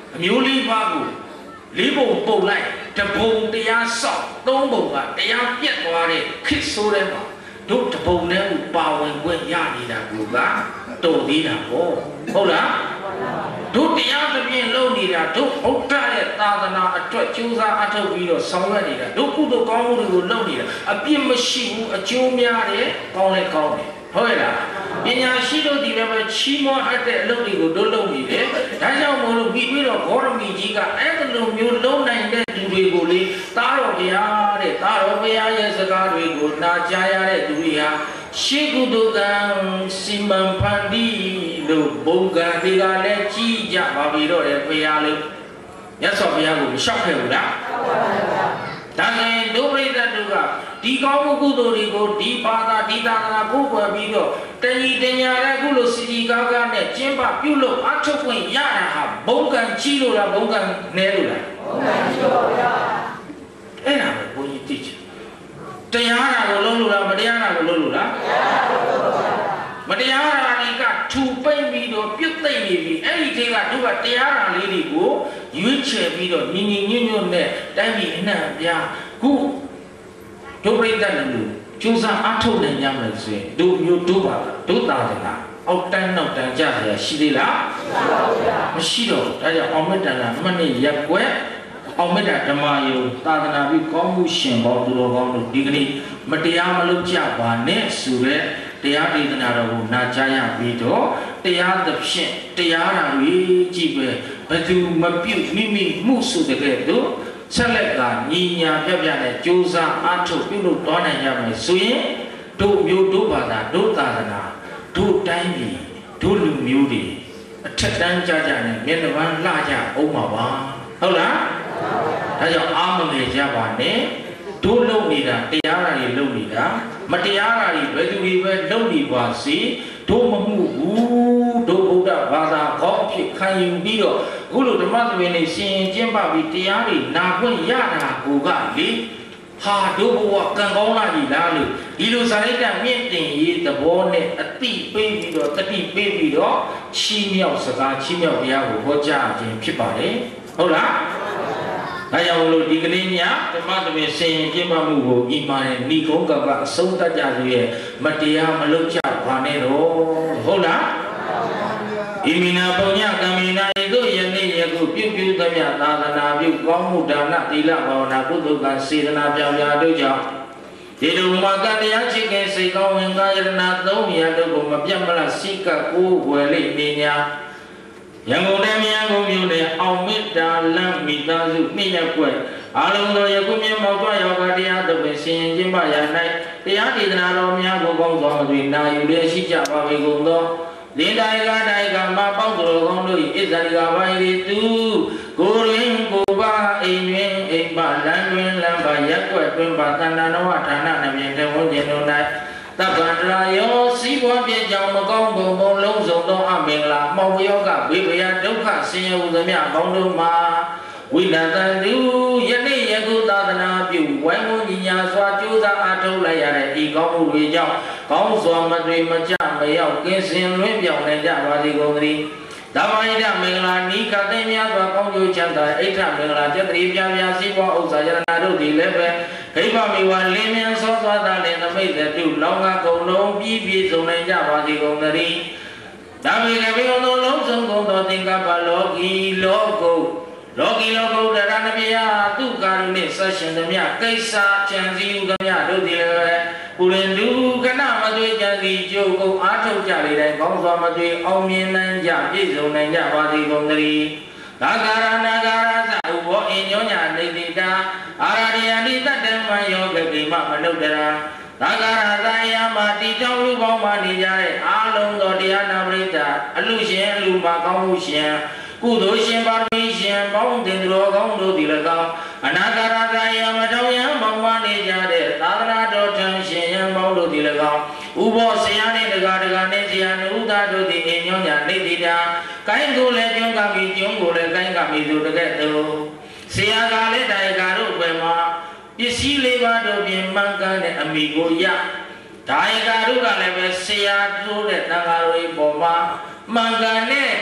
မျိုးလေးပါးကိုလေးပုံပုံလိုက်တပုံတရားဆောက်သုံးပုံကတရားပြတ်သွားတဲ့ခစ်ဆိုးတဲ့မှာတို့တပုံနဲ့ပါဝင်ခွင့်ရနေတာကူကတော်သေးတာပေါ့ဟုတ်လားတို့တရားသဖြင့်လုပ်နေတာတို့ဘုရားရဲ့သာသနာအတွက်ကြိုးစားအထောက်ပြီးတော့ဆောင်ရွက်နေတာတို့ကုသိုလ်ကောင်းမှုတွေကိုလုပ်နေတာအပြစ်မရှိဘူးအကျိုးများတယ်ကောင်းလဲကောင်းတယ်ဟုတ်ရဲ့လားပညာရှိတို့ဒီလည်းပဲချီးမွမ်းအပ်တဲ့အလုပ်တွေကိုတို့လုပ်နေတယ်ဒါကြောင့်မို့လို့ပြီးပြီးတော့ဂေါရမီကြီးကအဲ့လိုမျိုးလုံးနိုင်တဲ့သူတွေကိုလေသားတော်ဘုရားတဲ့သားတော်ဘုရားရဲ့စကားတွေကိုနာကြားရတဲ့သူတွေဟာရှိကုသိုလ်ကံစီမံဖန်တီးလို့ဘုံကံတွေကလည်းကြီးကြပါပြီတော့တယ်ဘုရားလို့မြတ်စွာဘုရားကိုမလျှောက်ခဲ့ဘူးလားဒါနဲ့ဒုပရိသတ်တို့ကဒီကောင်းမှုကုသိုလ်တွေကိုဒီဘာသာဒီသာသနာကိုပွယ်ပြီးတော့တဏီတညာတဲ့အခုလိုစီစီကားကားနဲ့ကျင်းပပြုလို့အထုတ်ခွင့်ရတာဟာဘုံကံကြီးလို့လားဘုံကံနည်းလို့လားဘုံကံကြီးလို့ပါဗျာအဲ့ဒါပဲဘုန်းကြီးသိချင်တရားတာကိုလုံးလို့လားမတရားတာကိုလုံးလို့လားမတရားတာတွေကထူပိတ်ပြီးတော့ပြုတ်သိမ့်နေပြီအဲ့ဒီတွေကသူကတရားတာလေးတွေကိုရွေးချယ်ပြီးတော့ညီညီညွတ်ညွတ်နဲ့တိုင်းပြည်အနှံ့အပြားခုဒုပရိသတ်လူကျိုးစားအထုတ်နိုင်ကြမယ်ဆိုရင်ဒုမျိုးဒုပါဒုတာတနာအောက်တန်းနောက်တန်းကြရရှိသေးလားမရှိတော့ဒါကြောင့်အောင်မေတ္တာကမှတ်နေရက်ွက်အောင်မေတ္တာဓမ္မယုံသာသနာပြုကောင်းမှုရှင်ဘောသူတော်ကောင်းတို့ဒီကနေ့မတရားမလုပ်ကြပါနဲ့ဆိုရဲတရားဒေသနာတော်ကိုနာကြားရပြီးတော့တရားသဖြင့်တရားဓာတ်ကြီးကြည့်ပဲဘယ်သူမပြုတ်မိမိမှုဆိုတဲ့ကဲ့သို့ဆက်လက်ကညီညာပြပြနဲ့ကြိုးစားအားထုတ်ပြုလို့တောင်းနိုင်ရမယ်ဆိုရင်တို့မျိုးတို့ဘာသာတို့သာသနာတို့တိုင်းပြည်တို့လူမျိုးတွေအထက်တန်းကြကြနဲ့မျက်နှာပန်းလှကြအောင်ပါပါဟုတ်လားဒါကြောင့်အားမငယ်ကြပါနဲ့တို့လုံနေတာတရားဓာတ်တွေလုံနေတာမတရားဓာတ်တွေဘယ်သူတွေပဲလုံနေပါစေတို့မမှုဘူးတို့ဗုဒ္ဓဘာသာကောင်းဖြစ်ခံယူပြီးတော့အခုလိုဓမ္မသဘင်တွေရှင်ရင်ကျင့်ပပြီးတရားတွေနာခွင့်ရတာကိုကလေဟာတို့ဘဝကံကောင်းလာပြီလားလို့ဒီလိုဇာတိတမြင့်တင်ရေးသဘောနဲ့အတိပေးပြီးတော့တတိပေးပြီးတော့ချီးမြှောက်စကားချီးမြှောက်တရားကိုဟောကြားခြင်းဖြစ်ပါတယ်ဟုတ်လားဒါကြောင့်လို့ဒီကလေးများဓမ္မသဘင်ရှင်ရင်ကျင့်ပမှုကိုဤမှာနဲ့ဏိကုံးကကအဆုံးတတ်ကြဆိုရဲ့မတရားမလုပ်ကြပါနဲ့တော့ဟုတ်လားဣမိနာပုံညကံမိနာဤသို့ယနေ့ယခုပြုပြုသမျှသာသနာပြုကောင်းမှုဒါနသီလဘာဝနာကုသိုလ်ကံစေတနာပြောင်းပြတို့ကြောင့်ဒီလိုမှာတရားချစ်ခင်စိတ်ကောင်းဝင်ကာယရဏသုံးရာတို့ကိုမပြတ်မလားစိကကိုယ်ွယ်လိမ့်နေညာရန်ကုန်တိုင်းမြန်ကုန်မြို့နယ်အောင်မေတ္တာလမ်းမိသားစုမြင့်ရက်ွက်အားလုံးသောယခုမြတ်မောက်ကြရောကတရားသဘင်ရှင်ရင်ကျင်းပရာ၌တရားဒေသနာတော်များကိုကောင်းစွာမသွေနာယူလျက်ရှိကြပါပေကုန်သောလင်းတိုင်းကားတိုင်းကမှာပေါင်းသူတော်ကောင်းတို့၏ဣဇာတိကပိုင်းလေးသူကိုရင်းကိုပါအိမ်တွင်အိမ်ပါလမ်းတွင်လမ်းပါရက်ွက်တွင်ပါတဏ္ဍနဝဌာနနှင့်တဲ့ဝန်းကျင်တို့၌တပ္ပန္တရာယောစီးပွားပြကြောင့်မကောင်းဘုံဘုံလုံးစုံသောအမင်္ဂလာမောင်ယောဂဘေဘယဒုက္ခဆင်းရဲဟုသမျှပေါင်းတို့မှာဝိနတန်တုယနေ့ယခုသာသနာပြုဝိုင်းဝန်းညီညာစွာကြိုးစားအားထုတ်လိုက်ရတဲ့ဤကောင်းမှုတွေကြောင့်ကောင်းစွာမတွေမကြမရောက်ကင်းစင်လွင့်ပြောင်းနိုင်ကြပါစေကုန်သတည်းဓမ္မဣဒမင်္ဂလာနိကသိများစွာကောင်းကျိုးချမ်းသာဣဋ္ဌမင်္ဂလာကျက်တိပြပြစီးပွားဥစ္စာယရနာတို့သည်လည်းပဲခိဗ္ဗမိဝလင်းမြန်သောသောသာလင်သမိတ်တုလောင်းကကုံလုံးပြည့်ပြည့်စုံနိုင်ကြပါစေကုန်သတည်းဒါပေမဲ့ဘယ်လိုလုံးစုံကုန်သောသင်္ကပ္ပလောကီလောကုလောကီလောကုတ္တရဏမြာသူကာရုနှင့်ဆက်ရှင်သမျှကိစ္စချံစည်းဥသမျှတို့သည်လည်းပုရိန္ဒုကနမသွေကြံစီကြိုးကုန်အားထုတ်ကြလေတိုင်းကောင်းစွာမသွေအောင်မြင်နိုင်ကြပြည့်စုံနိုင်ကြပါစေကုန်သတည်းသာကာရနာကာရသဥဘောအညောညာနေတိတာအာရရိယတိတတ္တမယောဂတိမမနုဿရာသာကာရသာယမတိတောင်းလူပေါင်းမှနေကြတဲ့အာလုံးသောတရားနာပရိသတ်အလူရှင်အလူမကောင်းမှုရှင်ကုသိုလ်ရှင်ပါရမီရှင်ပေါင်းတင်သူတော်ကောင်းတို့သည်၎င်းအနာဂရသာယမထောင်ယံပေါင်းမှနေကြတဲ့သာသနာတော်ထံရှင်ယံပေါင်းတို့သည်၎င်းဥဘောဆရာနှင့်တကားတကားနှင့်ဆရာနုသာတို့သည်အညောညာနေတိတာကိုင်းကိုလည်းကျွန်းကမိကျွန်းကိုလည်းကိုင်းကမိဆိုတကဲ့သို့ဆရာကလည်းတိုင်ကာတို့ပဲမှာပစ္စည်းလေးပါးတို့ပြင်မှန်ကန်တဲ့အမိကိုရဒါယကာတို့ကလည်းပဲဆရာတို့တဲ့တန်ဃာတို့၏ပေါ်မှာမှန်ကန်တဲ့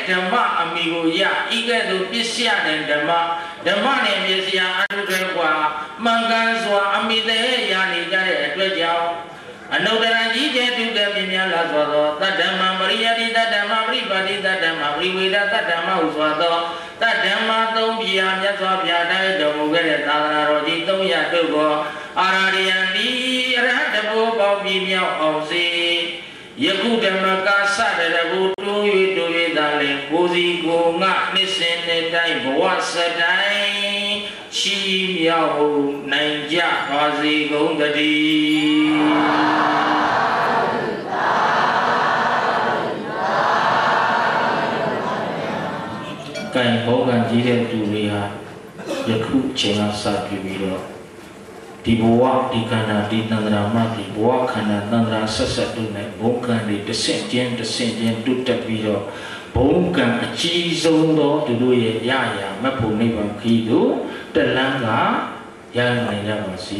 ဓမ္မအမိကိုရဤကဲ့သို့ပစ္စယနဲ့ဓမ္မဓမ္မနဲ့ပစ္စယအထုထဲကွာမှန်ကန်စွာအမိတဲ့ရနေကြတဲ့အတွက်ကြောင့်အနုတ္တရကြီးကျယ်တုကပြင်းများလာစွာသောတတ္တမပရိယတိတတ္တမပရိပါတိတတ္တမပရိဝေဒတတ္တမဟုစွာသောတတ္တမသုံးပြာမြတ်စွာဘုရားတိုင်းတော်မူခဲ့တဲ့သာသနာတော်ကြီးသုံးရတို့ကိုအာရရိယံဤအရဟတဘောပေါင်းပြမြောက်အောင်စေယခုဓမ္မကာသတရဘူတိုး၍တိုး၍သာလေကိုစီကိုငါနှစ်စင်တဲ့တိုင်းဘဝစတိုင်းချီးမြှောက်နိုင်ကြပါစေကုန်သတည်းကံဘောကံကြီးတဲ့သူတွေဟာယခုချိန်ကစပြုပြီးတော့ဒီဘဝဒီခန္ဓာဒီတန္တရာမဒီဘဝခန္ဓာတန္တရာဆက်ဆက်တို့နဲ့ဘုံကံတွေတစ်ဆင့်ချင်းတစ်ဆင့်ချင်းတုတ်တက်ပြီးတော့ဘုံကံအကြီးဆုံးသောသူတို့ရဲ့ရရာမဖို့နိဗ္ဗာန်ခီးတို့တလန်းကရနိုင်ကြပါစေ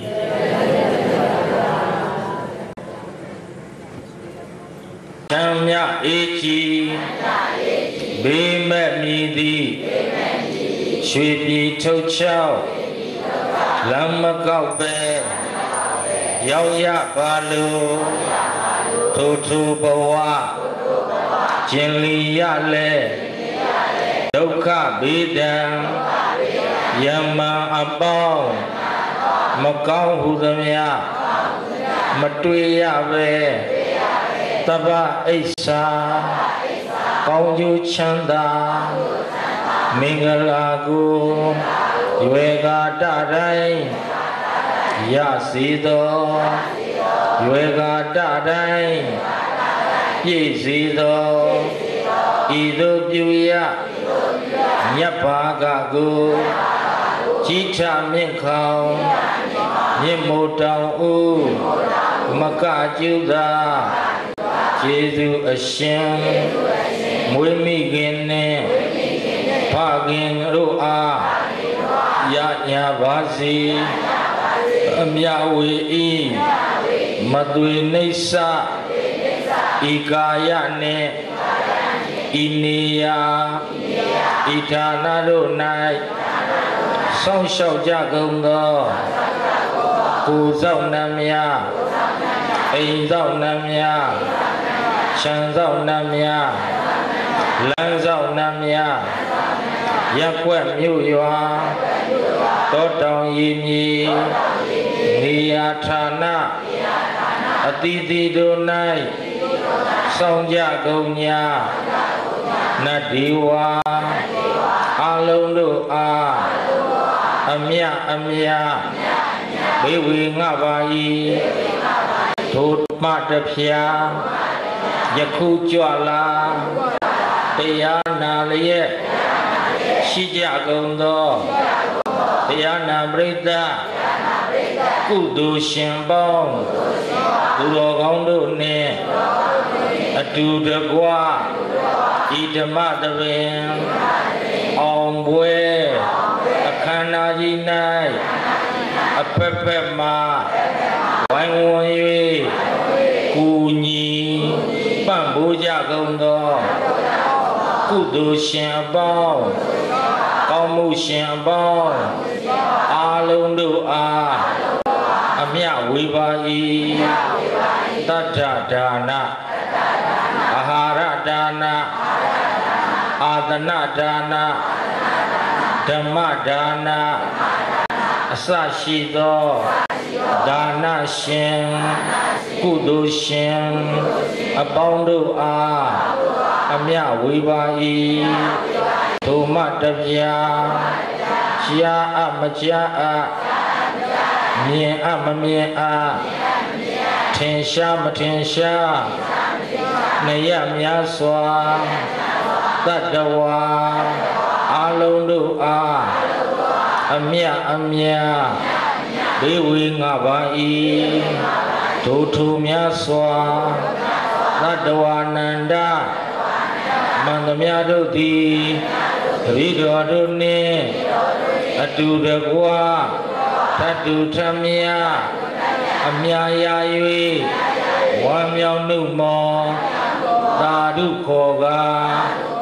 ။သံမြအေကြီးဘေးမဲ့မြည်သည်ရွှေပြည်ထုတ်ချောက်လမ်းမကောက်ပဲရောက်ရပါလို့ထိုထိုဘဝကျင်လီရလဲဒုက္ခဘေးဒဏ်ယမအပေါင်းမကောင်းဟုသမျှမတွေ့ရပဲတပ္ပအိစ္ဆာကောင်းကျိုးချမ်းသာမင်္ဂလာကိုရွယ်ကာတတိုင်းရစီသောရွယ်ကာတတိုင်းပြည့်စီသောဤသို့ပြုရမြတ်ဘာကကိုကြီးထမြင့်ခေါင်မြင့်မို့တောင်ဦးမကကျူသာကျေးဇူးအရှင်မွေးမိခင်နဲ့ဖခင်တို့အားရညာပါစေအမြဝေဤမသွေနှိစ္စဤကာယနဲ့ဤနေယာဤဌာနတို့၌ဆောင်းလျှောက်ကြကုန်သောကိုယ်ဆောင်နှမ်းများအိမ်ဆောင်နှမ်းများခြံဆောင်နှမ်းများလမ်းဆောင်နှမ်းများရက်ွက်မြို့ရွာတောတောင်ရီမြေနေရာဌာနအသီးသီးတို့၌ဆောင်းကြကုန်ညာနတ်ဒီဝါအလုံးတို့အားအမြအမြဘေဝေငှပါ၏ထိုမတဖျာယခုကြွလာတရားနာလျက်ရှိကြကုန်သောတရားနာပရိသတ်ကုသိုလ်ရှင်ပေါင်းသူတော်ကောင်းတို့နှင့်အတူတကွဤဓမ္မသဘင်အောင်ပွဲအခမ်းအနားကြီး၌အဖက်ဖက်မှဝိုင်းဝန်း၍ကူညီပံ့ပိုးကြကုန်သောကုသိုလ်ရှင်အပေါင်းကောင်းမှုရှင်အပေါင်းအားလုံးတို့အားအမြဝေပါ၏တတ္ထဒါနအာဟာရဒါနအာသနဒါနဓမ္မဒါနအစရှိသောဒါနရှင်ကုသိုလ်ရှင်အပေါင်းတို့အားအမြဝေပါ၏ထိုမတပြာရှားအမကြားအမြင်အမမြင်အထင်ရှားမထင်ရှားနေရများစွာတတ္တဝါအလုံးတို့အားအမြအမြဘေးဝေငှပါ၏ထိုထိုများစွာတတ္တဝါနန္ဒမန္တမြတို့သည်တတိတော်တို့နှင့်အတူတကွတတုထမြအမြရာ၍ဝမ်းမြောက်နှုတ်မောသာဓုခေါ်ကာ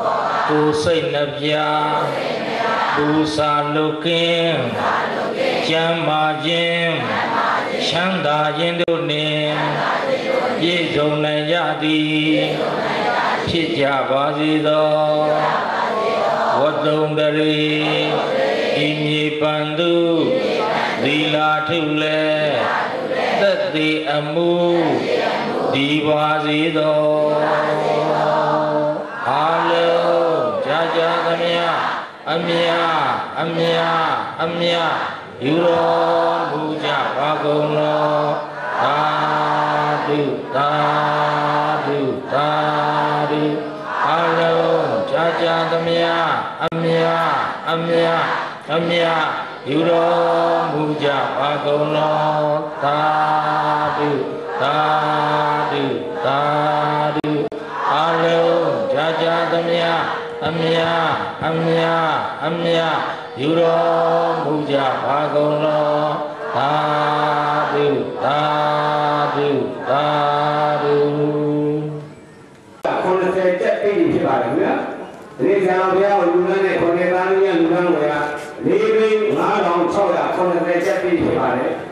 ကိုစိတ်နှပြဘူစာလုကင်းကျမ်းမာခြင်းချမ်းသာခြင်းတို့နှင့်ပြည့်စုံနိုင်ကြသည်ဖြစ်ကြပါစေသောဝတ္တုံတရေဤမြေပန်သူသီလာထုလဲသက်သေအမှုဒီပါစေသောအားလုံးကြာကြာသမျှအမြအမြအမြယူတော်မူကြပါကုန်လောသာဓုသာဓုသာဓုအားလုံးကြာကြာသမျှအမြအမြအမြယူတော်မူကြပါကုန်လောသာဓုသာဓုသာဓုအားလုံးကြာကြာသမျှအမြအမြအမြယူတော်မူကြပါကုန်လောသာဓုသာဓုသာဓုခုနှစ်ဆယ်တက်ပြီဖြစ်ပါတယ်ဗျာဒီဆရာဘုရားကိုလူလန်းနဲ့ခေါ်နေတာလူရလူလန်းတွေကလေးသိန်းငါးထောင်ခြောက်ရာခုနှစ်ဆယ်တက်ပြီဖြစ်ပါတယ်